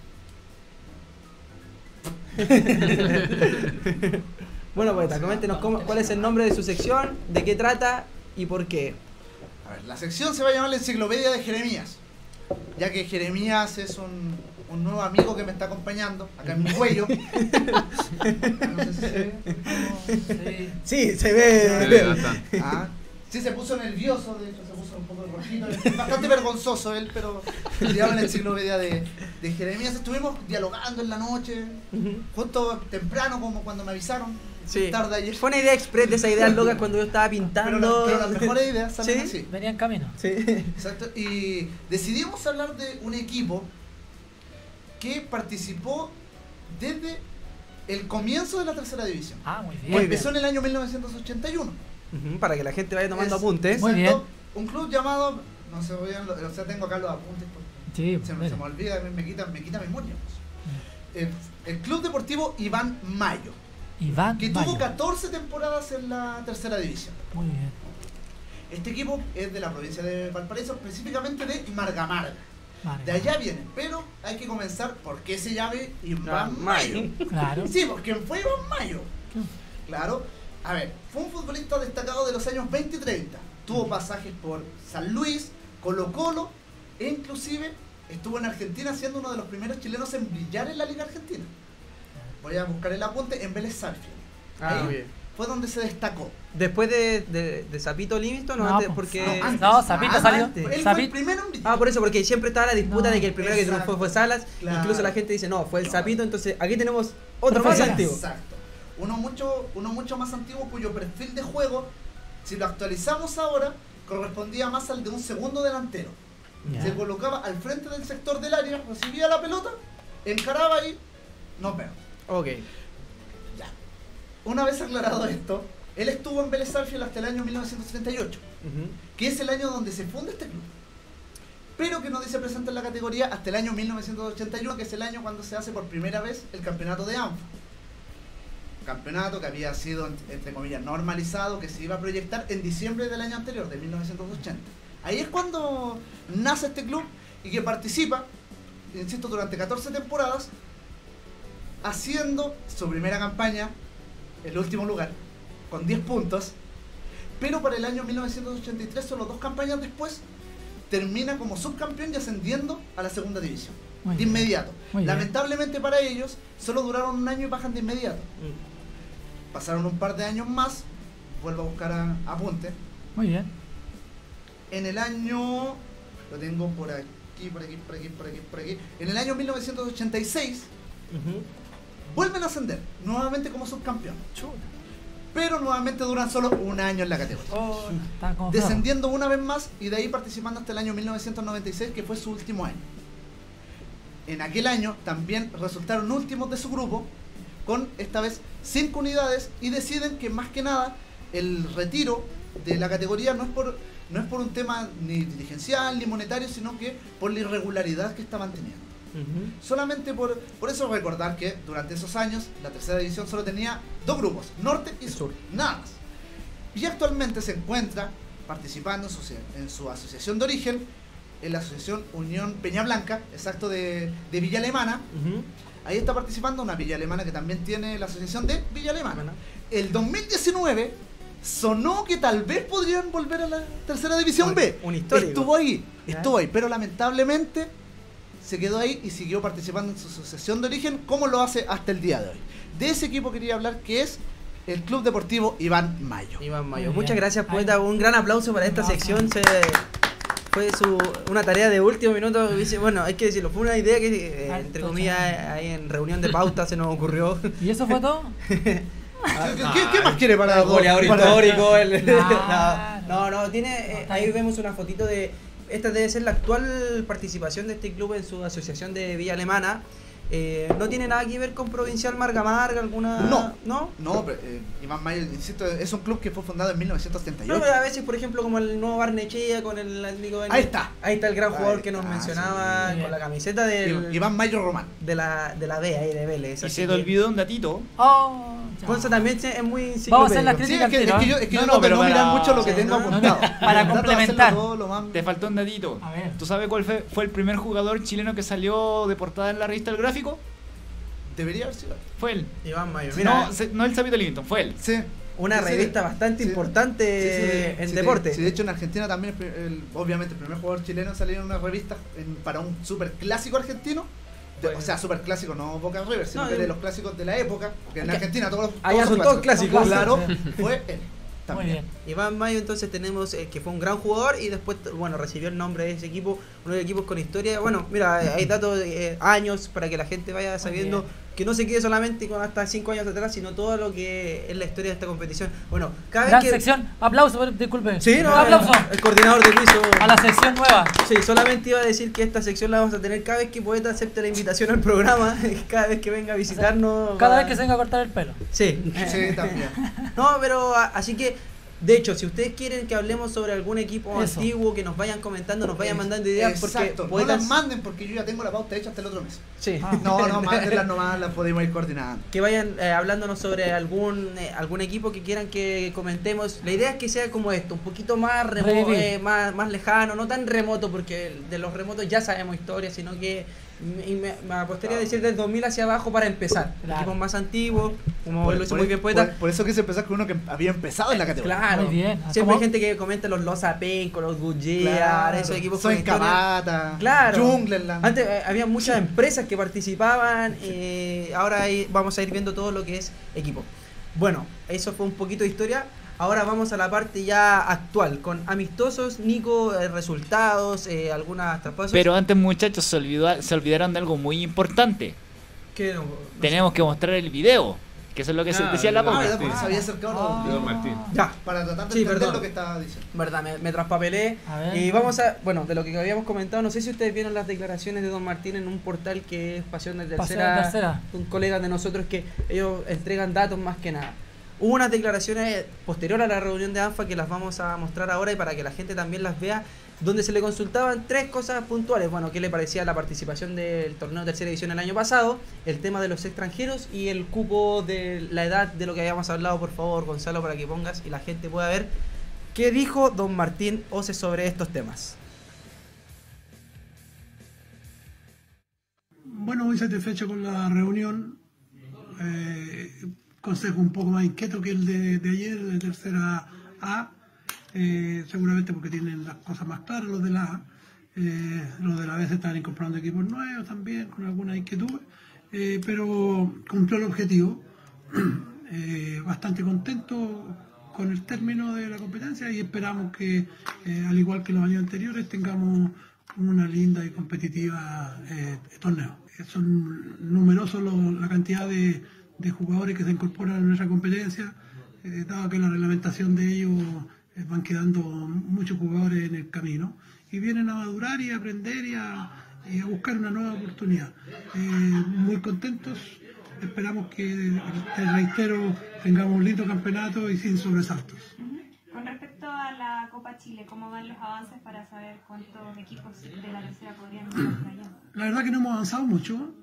Bueno, Poeta, coméntenos cómo- cuál es el nombre de su sección, de qué trata y por qué. A ver, la sección se va a llamar la Enciclopedia de Jeremías, ya que Jeremías es un, un nuevo amigo que me está acompañando acá en mi cuello. No sé si se ve. Sí. Sí, se Se ve... ve bastante. Ah, sí, se puso nervioso, de hecho se puso un poco rojito, es bastante vergonzoso él, pero se llama la Enciclopedia de, de Jeremías. Estuvimos dialogando en la noche, Ujú. justo temprano como cuando me avisaron, Sí. tarde ayer. Fue una idea express de esas ideas locas cuando yo estaba Pero, pintando. la- pero las mejores ideas salen ¿Sí? así. Venía en camino. Sí. Exacto, y decidimos hablar de un equipo que participó desde el comienzo de la tercera división. Ah, muy bien. Muy bien. Empezó en el año mil novecientos ochenta y uno. Ujú, para que la gente vaya tomando Es- apuntes. Muy bien. Exacto, un club llamado, no sé, oigan, lo- o sea, tengo acá los apuntes, porque Sí, se, me- mira. se me olvida, me, me quita, me quita memoria. El, el Club Deportivo Iván Mayo, Iván que Mayo. tuvo catorce temporadas en la tercera división. Muy bien. Este equipo es de la provincia de Valparaíso, específicamente de Margamarga. Vale. De allá viene, pero hay que comenzar por qué se llame Iván Ah, Mayo. Claro. Sí, porque fue Iván Mayo. Claro. A ver, fue un futbolista destacado de los años veinte y treinta. Tuvo pasajes por San Luis, Colo Colo e inclusive estuvo en Argentina siendo uno de los primeros chilenos en brillar en la Liga Argentina. Voy a buscar el apunte en Vélez Sarsfield. Ah, Ahí bien. fue donde se destacó. Después de, de, de Zapito Livingston, ¿no? No, Antes, pues, porque... antes. No, Zapito Ah, salió. antes. Él fue Zapito- el primero en brillar. Ah, por eso, porque siempre estaba la disputa No, de que el primero que exacto. triunfó fue Salas. Claro. Incluso la gente dice, no, fue el No. Zapito. Entonces, aquí tenemos otro más Perfecto. antiguo. Exacto. Uno mucho, uno mucho más antiguo cuyo perfil de juego, si lo actualizamos ahora, correspondía más al de un segundo delantero. Ya. Se colocaba al frente del sector del área, recibía la pelota, encaraba y nos vemos. Ok. Ya. Una vez aclarado esto, él estuvo en Vélez Sarsfield hasta el año mil novecientos treinta y ocho, Ujú. que es el año donde se funda este club. Pero que no dice presente en la categoría hasta el año mil novecientos ochenta y uno, que es el año cuando se hace por primera vez el campeonato de ANFA. Campeonato que había sido, entre comillas, normalizado, que se iba a proyectar en diciembre del año anterior, de mil novecientos ochenta. Ahí es cuando nace este club y que participa, insisto, durante catorce temporadas, haciendo su primera campaña, el último lugar, con diez puntos, pero para el año mil novecientos ochenta y tres, solo dos campañas después, termina como subcampeón y ascendiendo a la segunda división, Muy de bien. inmediato. Muy bien. Lamentablemente para ellos, solo duraron un año y bajan de inmediato. Mm. Pasaron un par de años más, vuelvo a buscar a, apunte. Muy bien. En el año, lo tengo por aquí, por aquí, por aquí, por aquí, por aquí. En el año mil novecientos ochenta y seis, Ujú. vuelven a ascender, nuevamente como subcampeón. Chuta. Pero nuevamente duran solo un año en la categoría. Oh, está como feo. Descendiendo una vez más y de ahí participando hasta el año mil novecientos noventa y seis, que fue su último año. En aquel año también resultaron últimos de su grupo, con esta vez cinco unidades, y deciden que más que nada el retiro de la categoría no es por, no es por un tema ni dirigencial ni monetario, sino que por la irregularidad que estaban teniendo. Ujú. Solamente por, por eso recordar que durante esos años la tercera división solo tenía dos grupos, norte y sur, nada más. Y actualmente se encuentra participando en su, en su asociación de origen, en la asociación Unión Peña Blanca, exacto, de, de Villa Alemana. Ujú. Ahí está participando una Villa Alemana que también tiene la asociación de Villa Alemana. Bueno. El dos mil diecinueve sonó que tal vez podrían volver a la tercera división Un- B. un histórico. Estuvo ahí, Ya. estuvo ahí, pero lamentablemente se quedó ahí y siguió participando en su asociación de origen, como lo hace hasta el día de hoy. De ese equipo quería hablar, que es el Club Deportivo Iván Mayo. Iván Mayo. Muy Muchas bien. gracias, Ahí. poeta. Un gran aplauso para esta Aplauso. sección. Se, fue su, una tarea de último minuto. Dice, bueno, hay que decirlo. Fue una idea que, eh, Ah, entre total. comillas, ahí en reunión de pauta se nos ocurrió. ¿Y eso fue todo? ¿Qué, qué- qué más quiere para El goleador para- histórico. el- Claro. no, no, no, tiene, eh, Está ahí bien. vemos una fotito de. Esta debe ser la actual participación de este club en su asociación de Villa Alemana. Eh, no tiene nada que ver con Provincial Marga Marga, alguna. No. ¿No? No, pero, eh, Iván Mayo, insisto, es un club que fue fundado en mil novecientos setenta y No, ocho. pero a veces, por ejemplo, como el nuevo Barnechea con el Atlético de- Ahí está. Ahí está el gran Ahí jugador que nos está, mencionaba sí. con la camiseta del, Iván Mayo Román. de la de la B ahí de Vélez. Y así se te que- olvidó un datito. Oh, ya. Gonza también se- es muy Vamos a hacer las enciclopédico. Sí, crítica es que, es al que tiro, yo, es que No, yo no, trato de pero no mirar para- mucho lo que sí, tengo no, no, apuntado. para Trato de hacerlo complementar. todo lo más- Te faltó un datito. A ver. ¿Tú sabes cuál fue, fue el primer jugador chileno que salió de portada en la revista El Gráfico? Debería haber sido. Fue él. Iván Mayo. Mira, no, se- no el Zapito Livington, fue él. Sí. una Sí, sí. revista bastante Sí. importante Sí, sí, en sí, deporte. De, sí, de hecho, en Argentina también, el, el- obviamente, el primer jugador chileno en salir en una revista en- para un super clásico argentino. De- Pues- o sea, super clásico, no Boca River, sino No, que yo- de los clásicos de la época. Porque en Acá- Argentina todos los allá son todos clásicos. Claro, Sí. fue él. Muy También. bien. Iván Mayo, entonces tenemos eh, que fue un gran jugador y después, bueno, recibió el nombre de ese equipo, uno de los equipos con historia. Bueno, mira, eh, hay datos de eh, años para que la gente vaya sabiendo bien. que no se quede solamente con hasta cinco años atrás, sino todo lo que es la historia de esta competición. Bueno, cada Gran vez que. sección. Aplauso, por- disculpe. Sí, no, Aplauso el coordinador de piso. a la sección nueva. Sí, solamente iba a decir que esta sección la vamos a tener cada vez que Poeta acepte la invitación al programa, cada vez que venga a visitarnos. Cada va- vez que se venga a cortar el pelo. Sí, Sí, también. No, pero a- así que, de hecho, si ustedes quieren que hablemos sobre algún equipo Eso. antiguo, que nos vayan comentando, nos vayan mandando ideas, Exacto. porque No las Poetas- manden porque yo ya tengo la pauta hecha hasta el otro mes. Sí. Ah. No, no, mándenlas nomás, las podemos ir coordinando. Que vayan eh, hablándonos sobre algún eh, algún equipo que quieran que comentemos. La idea es que sea como esto, un poquito más remoto, Revivir. eh, más, más lejano, no tan remoto, porque de los remotos ya sabemos historia, sino que mm, y me, me apostaría a decir del dos mil hacia abajo para empezar. Claro. Equipos más antiguos, como Por, lo hizo por- muy bien Poeta. por- por eso quise empezar con uno que había empezado en la categoría. Claro, Muy bien. siempre ¿Cómo? hay gente que comenta los Loza Penco, los Guggear, Claro. esos equipos Soy con historia. Cabata, Claro. Jungleland. Antes eh, había muchas empresas que participaban, eh, ahora ahí vamos a ir viendo todo lo que es equipo. Bueno, eso fue un poquito de historia. Ahora vamos a la parte ya actual, con amistosos, Nico, eh, resultados, eh, algunas traspasos. Pero antes, muchachos, se, olvidó, se olvidaron de algo muy importante. ¿Qué no- no Tenemos que mostrar el video, que eso es lo que se Ah, decía en la verdad. Ah, pauta. ya, porque se había acercado Ah. los- Diego Martín. sé? Ya, para tratar de Sí, entender perdón. lo que estaba diciendo. verdad, me, me traspapelé. A ver. Y vamos a, bueno, de lo que habíamos comentado, no sé si ustedes vieron las declaraciones de Don Martín en un portal que es Pasión de Pasión Tercera, de Tercera. un colega de nosotros que ellos entregan datos más que nada. Hubo unas declaraciones posterior a la reunión de ANFA que las vamos a mostrar ahora y para que la gente también las vea, donde se le consultaban tres cosas puntuales. Bueno, qué le parecía la participación del torneo de tercera división el año pasado, el tema de los extranjeros y el cupo de la edad de lo que habíamos hablado. Por favor, Gonzalo, para que pongas y la gente pueda ver qué dijo Don Martín Ose sobre estos temas. Bueno, muy satisfecho con la reunión. Eh, consejo un poco más inquieto que el de, de ayer, de tercera A. Eh, seguramente porque tienen las cosas más claras los de la A. Eh, los de la B se están incorporando equipos nuevos también, con algunas inquietudes. Eh, pero cumplió el objetivo. Eh, bastante contento con el término de la competencia y esperamos que, eh, al igual que los años anteriores, tengamos una linda y competitiva eh, torneo. son numerosos lo- la cantidad de, de jugadores que se incorporan a nuestra competencia, eh, dado que la reglamentación de ellos eh, van quedando muchos jugadores en el camino y vienen a madurar y a aprender y a, y a buscar una nueva oportunidad. Eh, muy contentos, esperamos que, te reitero, tengamos un lindo campeonato y sin sobresaltos. Con respecto a la Copa Chile, ¿cómo van los avances para saber cuántos equipos de la tercera podrían estar allá? La verdad que no hemos avanzado mucho.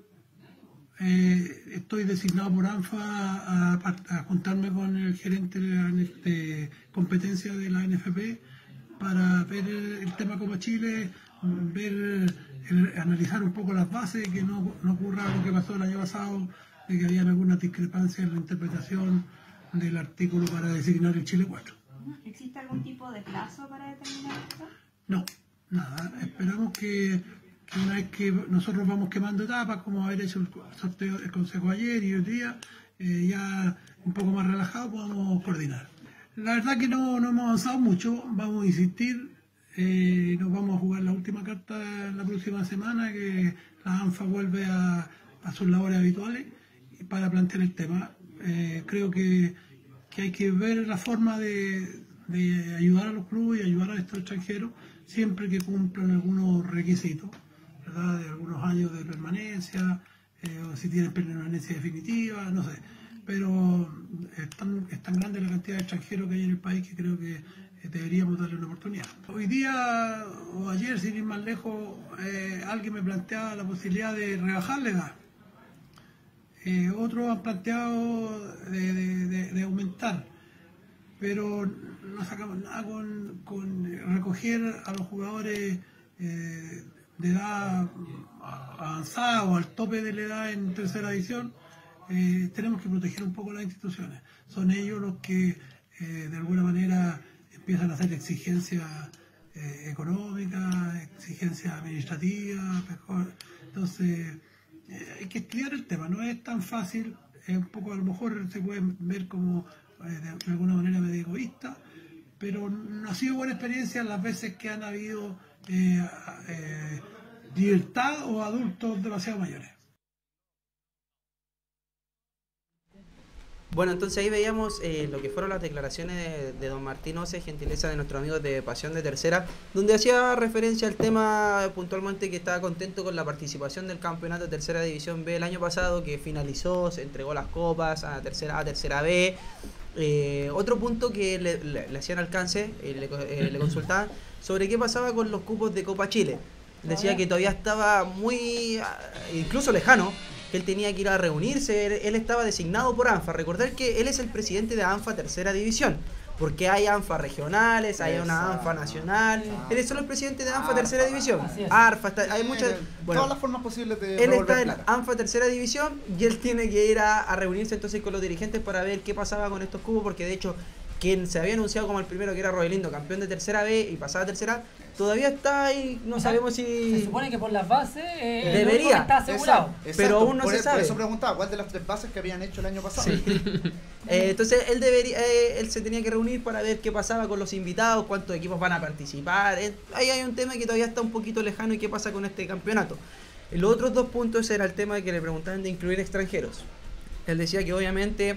Eh, estoy designado por ANFA a, a- a juntarme con el gerente de, la, de competencia de la N F P para ver el, el tema Copa Chile, ver, el- analizar un poco las bases, que no, no ocurra lo que pasó el año pasado, de que había alguna discrepancia en la interpretación del artículo para designar el Chile cuatro. ¿Existe algún tipo de plazo para determinar esto? No, nada. Esperamos que, que una vez que nosotros vamos quemando etapas, como haber hecho el sorteo del consejo ayer y hoy día, eh, ya un poco más relajado, podamos coordinar. La verdad que no, no hemos avanzado mucho, vamos a insistir, eh, nos vamos a jugar la última carta la próxima semana, que la ANFA vuelve a, a sus labores habituales para plantear el tema. Eh, creo que, que hay que ver la forma de, de ayudar a los clubes y ayudar a estos extranjeros siempre que cumplan algunos requisitos, ¿verdad? De algunos años de permanencia, eh, o si tienen permanencia definitiva, no sé. Pero es tan, es tan grande la cantidad de extranjeros que hay en el país que creo que eh, deberíamos darle una oportunidad. Hoy día o ayer, sin ir más lejos, eh, alguien me planteaba la posibilidad de rebajar la edad. Eh, otros han planteado de, de- de- de aumentar, pero no sacamos nada con, con recoger a los jugadores eh, de edad avanzada o al tope de la edad en tercera división. Eh, tenemos que proteger un poco las instituciones. Son ellos los que eh, de alguna manera empiezan a hacer exigencias eh, económicas, exigencias administrativas, mejor. Entonces, eh, hay que estudiar el tema, no es tan fácil, es un poco, a lo mejor se puede ver como eh, de, de alguna manera medio egoísta, pero no ha sido buena experiencia las veces que han habido eh, eh, libertad o adultos demasiado mayores. Bueno, entonces ahí veíamos eh, lo que fueron las declaraciones de, de don Martín Ose, gentileza de nuestros amigos de Pasión de Tercera, donde hacía referencia al tema puntualmente que estaba contento con la participación del campeonato de Tercera División B el año pasado, que finalizó, se entregó las copas a Tercera A, a Tercera B. Eh, otro punto que le, le- le hacían alcance, eh, le, eh, le consultaban sobre qué pasaba con los cupos de Copa Chile. Decía que todavía estaba muy, ah, incluso lejano, que él tenía que ir a reunirse, él, él estaba designado por ANFA. Recordar que él es el presidente de ANFA Tercera División, porque hay ANFA regionales, hay una Exacto. ANFA nacional, él es solo el presidente de ANFA ARFA. Tercera División, Así es. ARFA, está- hay muchas... Bueno, Todas las formas posibles de él devolver está en plata. ANFA Tercera División y él tiene que ir a, a reunirse entonces con los dirigentes para ver qué pasaba con estos cupos, porque de hecho quien se había anunciado como el primero, que era Roelindo, campeón de Tercera B y pasaba a Tercera A, todavía está ahí, no O sea, sabemos Se si... supone que por las bases eh, el Debería. único que está asegurado. Exacto, exacto. Pero aún no por, se e- sabe. Por eso preguntaba, ¿cuál de las tres bases que habían hecho el año pasado? Eh, entonces él debería, eh, él se tenía que reunir para ver qué pasaba con los invitados, cuántos equipos van a participar. Eh, ahí hay un tema que todavía está un poquito lejano y qué pasa con este campeonato. Los otros dos puntos era el tema de que le preguntaban de incluir extranjeros. Él decía que obviamente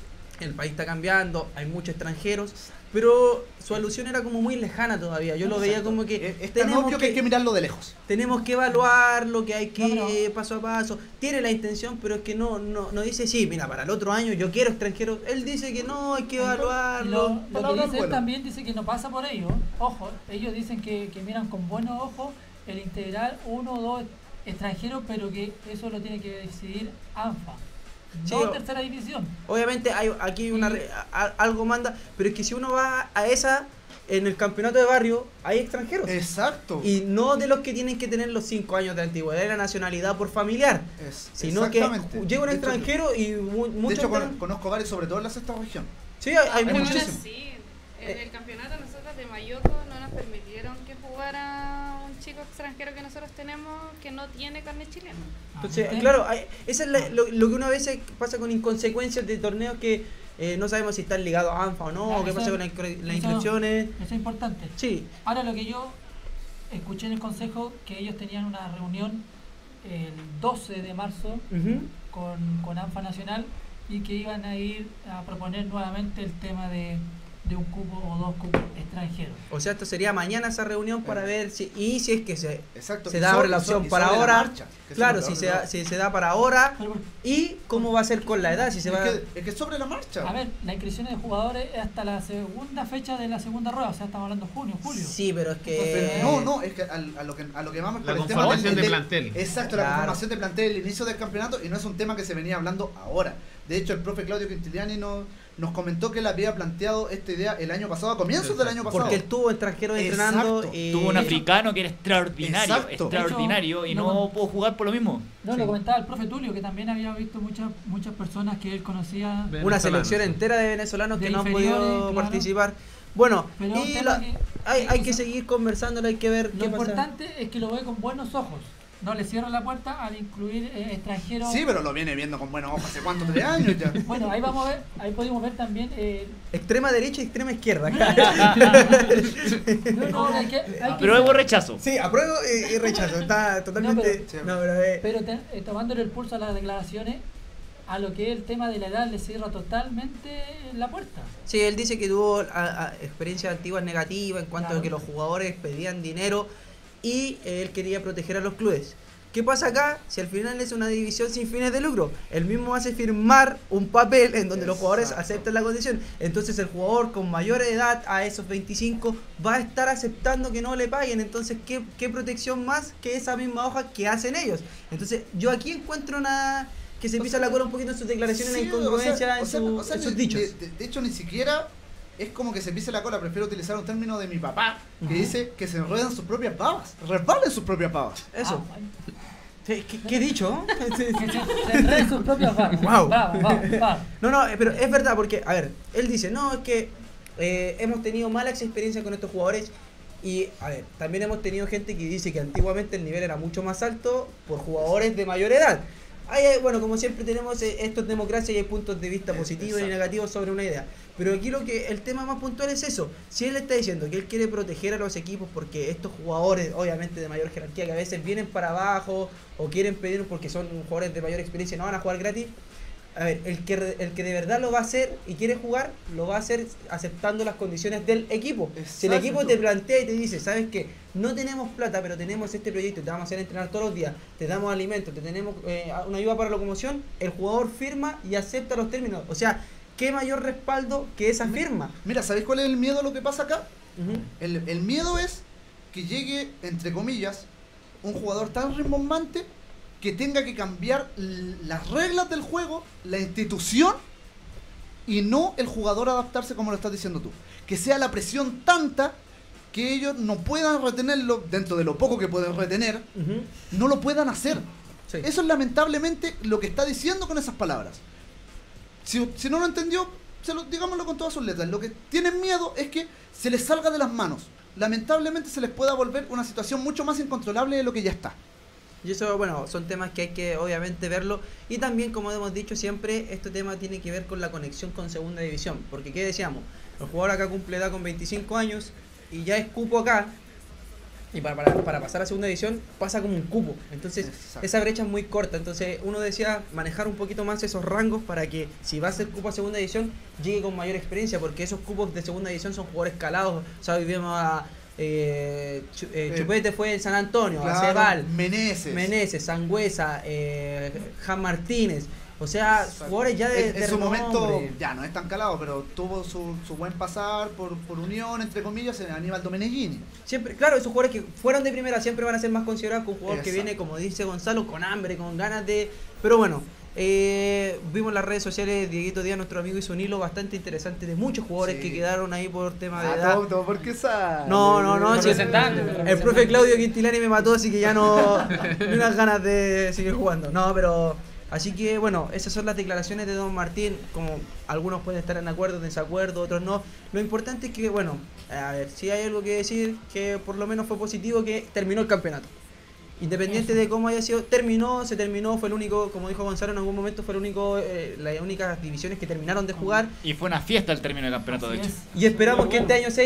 el país está cambiando, hay muchos extranjeros, pero su alusión era como muy lejana todavía. Yo lo veía como que Es, es tan tenemos obvio que hay que mirarlo de lejos. tenemos que evaluarlo, que hay que No, pero- paso a paso. Tiene la intención, pero es que no, no, no dice, sí, mira, para el otro año yo quiero extranjeros. Él dice que no, hay que Y Lo, evaluarlo. lo que Palabra al dice él vuelo. también dice que no pasa por ello. Ojo, ellos dicen que, que miran con buenos ojos el integrar uno o dos extranjeros, pero que eso lo tiene que decidir ANFA, Sí, no o- tercera división. Obviamente hay aquí una re- a- algo manda, pero es que si uno va a esa, en el campeonato de barrio, hay extranjeros. Exacto. Y no de los que tienen que tener los cinco años de antigüedad y la nacionalidad por familiar, Es- sino que exactamente. llega un De hecho, extranjero y mu- De muchos... hecho, con- están- conozco varios, sobre todo en la sexta región. sí, hay, hay hay Pero aún muchísimos. así, en el campeonato nosotros de Mayoco no nos permitieron que jugara un chico extranjero que nosotros tenemos que no tiene carnet chileno. Entonces, Ah, ¿viste? claro, hay- eso es la- lo, lo que una vez pasa con inconsecuencias de torneos que eh, no sabemos si están ligados a ANFA o no, Claro, o qué eso- pasa con la inscri- las eso- inscripciones. Eso es importante. Sí, Ahora lo que yo escuché en el consejo, que ellos tenían una reunión el doce de marzo Ujú. con, con ANFA Nacional y que iban a ir a proponer nuevamente el tema de, de un cupo o dos cupos extranjeros. O sea, esto sería mañana esa reunión para ver si y si es que se, Exacto. se y da sobre- la y opción sobre- y para sobre la ahora. marcha, que es Claro, lo si peor se, de da, todo. si se da para ahora Pero, y cómo va a ser con la edad, si se va Es que, es que sobre la marcha. a ver, la inscripción de jugadores es hasta la segunda fecha de la segunda rueda, o sea, estamos hablando de junio, julio. Sí, pero es Pero que no, no, es que al- a, lo que a lo que vamos La por el tema conformación del- de del- plantel. Exacto, Claro. la conformación de plantel, el inicio del campeonato, y no es un tema que se venía hablando ahora. De hecho, el profe Claudio Quintiliani nos, nos comentó que él había planteado esta idea el año pasado, a comienzos del año pasado. porque él tuvo extranjeros entrenando Exacto. y Tuvo un africano que era extraordinario, Exacto. extraordinario, y De hecho, no no- pudo jugar por lo mismo. No, Sí. lo comentaba el profe Tulio, que también había visto muchas muchas personas que él conocía. una Venezolanos, selección sí. entera de venezolanos De que no han inferiores, podido claro. participar. Bueno, Pero un y tema la- que- hay, hay o que sea, seguir conversándolo, hay que ver Lo qué pasa. importante es que lo ve con buenos ojos. No le cierran la puerta al incluir eh, extranjeros. Sí, pero lo viene viendo con buenos ojos hace cuántos, tres años ya. Bueno, ahí vamos a ver, ahí podemos ver también. Eh, Extrema derecha y extrema izquierda. no, no, hay que, hay que Pero hubo rechazo. Sí, apruebo y, y rechazo. Está totalmente. pero- No, pero, eh, Pero te- eh, tomándole el pulso a las declaraciones, a lo que es el tema de la edad le cierra totalmente la puerta. sí, él dice que tuvo a- a experiencias antiguas negativas en cuanto Claro. a que los jugadores pedían dinero y él quería proteger a los clubes. ¿Qué pasa acá? Si al final es una división sin fines de lucro, él mismo hace firmar un papel en donde los jugadores Exacto. aceptan la condición. Entonces el jugador con mayor edad a esos veinticinco va a estar aceptando que no le paguen. Entonces, ¿qué, qué protección más que esa misma hoja que hacen ellos? Entonces, yo aquí encuentro una que se O empieza sea, la cola un poquito en sus declaraciones, Sí, en incongruencia o sea, en, o sea, su- o sea, en sus de- dichos. De, de- de hecho, ni siquiera es como que se pise la cola. Prefiero utilizar un término de mi papá que Ujú. dice que se enredan sus propias babas. Resbalen sus propias babas. Eso. Ah, bueno. ¿Qué, qué- qué he dicho? Que se, se enreden sus propias babas. Guau. Babas, babas, babas. No, no, eh, pero es verdad, porque, a ver, él dice, no, es que eh, hemos tenido malas experiencias con estos jugadores y, a ver, también hemos tenido gente que dice que antiguamente el nivel era mucho más alto por jugadores de mayor edad. Hay, hay- bueno, como siempre tenemos, eh, esto es democracia y hay puntos de vista Eh, positivos y exacto. negativos sobre una idea. Pero aquí lo que el tema más puntual es eso. Si él está diciendo que él quiere proteger a los equipos porque estos jugadores, obviamente de mayor jerarquía, que a veces vienen para abajo o quieren pedir porque son jugadores de mayor experiencia y no van a jugar gratis, a ver, el que, re- el que de verdad lo va a hacer y quiere jugar, lo va a hacer aceptando las condiciones del equipo. Si el Exacto. equipo te plantea y te dice, ¿sabes qué? No tenemos plata, pero tenemos este proyecto, te vamos a hacer entrenar todos los días, te damos alimentos, te tenemos eh, una ayuda para la locomoción, el jugador firma y acepta los términos. O sea, ¿qué mayor respaldo que esa firma? Mira, ¿sabéis cuál es el miedo a lo que pasa acá? Ujú. El, el miedo es que llegue, entre comillas, un jugador tan rimbombante que tenga que cambiar l- las reglas del juego, la institución, y no el jugador adaptarse como lo estás diciendo tú. Que sea la presión tanta que ellos no puedan retenerlo dentro de lo poco que pueden retener, Ujú. no lo puedan hacer. Sí. Eso es lamentablemente lo que está diciendo con esas palabras. Si, si no lo entendió, se lo, digámoslo con todas sus letras. Lo que tienen miedo es que se les salga de las manos. Lamentablemente se les pueda volver una situación mucho más incontrolable de lo que ya está. Y eso, bueno, son temas que hay que obviamente verlo. Y también, como hemos dicho siempre, este tema tiene que ver con la conexión con segunda división. Porque, ¿qué decíamos? El jugador acá cumple edad con veinticinco años y ya es cupo acá. Y para, para, para pasar a segunda división pasa como un cupo. Entonces, Exacto. esa brecha es muy corta. Entonces, uno decía manejar un poquito más esos rangos para que, si va a ser cupo a segunda división, llegue con mayor experiencia. Porque esos cupos de segunda división son jugadores calados. O sea, vivimos a. Eh, Chu- eh, Eh, Chupete fue en San Antonio, Claro, Aceval, Meneses. Meneses, Sangüesa, eh, Jan Martínez. O sea, jugadores ya de, en, en de su renombre. momento ya no es tan calado, pero tuvo su, su buen pasar por, por unión, entre comillas, en Aníbal Domenechini. Siempre, claro, esos jugadores que fueron de primera siempre van a ser más considerados que un jugador que Exacto. viene, como dice Gonzalo, con hambre, con ganas de. Pero bueno, eh, vimos en las redes sociales, Dieguito Díaz, nuestro amigo, hizo un hilo bastante interesante de muchos jugadores Sí. que quedaron ahí por tema de Ah, edad. todo, todo, ¿por qué sale? No, no, no, sí, Representante, el representante. profe Claudio Quintilani me mató, así que ya no, ni unas ganas de seguir jugando. No, pero así que bueno, esas son las declaraciones de Don Martín, como algunos pueden estar en acuerdo, en desacuerdo, otros no. Lo importante es que, bueno, a ver, si hay algo que decir, que por lo menos fue positivo, que terminó el campeonato. Independiente de cómo haya sido, terminó, se terminó, fue el único, como dijo Gonzalo, en algún momento fue el único, eh, las únicas divisiones que terminaron de jugar. Y fue una fiesta el término del campeonato, de Así hecho. es. Y esperamos que este año sea igual,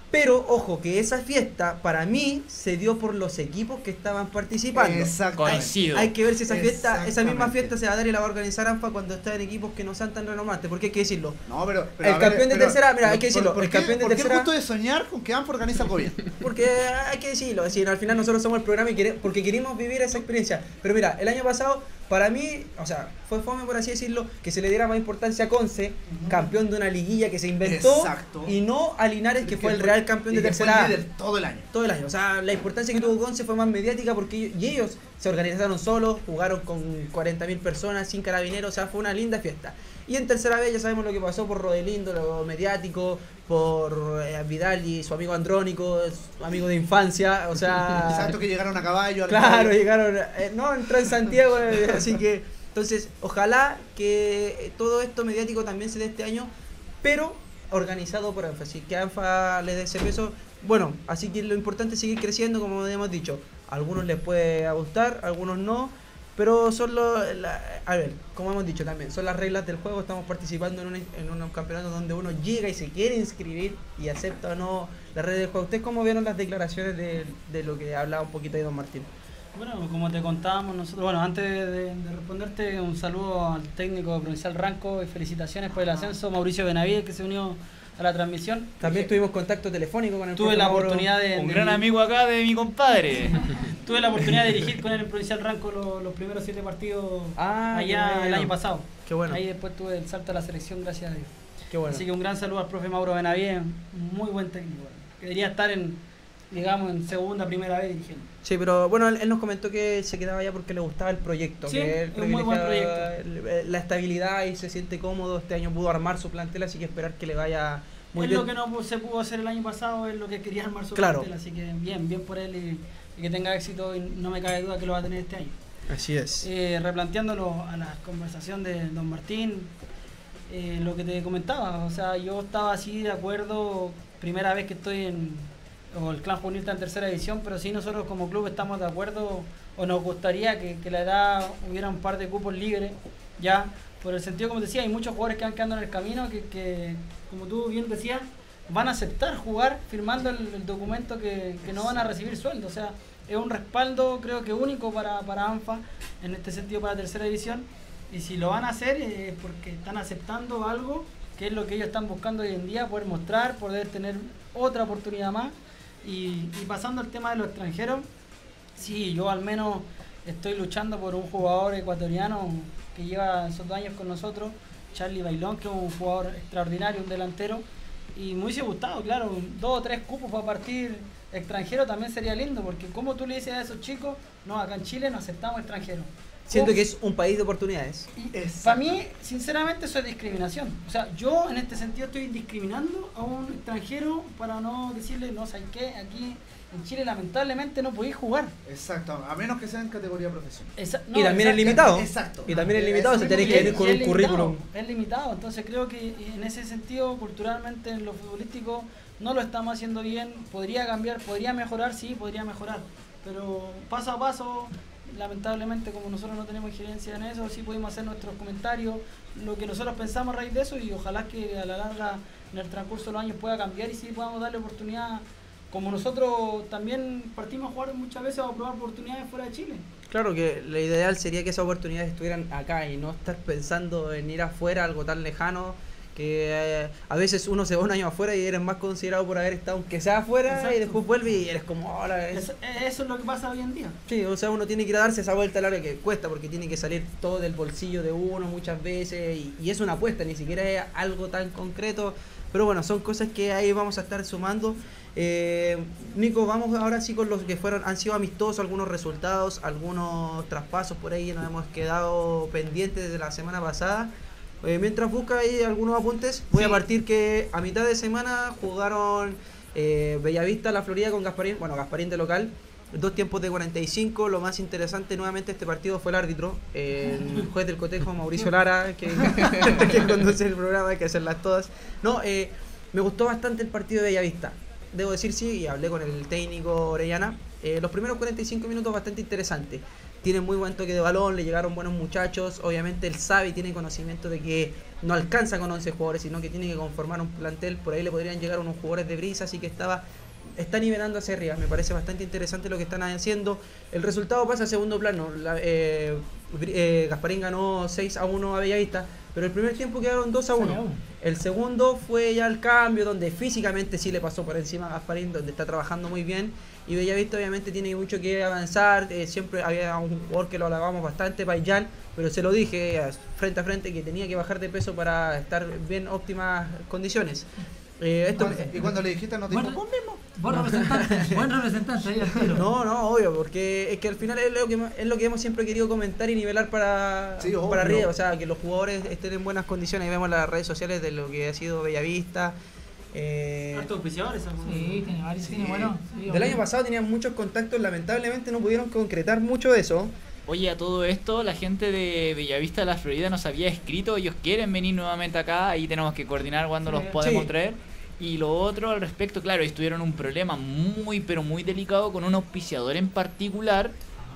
Pero, ojo, que esa fiesta, para mí, se dio por los equipos que estaban participando. Exactamente. Coincido. Hay que ver si esa fiesta, esa misma Exactamente. fiesta se va a dar y la va a organizar ANFA cuando está en equipos que no sean tan renombrados, porque hay que decirlo. No, pero, pero El a ver, campeón de pero- tercera, mira, hay que ¿por- decirlo, ¿por el qué- campeón de ¿por qué tercera- el gusto de soñar con que ANFA organiza algo bien? Porque hay que decirlo, es decir, al final nosotros somos el programa y queremos, porque queremos vivir esa experiencia. Pero mira, el año pasado, para mí, o sea, fue fome por así decirlo, que se le diera más importancia a Conce, Ujú. campeón de una liguilla que se inventó, Exacto. y no a Linares, que fue el real campeón de y que fue tercera A. líder todo el año. Todo el año. O sea, la importancia que tuvo Conce fue más mediática porque ellos, y ellos se organizaron solos, jugaron con cuarenta mil personas, sin carabineros, o sea, fue una linda fiesta. Y en tercera vez ya sabemos lo que pasó por Rodelindo, lo mediático, por eh, Vidal y su amigo Andrónico, su amigo de infancia, o sea... Exacto, que llegaron a caballo. al Claro, estadio. llegaron, eh, no, entró en Santiago, eh, así que, entonces, ojalá que todo esto mediático también se dé este año, pero organizado por ANFA, así que ANFA le dé ese peso. Bueno, así que lo importante es seguir creciendo, como hemos dicho, a algunos les puede gustar, a algunos no, pero son los, la- a ver, como hemos dicho también, son las reglas del juego, estamos participando en un, en un campeonato donde uno llega y se quiere inscribir y acepta o no las reglas del juego. ¿Ustedes cómo vieron las declaraciones de, de lo que hablaba un poquito ahí don Martín? Bueno, como te contábamos nosotros, bueno, antes de, de responderte, un saludo al técnico provincial Ranco y felicitaciones por el ascenso, Mauricio Benavides, que se unió a la transmisión. También Dije, tuvimos contacto telefónico con el tuve profe la Mauro. oportunidad de, Un de- gran amigo acá de mi compadre. tuve la oportunidad de dirigir con él en el provincial Ranco los, los primeros siete partidos Ah, qué allá el bueno. año pasado. Qué bueno, Ahí después tuve el salto a la selección, gracias a Dios. qué bueno. Así que un gran saludo al profe Mauro Benavides, muy buen técnico, que debería estar en, digamos, en segunda, primera vez dirigiendo. Sí, pero bueno, él, él nos comentó que se quedaba allá porque le gustaba el proyecto. Sí, que él es un muy buen privilegiaba el- la estabilidad y se siente cómodo. Este año pudo armar su plantel, así que esperar que le vaya muy es bien. lo que no pu- se pudo hacer el año pasado, es lo que quería armar su Claro. plantel, así que bien, bien por él y, y que tenga éxito y no me cabe duda que lo va a tener este año. Así es. Eh, replanteándolo a la conversación de don Martín, eh, lo que te comentaba, o sea, yo estaba así de acuerdo, primera vez que estoy en, o el Clan Juvenil está en tercera división, pero sí nosotros como club estamos de acuerdo, o nos gustaría que, que la edad hubiera un par de cupos libres, ya, por el sentido, como te decía, hay muchos jugadores que van quedando en el camino que, que como tú bien decías, van a aceptar jugar firmando el, el documento que, que no van a recibir sueldo, o sea, es un respaldo creo que único para, para ANFA, en este sentido para tercera división, y si lo van a hacer es porque están aceptando algo que es lo que ellos están buscando hoy en día, poder mostrar, poder tener otra oportunidad más. Y, y pasando al tema de los extranjeros, sí, yo al menos estoy luchando por un jugador ecuatoriano que lleva esos dos años con nosotros, Charlie Bailón, que es un jugador extraordinario, un delantero, y me hubiese gustado, claro, dos o tres cupos para partir extranjero también sería lindo, porque como tú le dices a esos chicos, no, acá en Chile no aceptamos extranjeros. Siento ¿Cómo? que es un país de oportunidades. Para mí, sinceramente, eso es discriminación. O sea, yo en este sentido estoy discriminando a un extranjero para no decirle, no, ¿sabes qué? Aquí en Chile lamentablemente no podéis jugar. Exacto, a menos que sea en categoría profesional. Esa- Y también es exacto. limitado. Exacto. Y también es Ah, limitado, eso se tenés mismo que Y ir es- con y un es currículum. limitado, es limitado, entonces creo que en ese sentido, culturalmente, en lo futbolístico, no lo estamos haciendo bien. Podría cambiar, podría mejorar, sí, podría mejorar. Pero paso a paso, lamentablemente, como nosotros no tenemos injerencia en eso, sí pudimos hacer nuestros comentarios, lo que nosotros pensamos a raíz de eso, y ojalá que a la larga, en el transcurso de los años, pueda cambiar y sí podamos darle oportunidad. Como nosotros también partimos a jugar muchas veces a probar oportunidades fuera de Chile. Claro que lo ideal sería que esas oportunidades estuvieran acá y no estar pensando en ir afuera, algo tan lejano, que eh, a veces uno se va un año afuera y eres más considerado por haber estado aunque sea afuera. Exacto. Y después vuelve y eres como ahora es... Eso, eso es lo que pasa hoy en día. Sí, o sea, uno tiene que ir a darse esa vuelta larga que cuesta porque tiene que salir todo del bolsillo de uno muchas veces y, y es una apuesta, ni siquiera es algo tan concreto, pero bueno, son cosas que ahí vamos a estar sumando. Eh, Nico, vamos ahora sí con los que fueron, han sido amistosos, algunos resultados, algunos traspasos por ahí que nos hemos quedado pendientes desde la semana pasada. Eh, mientras busca ahí algunos apuntes, voy Sí. a partir que a mitad de semana jugaron eh, Bellavista, La Florida con Gasparín, bueno, Gasparín de local, dos tiempos de cuarenta y cinco. Lo más interesante nuevamente de este partido fue el árbitro, eh, el juez del cotejo Mauricio Lara, que, que conduce el programa, hay que hacerlas todas. No, eh, me gustó bastante el partido de Bellavista, debo decir sí, y hablé con el técnico Orellana. Eh, los primeros cuarenta y cinco minutos bastante interesantes. tiene muy buen toque de balón, le llegaron buenos muchachos. Obviamente él sabe y tiene conocimiento de que no alcanza con once jugadores, sino que tiene que conformar un plantel. Por ahí le podrían llegar unos jugadores de brisa, así que estaba está nivelando hacia arriba. Me parece bastante interesante lo que están haciendo. El resultado pasa a segundo plano. La, eh, eh, Gasparín ganó seis a uno a Bellavista, pero el primer tiempo quedaron dos a uno. El segundo fue ya el cambio, donde físicamente sí le pasó por encima a Gasparín, donde está trabajando muy bien. Y Bellavista obviamente tiene mucho que avanzar. Eh, siempre había un jugador que lo alabamos bastante, Payán, pero se lo dije eh, frente a frente que tenía que bajar de peso para estar bien óptimas condiciones. Eh, esto, ¿Y, cuando, ¿Y cuando le dijiste no te dijo vos mismo? Buen representante, buen representante ahí al tiro. No, no, obvio, porque es que al final es lo que, es lo que hemos siempre querido comentar y nivelar para, sí, obvio, para arriba, o sea, que los jugadores estén en buenas condiciones. Y vemos las redes sociales de lo que ha sido Bellavista. Eh, ¿Hartos auspiciadores? Sí, tiene varios, sí. tiene bueno. Sí, Del año pasado tenían muchos contactos, lamentablemente no pudieron concretar mucho de eso. Oye, a todo esto, la gente de Bellavista de la Florida nos había escrito, ellos quieren venir nuevamente acá, ahí tenemos que coordinar cuándo los podemos Sí. traer. Y lo otro al respecto, claro, ellos tuvieron un problema muy, pero muy delicado con un auspiciador en particular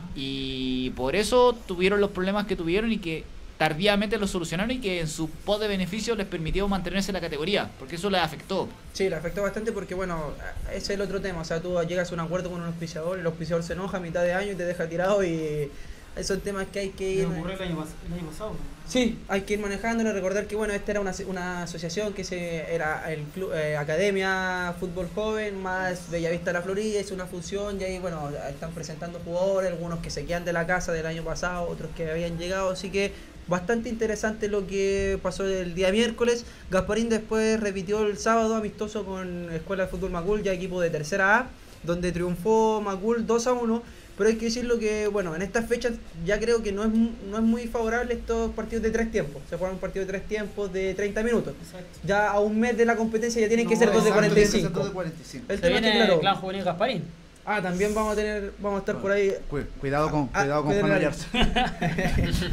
y por eso tuvieron los problemas que tuvieron y que tardíamente lo solucionaron y que en su pos de beneficio les permitió mantenerse en la categoría, porque eso les afectó. Sí, le afectó bastante porque, bueno, ese es el otro tema. O sea, tú llegas a un acuerdo con un auspiciador, el auspiciador se enoja a mitad de año y te deja tirado y esos son temas que hay que ir... Me ocurrió el año, pas el año pasado. Sí, hay que ir manejándolo, recordar que bueno, esta era una, una asociación que se era el club, eh, Academia Fútbol Joven más Bellavista La Florida, es una fusión y ahí bueno, están presentando jugadores, algunos que se quedan de la casa del año pasado, otros que habían llegado, así que bastante interesante lo que pasó el día miércoles. Gasparín después repitió el sábado amistoso con Escuela de Fútbol Macul, ya equipo de tercera A, donde triunfó Macul dos a uno. Pero hay que decirlo que, bueno, en estas fechas ya creo que no es, no es muy favorable estos partidos de tres tiempos. Se juegan un partido de tres tiempos de treinta minutos. Exacto. Ya a un mes de la competencia ya tienen No, que ser dos de exacto, cuarenta y tiene que ser cinco. dos de cuarenta y cinco. El Se tema es que, viene claro, el Clan Juvenil Gasparín. ah, también vamos a tener, vamos a estar por ahí. Cu- Cuidado con, Ah, cuidado con cuiden Juan el Ayarza.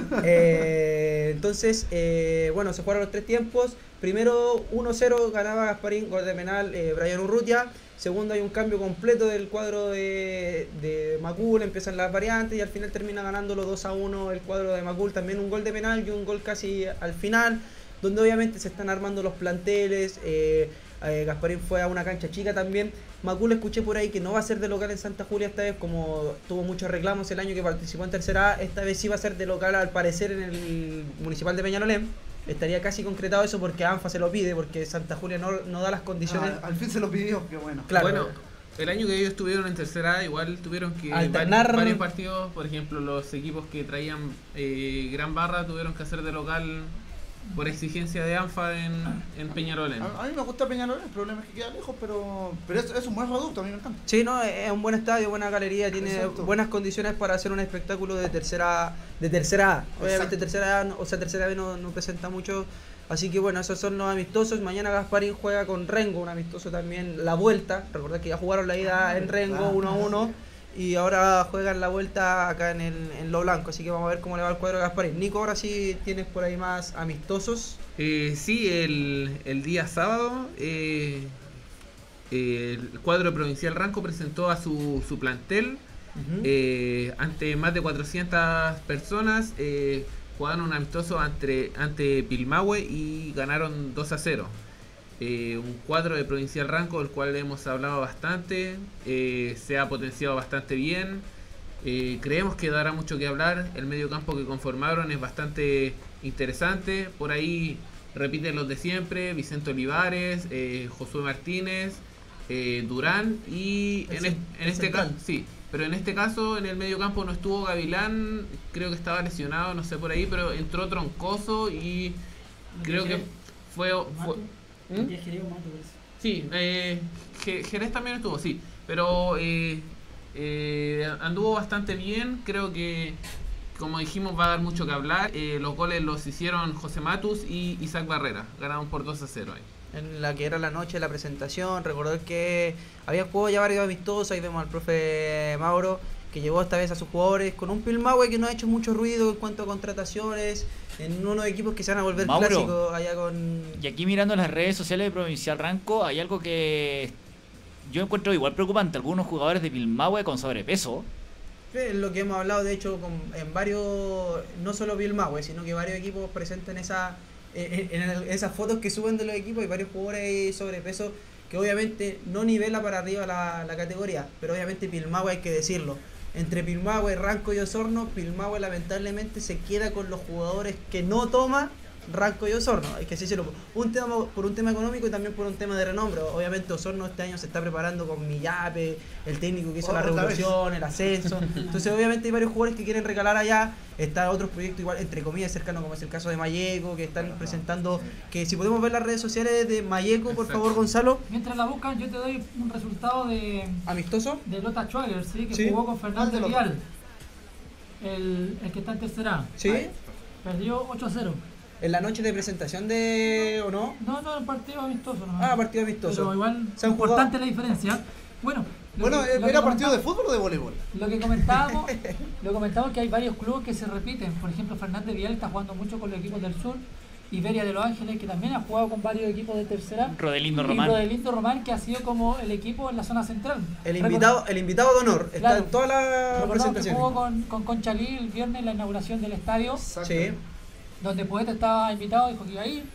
eh, entonces, eh, bueno, se jugaron los tres tiempos. Primero uno cero ganaba Gasparín, gol de penal, eh, Brian Urrutia. Segundo hay un cambio completo del cuadro de, de Macul, empiezan las variantes y al final termina ganando los dos a uno el cuadro de Macul. También un gol de penal y un gol casi al final, donde obviamente se están armando los planteles. Eh, eh, Gasparín fue a una cancha chica también. Macul escuché por ahí que no va a ser de local en Santa Julia esta vez, como tuvo muchos reclamos el año que participó en tercera A, esta vez sí va a ser de local al parecer en el Municipal de Peñalolén. Estaría casi concretado eso porque ANFA se lo pide, porque Santa Julia no, no da las condiciones. Ah, al fin se lo pidió, qué bueno. Claro. Bueno, el año que ellos estuvieron en tercera A igual tuvieron que Alternar. vari- varios partidos, por ejemplo los equipos que traían eh, gran barra tuvieron que hacer de local por exigencia de ANFA en, en Peñarolén. A, a mí me gusta Peñalolén, el problema es que queda lejos, pero pero es, es un buen reducto, a mí me encanta. Sí, no, es un buen estadio, buena galería, tiene Exacto. buenas condiciones para hacer un espectáculo de tercera de tercera A. Obviamente Exacto. tercera A, no- o sea, tercera B no, no presenta mucho. Así que bueno, esos son los amistosos. Mañana Gasparín juega con Rengo, un amistoso también, la vuelta. Recordad que ya jugaron la ida en Rengo uno a uno y ahora juegan la vuelta acá en, el, en Lo Blanco. Así que vamos a ver cómo le va el cuadro de Gasparín. Nico, ahora sí tienes por ahí más amistosos. Eh, sí, el, el día sábado eh, eh, el cuadro provincial Ranco presentó a su, su plantel Ujú. eh, ante más de cuatrocientas personas. Eh, jugaron un amistoso ante, ante Pilmahue y ganaron dos a cero. Eh, un cuadro de Provincial Ranco del cual hemos hablado bastante, eh, se ha potenciado bastante bien. Eh, creemos que dará mucho que hablar. El medio campo que conformaron es bastante interesante. Por ahí repiten los de siempre: Vicente Olivares, eh, Josué Martínez, eh, Durán y El en, cen- es- en el este caso, central. sí, pero en este caso en el medio campo no estuvo Gavilán, creo que estaba lesionado, no sé por ahí, pero entró Troncoso y creo que fue, fue ¿Mm? Y es querido Mato, parece. Sí, eh, Je- Jerez también estuvo, sí, pero eh, eh, anduvo bastante bien. Creo que, como dijimos, va a dar mucho que hablar. Eh, los goles los hicieron José Matus y Isaac Barrera, ganaron por dos a cero ahí. En la que era la noche de la presentación, recordar que había jugado ya varios amistosos. Ahí vemos al profe Mauro, que llevó esta vez a sus jugadores con un Pilmahue que no ha hecho mucho ruido en cuanto a contrataciones, en unos equipos que se van a volver Mauro. clásicos allá con... Y aquí mirando las redes sociales de Provincial Ranco, hay algo que yo encuentro igual preocupante. Algunos jugadores de Pilmahue con sobrepeso. Es lo que hemos hablado, de hecho, con, en varios, no solo Pilmahue, sino que varios equipos presentan esa, en, en, en esas fotos que suben de los equipos, hay varios jugadores sobrepeso que obviamente no nivela para arriba la, la categoría, pero obviamente Pilmahue hay que decirlo. Entre Pilmahue, Ranco y Osorno, Pilmahue lamentablemente se queda con los jugadores que no toma Ranco y Osorno, hay que decirlo, un tema, por un tema económico y también por un tema de renombre. Obviamente Osorno este año se está preparando con Millape, el técnico que hizo la revolución, el ascenso, entonces obviamente hay varios jugadores que quieren recalar allá. Está otros proyectos igual, entre comillas, cercanos, como es el caso de Malleco, que están presentando, que si podemos ver las redes sociales de Malleco, por favor, Gonzalo. Mientras la buscan, yo te doy un resultado de... ¿Amistoso? De Lota Schwager, ¿sí? Que ¿Sí? jugó con Fernández Vial, el, el que está en tercera. ¿Sí? Perdió ocho a cero. ¿En la noche de presentación de... o no? No, no, un partido amistoso. No. Ah, partido amistoso. Pero igual, ¿Se han importante jugado? la diferencia. Bueno, bueno que, ¿era partido de fútbol o de voleibol? Lo que comentábamos, lo comentábamos que hay varios clubes que se repiten. Por ejemplo, Fernández Vial está jugando mucho con los equipos del sur. Iberia de Los Ángeles, que también ha jugado con varios equipos de tercera. Rodelindo y Román. Rodelindo Román, que ha sido como el equipo en la zona central. El invitado, el invitado de honor, está Claro. en toda la presentación. Jugó con, con Conchalí el viernes en la inauguración del estadio. Sí. Donde Poeta estaba invitado, dijo que iba a ir.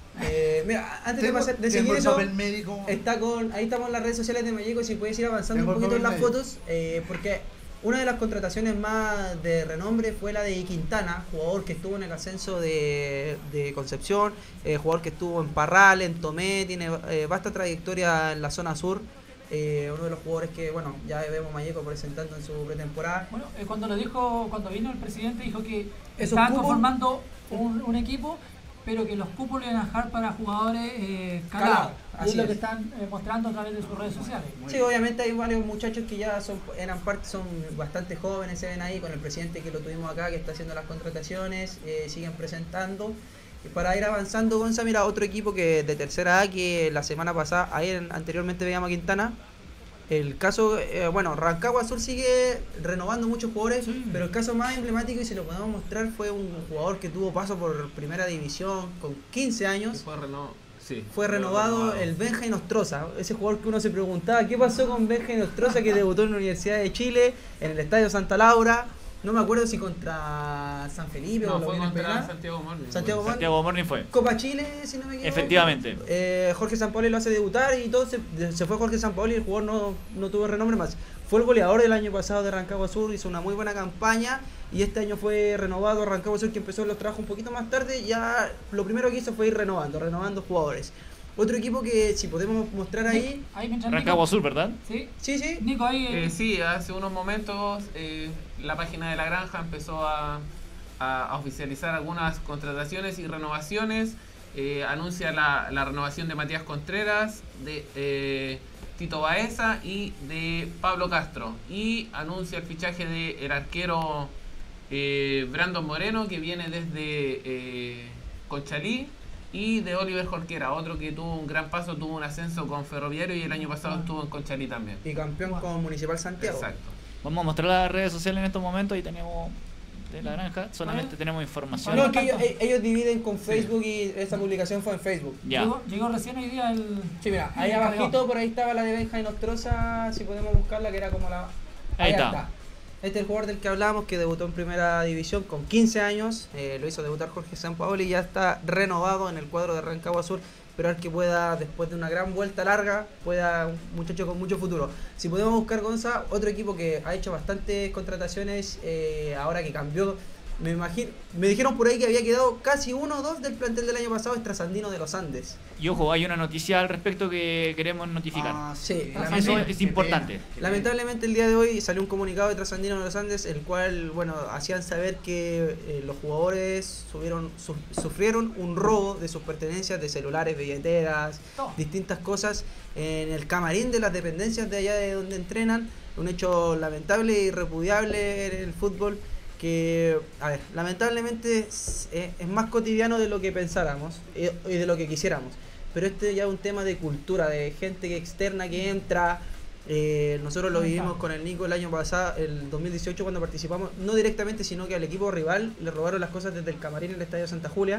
Eh, mira, antes de, Tengo- pasar, de tengo seguir el eso, papel médico. está con, ahí estamos en las redes sociales de Malleco, si puedes ir avanzando Tengo un el poquito en las papel médico. fotos, eh, porque una de las contrataciones más de renombre fue la de Quintana, jugador que estuvo en el ascenso de, de Concepción, eh, jugador que estuvo en Parral, en Tomé, tiene eh, vasta trayectoria en la zona sur. Eh, uno de los jugadores que, bueno, ya vemos Malleco presentando en su pretemporada. Bueno, eh, cuando lo dijo, cuando vino el presidente, dijo que ¿Esos estaban cupos? conformando un, un equipo, pero que los cupos lo iban a dejar para jugadores eh, calados. Calados, Y así es lo es. que están eh, mostrando a través de sus redes sociales. Sí, obviamente hay varios muchachos que ya son, eran parte, son bastante jóvenes, se ven ahí con el presidente que lo tuvimos acá, que está haciendo las contrataciones, eh, siguen presentando. Y para ir avanzando, Gonza, mira, otro equipo que de tercera A que la semana pasada, ayer anteriormente veíamos a Quintana. El caso, eh, bueno, Rancagua Sur sigue renovando muchos jugadores, Sí. pero el caso más emblemático, y si lo podemos mostrar, fue un jugador que tuvo paso por primera división con quince años. Fue, reno... sí, Fue renovado el Benja Nostroza, ese jugador que uno se preguntaba qué pasó con Benja Nostroza, que debutó en la Universidad de Chile, en el Estadio Santa Laura, no me acuerdo si contra San Felipe No, o lo fue vino en contra penal. Santiago Morning. Santiago Morning. Santiago Morning fue. Copa Chile, si no me equivoco. Efectivamente. Eh, Jorge Sampaoli lo hace debutar y todo se, se fue Jorge Sampaoli y el jugador no, no tuvo renombre más. Fue el goleador del año pasado de Rancagua Sur, hizo una muy buena campaña y este año fue renovado Rancagua Sur, que empezó los trabajos un poquito más tarde. Ya lo primero que hizo fue ir renovando, renovando jugadores. Otro equipo que si podemos mostrar ahí. Ahí mientras Rancagua Nico- Sur, ¿verdad? Sí, Sí, sí. Nico, ahí. eh, Eh, sí, hace unos momentos eh, la página de La Granja empezó a, a- a oficializar algunas contrataciones y renovaciones. Eh, anuncia la, la renovación de Matías Contreras, de eh, Tito Baeza y de Pablo Castro. Y anuncia el fichaje del arquero eh, Brandon Moreno, que viene desde eh, Conchalí. Y de Oliver Jorquera, otro que tuvo un gran paso, tuvo un ascenso con Ferroviario y el año pasado estuvo en Conchalí también. Y campeón con Municipal Santiago. Exacto. Vamos a mostrar las redes sociales en estos momentos y tenemos de La Granja, solamente tenemos información. No, es que ellos, ellos dividen con Facebook y esta publicación fue en Facebook. Ya. llegó, llegó recién hoy día el. Sí, mira, ahí el abajito encargado. por ahí estaba la de Benja y Nostroza, si podemos buscarla, que era como la... Ahí está. Este es el jugador del que hablábamos, que debutó en primera división con quince años, eh, lo hizo debutar Jorge Sampaoli y ya está renovado en el cuadro de Rancagua Sur. Esperar que pueda, después de una gran vuelta larga, pueda un muchacho con mucho futuro. Si podemos buscar, Gonza, otro equipo que ha hecho bastantes contrataciones, eh, ahora que cambió, me imagino, me dijeron por ahí que había quedado casi uno o dos del plantel del año pasado, es Trasandino de los Andes. Y ojo, hay una noticia al respecto que queremos notificar. Ah, Sí, Ah, Eso Trasandino. es importante. Lamentablemente el día de hoy salió un comunicado de Trasandino de los Andes, el cual, bueno, hacían saber que eh, los jugadores subieron, su- sufrieron un robo de sus pertenencias de celulares, billeteras, Todo. distintas cosas en el camarín de las dependencias de allá de donde entrenan. Un hecho lamentable y repudiable en el fútbol que, a ver, lamentablemente es, es más cotidiano de lo que pensáramos y y de lo que quisiéramos. Pero este ya es un tema de cultura, de gente que externa que entra. Eh, nosotros lo vivimos con el Nico el año pasado, el dos mil dieciocho, cuando participamos, no directamente, sino que al equipo rival le robaron las cosas desde el camarín en el Estadio Santa Julia.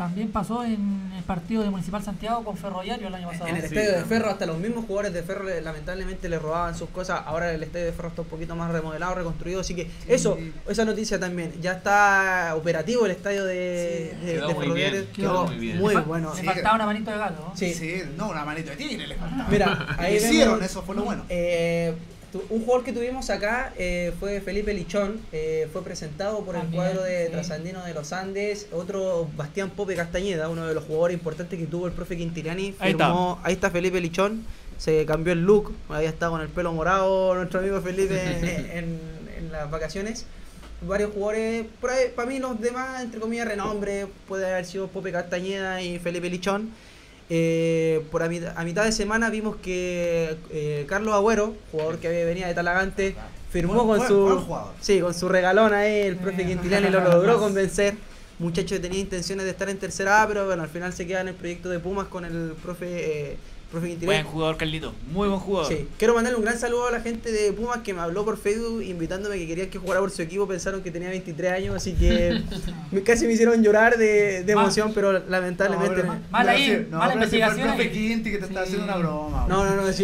también pasó en el partido de Municipal Santiago con Ferroviario el año pasado. En el Sí, estadio de también. Ferro, hasta los mismos jugadores de Ferro le- lamentablemente le robaban sus cosas. Ahora el estadio de Ferro está un poquito más remodelado, reconstruido. Así que eso, esa noticia también. Ya está operativo el estadio de, Sí. de, Quedó de muy Ferroviario. bien, Quedó quedó muy bien. muy Le fa- bueno. Le Sí. faltaba una manito de gato, ¿no? Sí. Sí, no, una manito de tigre les faltaba. Mira, ahí hicieron, vemos, eso fue lo bueno. eh, tu- un jugador que tuvimos acá eh, fue Felipe Lichón, eh, fue presentado por También, el cuadro de sí. Trasandino de los Andes, otro Bastián Pope Castañeda, uno de los jugadores importantes que tuvo el profe Quintiliani, Ahí firmó, ahí está Felipe Lichón, se cambió el look, había estado con el pelo morado nuestro amigo Felipe en, en- en las vacaciones. Varios jugadores, para mí los demás, entre comillas, renombre, puede haber sido Pope Castañeda y Felipe Lichón. Eh, por a, mit- a mitad de semana vimos que eh, Carlos Agüero, jugador que venía de Talagante, firmó Buen- con buen- su buen jugador. sí, con su regalón ahí, el profe Eh, Quintiliani lo logró convencer. Muchacho que tenía intenciones de estar en tercera A, pero bueno, al final se queda en el proyecto de Pumas con el profe, eh, profe Quintiliani. Buen jugador, Carlito. Muy buen jugador. Sí, quiero mandarle un gran saludo a la gente de Pumas que me habló por Facebook invitándome que querían que jugara por su equipo, pensaron que tenía veintitrés años, así que me- casi me hicieron llorar de, de Ma- emoción, pero lamentablemente... No, no, Mal pero ahí, sí, no, mala pero si fue el investigación profe ahí. Quinti que te está Sí. haciendo una broma. no, no, no, sí,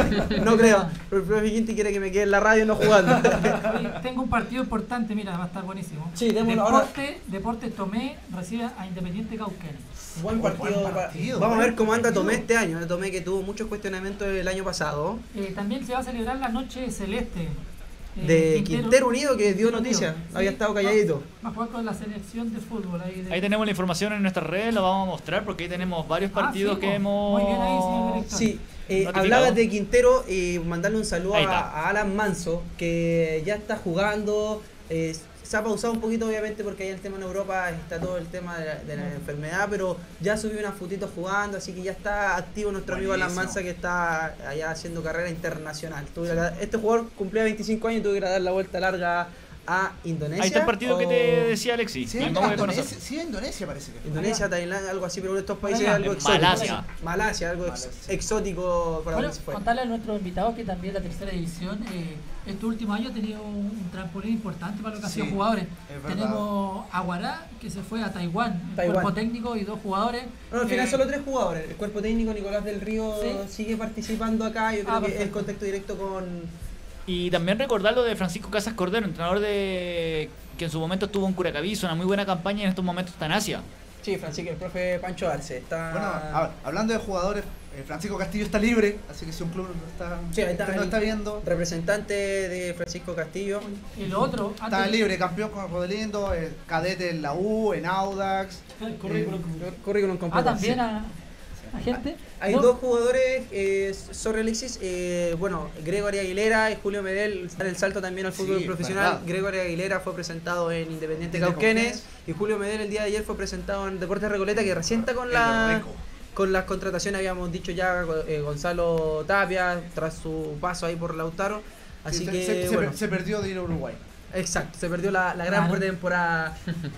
no creo, pero el profe Quinti quiere que me quede en la radio no jugando. Oye, tengo un partido importante, mira, va a estar buenísimo. Sí, démoslo ahora. Deporte, Deportes Tomé recibe a Independiente Cauquenes. Buen Buen partido, partido, vamos a ver buen cómo anda partido. Tomé este año, eh, Tomé que tuvo muchos cuestionamientos el año pasado, Eh, también se va a celebrar la Noche Celeste. eh, de Quintero Unido que dio Quintero noticia, Unido, había sí, estado va- calladito. Va a jugar con la selección de fútbol. Ahí, de- Ahí tenemos la información en nuestras redes, lo vamos a mostrar porque ahí tenemos varios Ah, partidos sí, que po. hemos... Muy bien ahí, señor director. Sí, eh, Notificado. hablabas de Quintero y mandarle un saludo Ahí a, está. a Alan Manso, que ya está jugando. eh, se ha pausado un poquito, obviamente, porque hay el tema en Europa, está todo el tema de la, de la enfermedad, pero ya subió unas fotitos jugando, así que ya está activo nuestro amigo Alan Buenísimo. Mansa, que está allá haciendo carrera internacional. Tuve que dar- este jugador cumplía veinticinco años y tuve que ir a dar la vuelta larga a Indonesia. Ahí está el partido que o- te decía Alexis. Sí, el en vamos a conocer. Indonesia, sí, en Indonesia parece que. Indonesia, Tailandia, algo así, pero en estos países Allá. algo En exótico. Malasia. Malasia, algo ex- Malasia. exótico para Bueno, donde se fue. contarle a nuestros invitados que también la tercera división eh, estos últimos años ha tenido un, un trampolín importante para lo que han Sí, sido jugadores. es verdad. Tenemos a Guará, que se fue a Taiwán, el Taiwán. cuerpo técnico y dos jugadores. No, al final Eh, solo tres jugadores. El cuerpo técnico Nicolás del Río Sí. sigue participando acá. Yo creo Ah, que es perfecto. contacto directo con. Y también recordar lo de Francisco Casas Cordero, entrenador de que en su momento estuvo en Curacaví, hizo una muy buena campaña y en estos momentos está en Asia. Sí, Francisco, el profe Pancho Arce. Está. Bueno, a ver, hablando de jugadores, eh, Francisco Castillo está libre, así que si un club lo está, Sí, ahí está, usted lo el está viendo, representante de Francisco Castillo. Y lo otro, está antes- libre, campeón con Rodelindo, eh, cadete en la U, en Audax. el currículum. Eh, Currículum completo. Ah, también Sí. a, a gente. Hay No, dos jugadores, eh, sorry Alexis, eh, bueno, Gregory Aguilera y Julio Medel están en el salto también al fútbol Sí, profesional. verdad. Gregory Aguilera fue presentado en Independiente Independiente Cauquenes Cauquenes. y Julio Medel el día de ayer fue presentado en Deportes Recoleta, que recién está con El la Reco. con las contrataciones, habíamos dicho ya, eh, Gonzalo Tapia tras su paso ahí por Lautaro. Así Sí, se- que, se, se bueno, per- se perdió de ir a Uruguay. exacto, se perdió la, la gran Claro. pretemporada.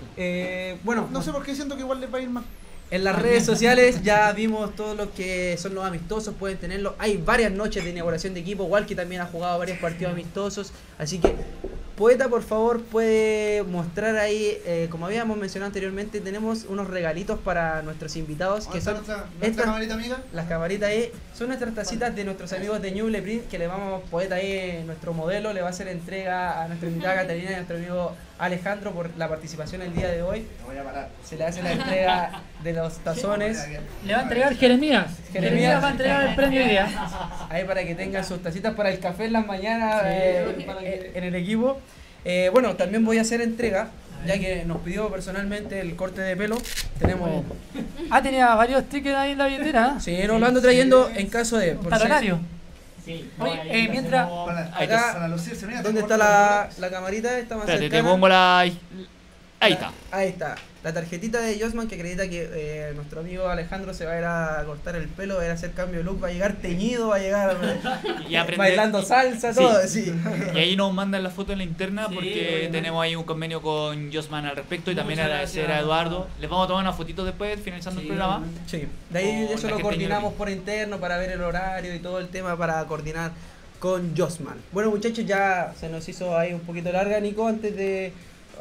Eh, bueno, No sé por qué siento que igual le va a ir más. en las redes sociales ya vimos todo lo que son los amistosos, pueden tenerlo. Hay varias noches de inauguración de equipo, igual que también ha jugado varios partidos amistosos. Así que, Poeta, por favor, puede mostrar ahí, eh, como habíamos mencionado anteriormente, tenemos unos regalitos para nuestros invitados, que ¿Dónde está son nuestra, nuestra estas- camarita amiga? las camaritas ahí, son nuestras tacitas de nuestros amigos de Ñuble Print, que le vamos, Poeta ahí, nuestro modelo, le va a hacer entrega a nuestra invitada Catalina y a nuestro amigo Alejandro por la participación el día de hoy. Me voy a parar. Se le hace la entrega de los tazones. le va a entregar Jeremías. Jeremías va a entregar el premio hoy día. Ahí para que tengan sus tacitas para el café en las mañanas Sí, eh, para eh, que- en el equipo. Eh, bueno, también voy a hacer entrega, ya que nos pidió personalmente el corte de pelo. Tenemos. Ah, tenía varios tickets ahí en la billetera. Sí, no lo ando trayendo en caso de. Un por si- talonario. Sí, Oye, eh, mientras- Para, Ahí Acá, para lucirse, mira, ¿Dónde tengo está otro- la, la camarita? Está más Espérate, te cercana. pongo la... Ahí está. Ahí está. La tarjetita de Josman que acredita que eh, nuestro amigo Alejandro se va a ir a cortar el pelo, va a ir a hacer cambio de look, va a llegar teñido, va a llegar eh, Y aprender- bailando salsa, Sí. todo. Sí. Y ahí nos mandan la foto en la interna Sí, porque obviamente. tenemos ahí un convenio con Josman al respecto y también Muchas agradecer gracias. a Eduardo. Les vamos a tomar una fotito después, finalizando el programa. Sí, de ahí Con eso la lo gente coordinamos ñoqui. por interno para ver el horario y todo el tema para coordinar con Josman. Bueno muchachos, ya se nos hizo ahí un poquito larga, Nico, antes de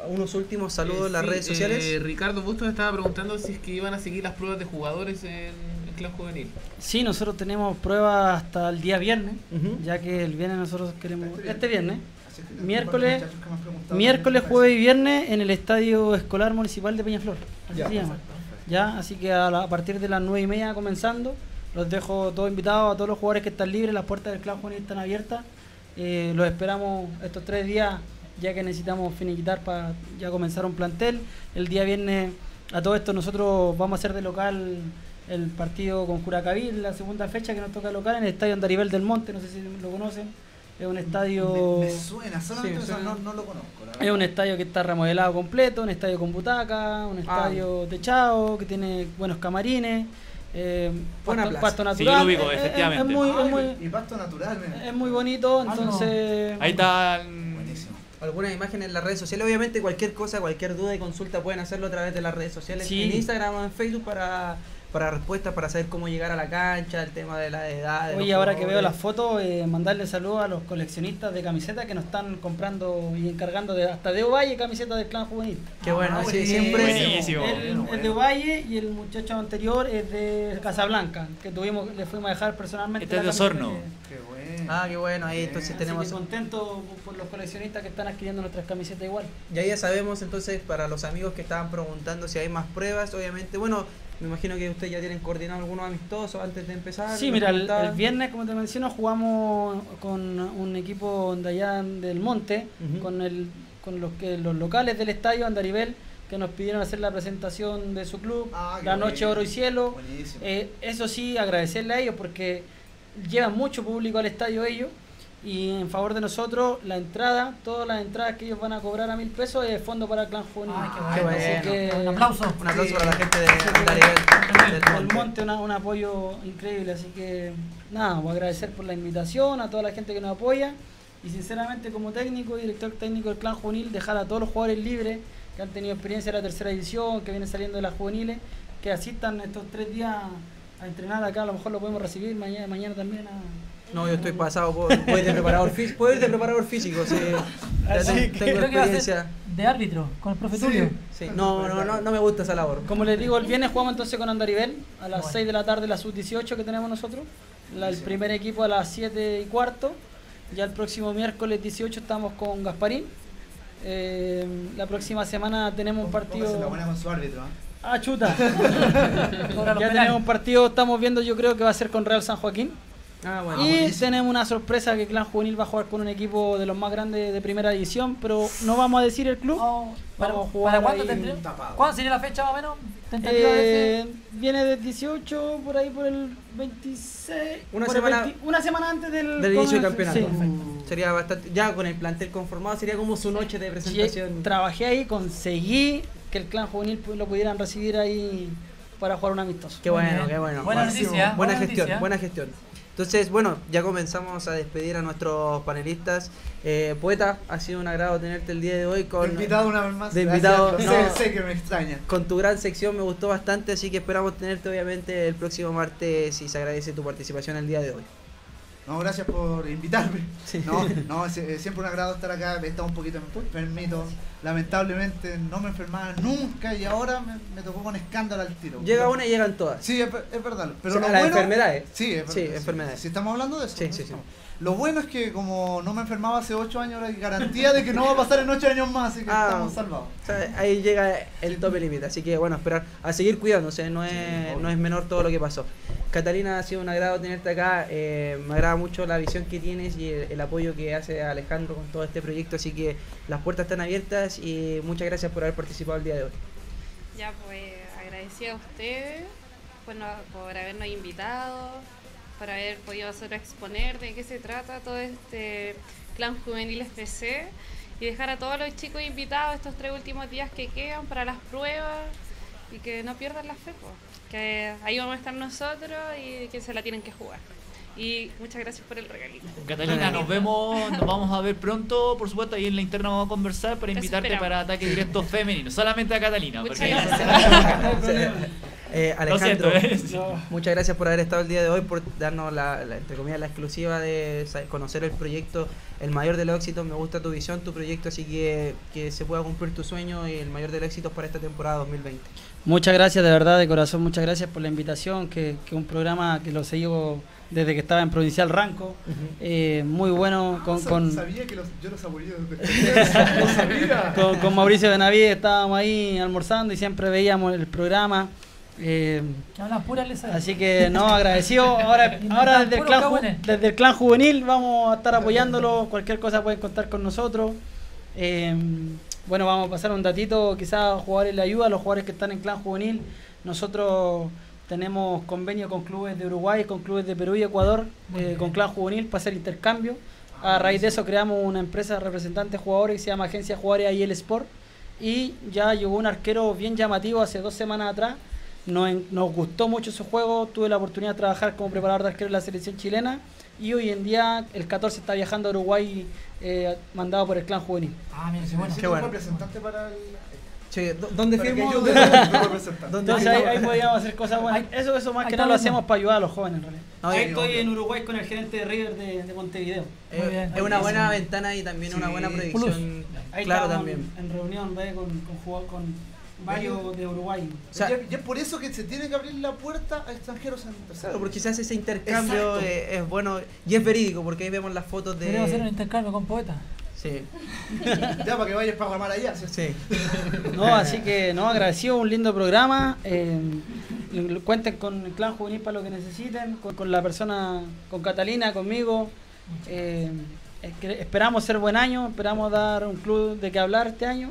unos últimos saludos Eh, en las sí, redes sociales. eh, Ricardo Bustos estaba preguntando si es que iban a seguir las pruebas de jugadores en el Clan Juvenil. Sí, nosotros tenemos pruebas hasta el día viernes, Ujú. ya que el viernes nosotros queremos... Este Este viernes, Así que, miércoles- muchachos que me han preguntado miércoles, también, jueves y viernes en el Estadio Escolar Municipal de Peñaflor, así Ya, se llama. perfecto. Ya, así que a, la- a partir de las nueve y media comenzando, los dejo todos invitados, a todos los jugadores que están libres, las puertas del Clan Juvenil están abiertas. Eh, los esperamos estos tres días, ya que necesitamos finiquitar para ya comenzar un plantel. El día viernes, a todo esto, nosotros vamos a hacer de local el partido con Curacaví, la segunda fecha que nos toca local en el estadio Andarivel del Monte, no sé si lo conocen. Es un estadio... Me, me suena, solamente Sí, me suena, suena. no, no lo conozco. la Es verdad. un estadio que está remodelado completo, un estadio con butaca, un estadio techado, que tiene buenos camarines, eh, Buena pasto, plaza. pasto Sí, natural. yo lo ubico, Es- es- efectivamente. Es, muy, es, Ay, muy, y pasto natural, mira. es muy bonito, Ah, no. entonces... Ahí está. mm, Buenísimo. Algunas imágenes en las redes sociales. Obviamente cualquier cosa, cualquier duda y consulta pueden hacerlo a través de las redes sociales. Sí. En Instagram o en Facebook para, para respuestas, para saber cómo llegar a la cancha, el tema de la edad. de Oye, los ahora que veo jugadores. las fotos, eh, mandarle saludos a los coleccionistas de camisetas que nos están comprando y encargando de hasta de Ovalle camisetas del Clan Juvenil. Qué bueno, Ah, sí, buenísimo. siempre... Buenísimo. Él Bueno, es de bueno. Ovalle y el muchacho anterior es de Casablanca, que tuvimos, le fuimos a dejar personalmente. Este es la de camiseta Osorno. que- Qué bueno. Ah, qué bueno, ahí entonces Bien. tenemos... Así que contento por los coleccionistas que están adquiriendo nuestras camisetas igual. Ya ya sabemos entonces para los amigos que estaban preguntando si hay más pruebas, obviamente, bueno, me imagino que ustedes ya tienen coordinado algunos amistosos antes de empezar. Sí, nos mira, el, comentaban. el viernes, como te menciono, jugamos con un equipo de allá del Monte, Ujú. con el con los que los locales del estadio Andarivel, que nos pidieron hacer la presentación de su club, Ah, qué La Noche bueno. Oro y Cielo. Buenísimo. Eh, eso sí, agradecerle a ellos porque llevan mucho público al estadio ellos. Y en favor de nosotros, la entrada, todas las entradas que ellos van a cobrar a mil pesos es fondo para el Clan Juvenil. Ay, Qué bueno. Así que- Un aplauso. Un aplauso Sí. para la gente de Sí, Andarivel, del El Monte. Monte, una- un apoyo increíble, así que nada, voy a agradecer por la invitación a toda la gente que nos apoya y sinceramente como técnico y director técnico del Clan Juvenil dejar a todos los jugadores libres que han tenido experiencia en la tercera división, que vienen saliendo de las juveniles, que asistan estos tres días a entrenar acá, a lo mejor lo podemos recibir mañana, mañana también a... No, yo estoy pasado, por- voy de preparador físico, puedo ir de preparador físico, sí. Ya Así ten- que tengo Creo que va a ser experiencia. de árbitro con el profe Tulio. Sí. No, no, no, no me gusta esa labor. Como les digo, el viernes jugamos entonces con Andarivel a las Bueno. seis de la tarde, la sub dieciocho que tenemos nosotros, la- el primer equipo a las siete y cuarto, ya el próximo miércoles dieciocho estamos con Gasparín. Eh, la próxima semana tenemos un Póngase la partido... buena con su árbitro, ¿ah? Ah, chuta. Cobra los Ya penales. tenemos un partido, estamos viendo, yo creo que va a ser con Real San Joaquín. Ah, bueno. y buenísimo. tenemos una sorpresa que Clan Juvenil va a jugar con un equipo de los más grandes de primera división, pero no vamos a decir el club. Oh, ¿para, Vamos a jugar ¿para cuándo ahí tendremos? tapado. ¿Cuándo sería la fecha más o menos? ¿Tentativa de Eh, ese? viene del dieciocho, por ahí por el veintiséis. Una por el semana- veinte una semana antes del, Del inicio del comienzo, campeonato. sí. Sería bastante, ya con el plantel conformado, sería como su noche de Sí, presentación. trabajé ahí, conseguí que el Clan Juvenil pu- lo pudieran recibir ahí para jugar un amistoso. Qué Muy bueno, bien. qué bueno. Buena Buenísimo. noticia. Buena gestión, noticia. buena gestión. Entonces, bueno, ya comenzamos a despedir a nuestros panelistas. Eh, Poeta, ha sido un agrado tenerte el día de hoy De con, invitado una vez más. de Gracias, invitado, lo sé, no. sé que me extrañan. con tu gran sección, me gustó bastante, así que esperamos tenerte obviamente el próximo martes y se agradece tu participación el día de hoy. No, gracias por invitarme. Sí. No, no, es, es siempre un agrado estar acá. He estado un poquito enfermito. Lamentablemente no me enfermaba nunca y ahora me, me tocó con escándalo al tiro. Llega una y llegan todas. Sí, es, es verdad. Pero O sea, lo las bueno, enfermedades. Sí, es Sí, verdad, enfermedades. Si estamos hablando de eso. Sí, ¿no? sí, sí. Lo bueno es que como no me enfermaba hace ocho años, ahora hay garantía de que no va a pasar en ocho años más, así que Ah. estamos salvados. O sea, ahí llega el tope límite, así que bueno, esperar a seguir cuidándose, no es, obvio. no es menor todo lo que pasó. Catalina, ha sido un agrado tenerte acá, eh, me agrada mucho la visión que tienes y el, el apoyo que hace Alejandro con todo este proyecto, así que las puertas están abiertas y muchas gracias por haber participado el día de hoy. Ya, pues agradecida a ustedes por, no- por habernos invitado, por haber podido nosotros exponer de qué se trata todo este Clan Juvenil F C y dejar a todos los chicos invitados estos tres últimos días que quedan para las pruebas y que no pierdan la fe, po, que ahí vamos a estar nosotros y que se la tienen que jugar. Y muchas gracias por el regalito. Catalina, nos vemos, nos vamos a ver pronto, por supuesto, ahí en la interna vamos a conversar para Eso invitarte esperamos. para Ataque Directo Femenino, solamente a Catalina. Muchas porque- gracias. Eh, Lo Alejandro, siento, ¿eh? muchas gracias por haber estado el día de hoy, por darnos la, la entre comillas, la exclusiva de sa- conocer el proyecto, el mayor de los éxitos. Me gusta tu visión, tu proyecto, así que que se pueda cumplir tu sueño y el mayor de los éxitos para esta temporada dos mil veinte. Muchas gracias, de verdad, de corazón, muchas gracias por la invitación, que que un programa que lo sigo desde que estaba en Provincial Ranco, eh, muy bueno, con, Sa- con, Sabía que los, yo los aburrí desde no sabía. con, con Mauricio Benavides estábamos ahí almorzando y siempre veíamos el programa. eh, Que hablan pura lesa. Así que no, agradecido. Ahora, ahora desde, el Puros clan, ju- cabrones. desde el clan juvenil vamos a estar apoyándolo. Cualquier cosa pueden contar con nosotros. Eh, bueno, vamos a pasar un datito. Quizás jugadores le ayuda a los jugadores que están en clan juvenil. Nosotros tenemos convenio con clubes de Uruguay, con clubes de Perú y Ecuador, eh, con clan juvenil para hacer intercambio. A raíz de eso creamos una empresa representante de jugadores que se llama Agencia Jugadores I L Sport. Y ya llegó un arquero bien llamativo hace dos semanas atrás. Nos, en- nos gustó mucho su juego, tuve la oportunidad de trabajar como preparador de arquero en la selección chilena y hoy en día el catorce está viajando a Uruguay, eh, mandado por el clan juvenil. Ah, mira, qué bueno. Necesito Qué un bueno. representante para el... Che, ¿dó- ¿dónde para que firmo? ayude a un representante. ¿Dónde Entonces ahí, firmo? ahí podíamos hacer cosas buenas. Ahí- Eso, eso más ahí que está nada lo viendo. hacemos para ayudar a los jóvenes en realidad. No, Ahí eh, estoy en Uruguay con el gerente de River de, de Montevideo. eh, Muy bien. es una buena ventana y también una Sí. buena proyección. Ahí Claro, estábamos también. en, en reunión ve, con, con, jugador- con varios de Uruguay. O sea, y, es, y es por eso que se tiene que abrir la puerta a extranjeros en tercera. Claro, porque se hace ese intercambio, Exacto. eh, es bueno y es verídico, porque ahí vemos las fotos de... Deberíamos hacer un intercambio con poetas. Sí, Ya para que vayas para armar allá. ¿sí? sí. No, así que no, agradecido, un lindo programa. eh, cuenten con el clan juvenil para lo que necesiten, con, con la persona, con Catalina, conmigo. eh, es que esperamos ser buen año, esperamos dar un club de qué hablar este año.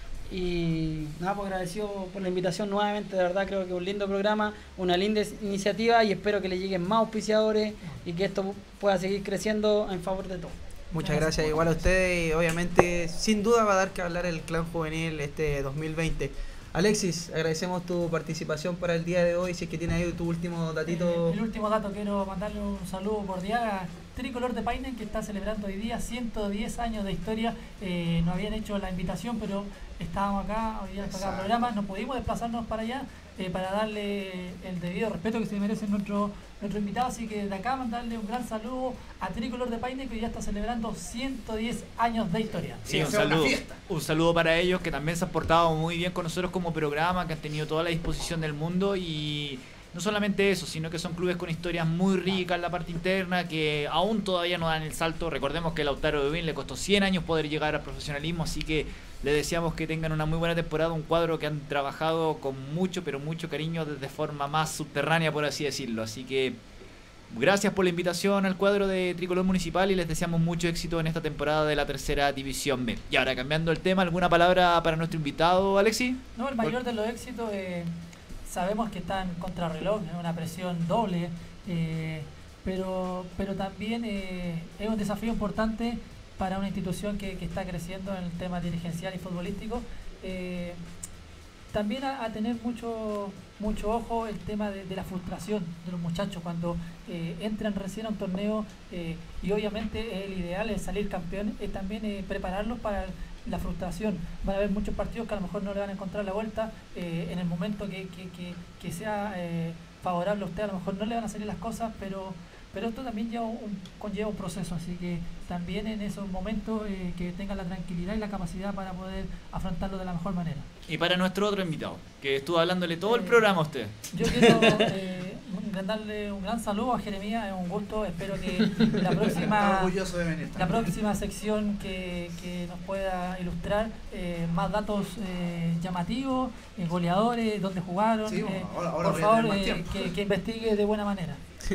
Y nada, pues agradecido por la invitación nuevamente, de verdad creo que es un lindo programa, una linda iniciativa y espero que le lleguen más auspiciadores y que esto pueda seguir creciendo en favor de todos. Muchas gracias, igual a ustedes y obviamente sin duda va a dar que hablar el clan juvenil este dos mil veinte. Alexis, agradecemos tu participación para el día de hoy, si es que tienes ahí tu último datito. Eh, el último dato, quiero mandarle un saludo cordial a Tricolor de Paine, que está celebrando hoy día ciento diez años de historia. Eh, nos habían hecho la invitación, pero estábamos acá, hoy día nos tocaba programa, no pudimos desplazarnos para allá eh, para darle el debido respeto que se merece nuestro, nuestro invitado. Así que de acá mandarle un gran saludo a Tricolor de Paine, que hoy ya está celebrando ciento diez años de historia. Sí, un sea una saludo. fiesta. Un saludo para ellos que también se han portado muy bien con nosotros como programa, que han tenido toda la disposición del mundo y no solamente eso, sino que son clubes con historias muy ricas en la parte interna que aún todavía no dan el salto. Recordemos que Lautaro de Ubín le costó cien años poder llegar al profesionalismo, así que le deseamos que tengan una muy buena temporada, un cuadro que han trabajado con mucho, pero mucho cariño desde forma más subterránea, por así decirlo. Así que gracias por la invitación al cuadro de Tricolor Municipal y les deseamos mucho éxito en esta temporada de la tercera división B. Y ahora, cambiando el tema, ¿alguna palabra para nuestro invitado, Alexi? No, el mayor de los éxitos, eh, sabemos que está en contrarreloj, es una presión doble, eh, pero, pero también eh, es un desafío importante para una institución que, que está creciendo en el tema dirigencial y futbolístico. Eh, también a, a tener mucho mucho ojo el tema de, de la frustración de los muchachos cuando eh, entran recién a un torneo eh, y obviamente el ideal es salir campeón, es también eh, prepararlos para la frustración. Van a haber muchos partidos que a lo mejor no le van a encontrar la vuelta eh, en el momento que, que, que, que sea eh, favorable a usted, a lo mejor no le van a salir las cosas, pero pero esto también lleva un, conlleva un proceso, así que también en esos momentos eh, que tengan la tranquilidad y la capacidad para poder afrontarlo de la mejor manera. Y para nuestro otro invitado, que estuvo hablándole todo el Eh, programa a usted. Yo quiero eh, darle un gran saludo a Jeremías, es un gusto, espero que la Está próxima orgulloso de venir. la próxima sección que, que nos pueda ilustrar eh, más datos eh, llamativos, eh, goleadores, dónde jugaron, Sí, eh, ahora- ahora por voy a tener favor más eh, tiempo. que, que investigue de buena manera.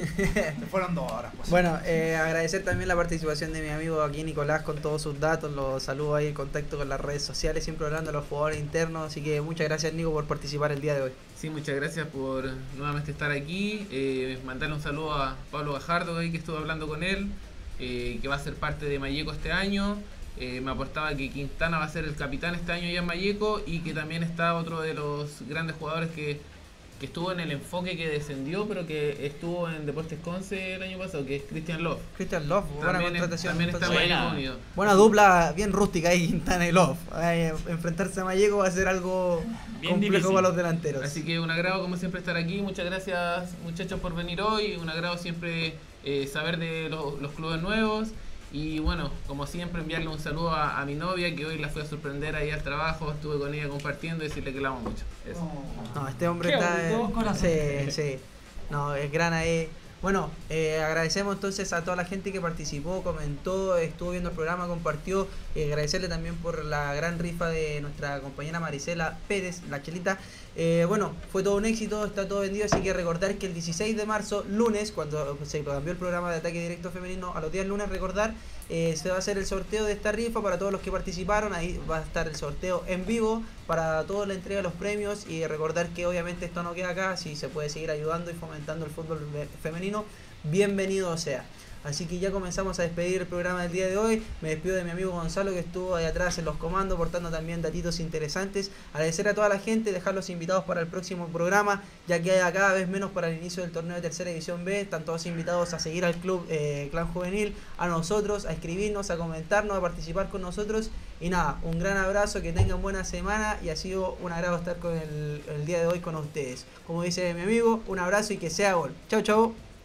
Fueron dos horas. Pues. Bueno, eh, agradecer también la participación de mi amigo aquí Nicolás con todos sus datos, los saludos ahí, el contacto con las redes sociales, siempre hablando de los jugadores internos, así que muchas gracias Nico por participar el día de hoy. Sí, muchas gracias por nuevamente estar aquí. Eh, mandarle un saludo a Pablo Gajardo, ahí que estuve hablando con él, eh, que va a ser parte de Malleco este año. Eh, me aportaba que Quintana va a ser el capitán este año ya en Malleco y que también está otro de los grandes jugadores que, que estuvo en el enfoque que descendió, pero que estuvo en Deportes Conce el año pasado, que es Cristian Love. Cristian Love, buena También, es- contratación. también está entonces. Mayeco Buena. unido. Buena dupla, bien rústica ahí, Quintana y Love. Eh, enfrentarse a Mayeco va a ser algo Bien complejo difícil. para los delanteros. Así que un agrado como siempre estar aquí. Muchas gracias muchachos por venir hoy. Un agrado siempre eh, saber de los, los clubes nuevos. Y bueno, como siempre enviarle un saludo a, a mi novia que hoy la fui a sorprender ahí al trabajo. Estuve con ella compartiendo y decirle que la amo mucho. Eso. No, este hombre Qué está. bonito, eh, corazón. sí, sí. No, es gran ahí. Bueno, eh, agradecemos entonces a toda la gente que participó, comentó, estuvo viendo el programa, compartió. Eh, agradecerle también por la gran rifa de nuestra compañera Marisela Pérez, la Chelita. Eh, bueno, fue todo un éxito, está todo vendido, así que recordar que el dieciséis de marzo, lunes, cuando se cambió el programa de Ataque Directo Femenino a los días lunes, recordar, eh, se va a hacer el sorteo de esta rifa para todos los que participaron. Ahí va a estar el sorteo en vivo para toda la entrega de los premios, y recordar que obviamente esto no queda acá, si se puede seguir ayudando y fomentando el fútbol fe- femenino, bienvenido sea. Así que ya comenzamos a despedir el programa del día de hoy. Me despido de mi amigo Gonzalo, que estuvo ahí atrás en los comandos, portando también datitos interesantes. Agradecer a toda la gente, dejarlos invitados para el próximo programa, ya que hay cada vez menos para el inicio del torneo de Tercera División B. Están todos invitados a seguir al club eh, Clan Juvenil, a nosotros, a escribirnos, a comentarnos, a participar con nosotros. Y nada, un gran abrazo, que tengan buena semana, y ha sido un agrado estar con el, el día de hoy con ustedes. Como dice mi amigo, un abrazo y que sea gol. Chau, chau.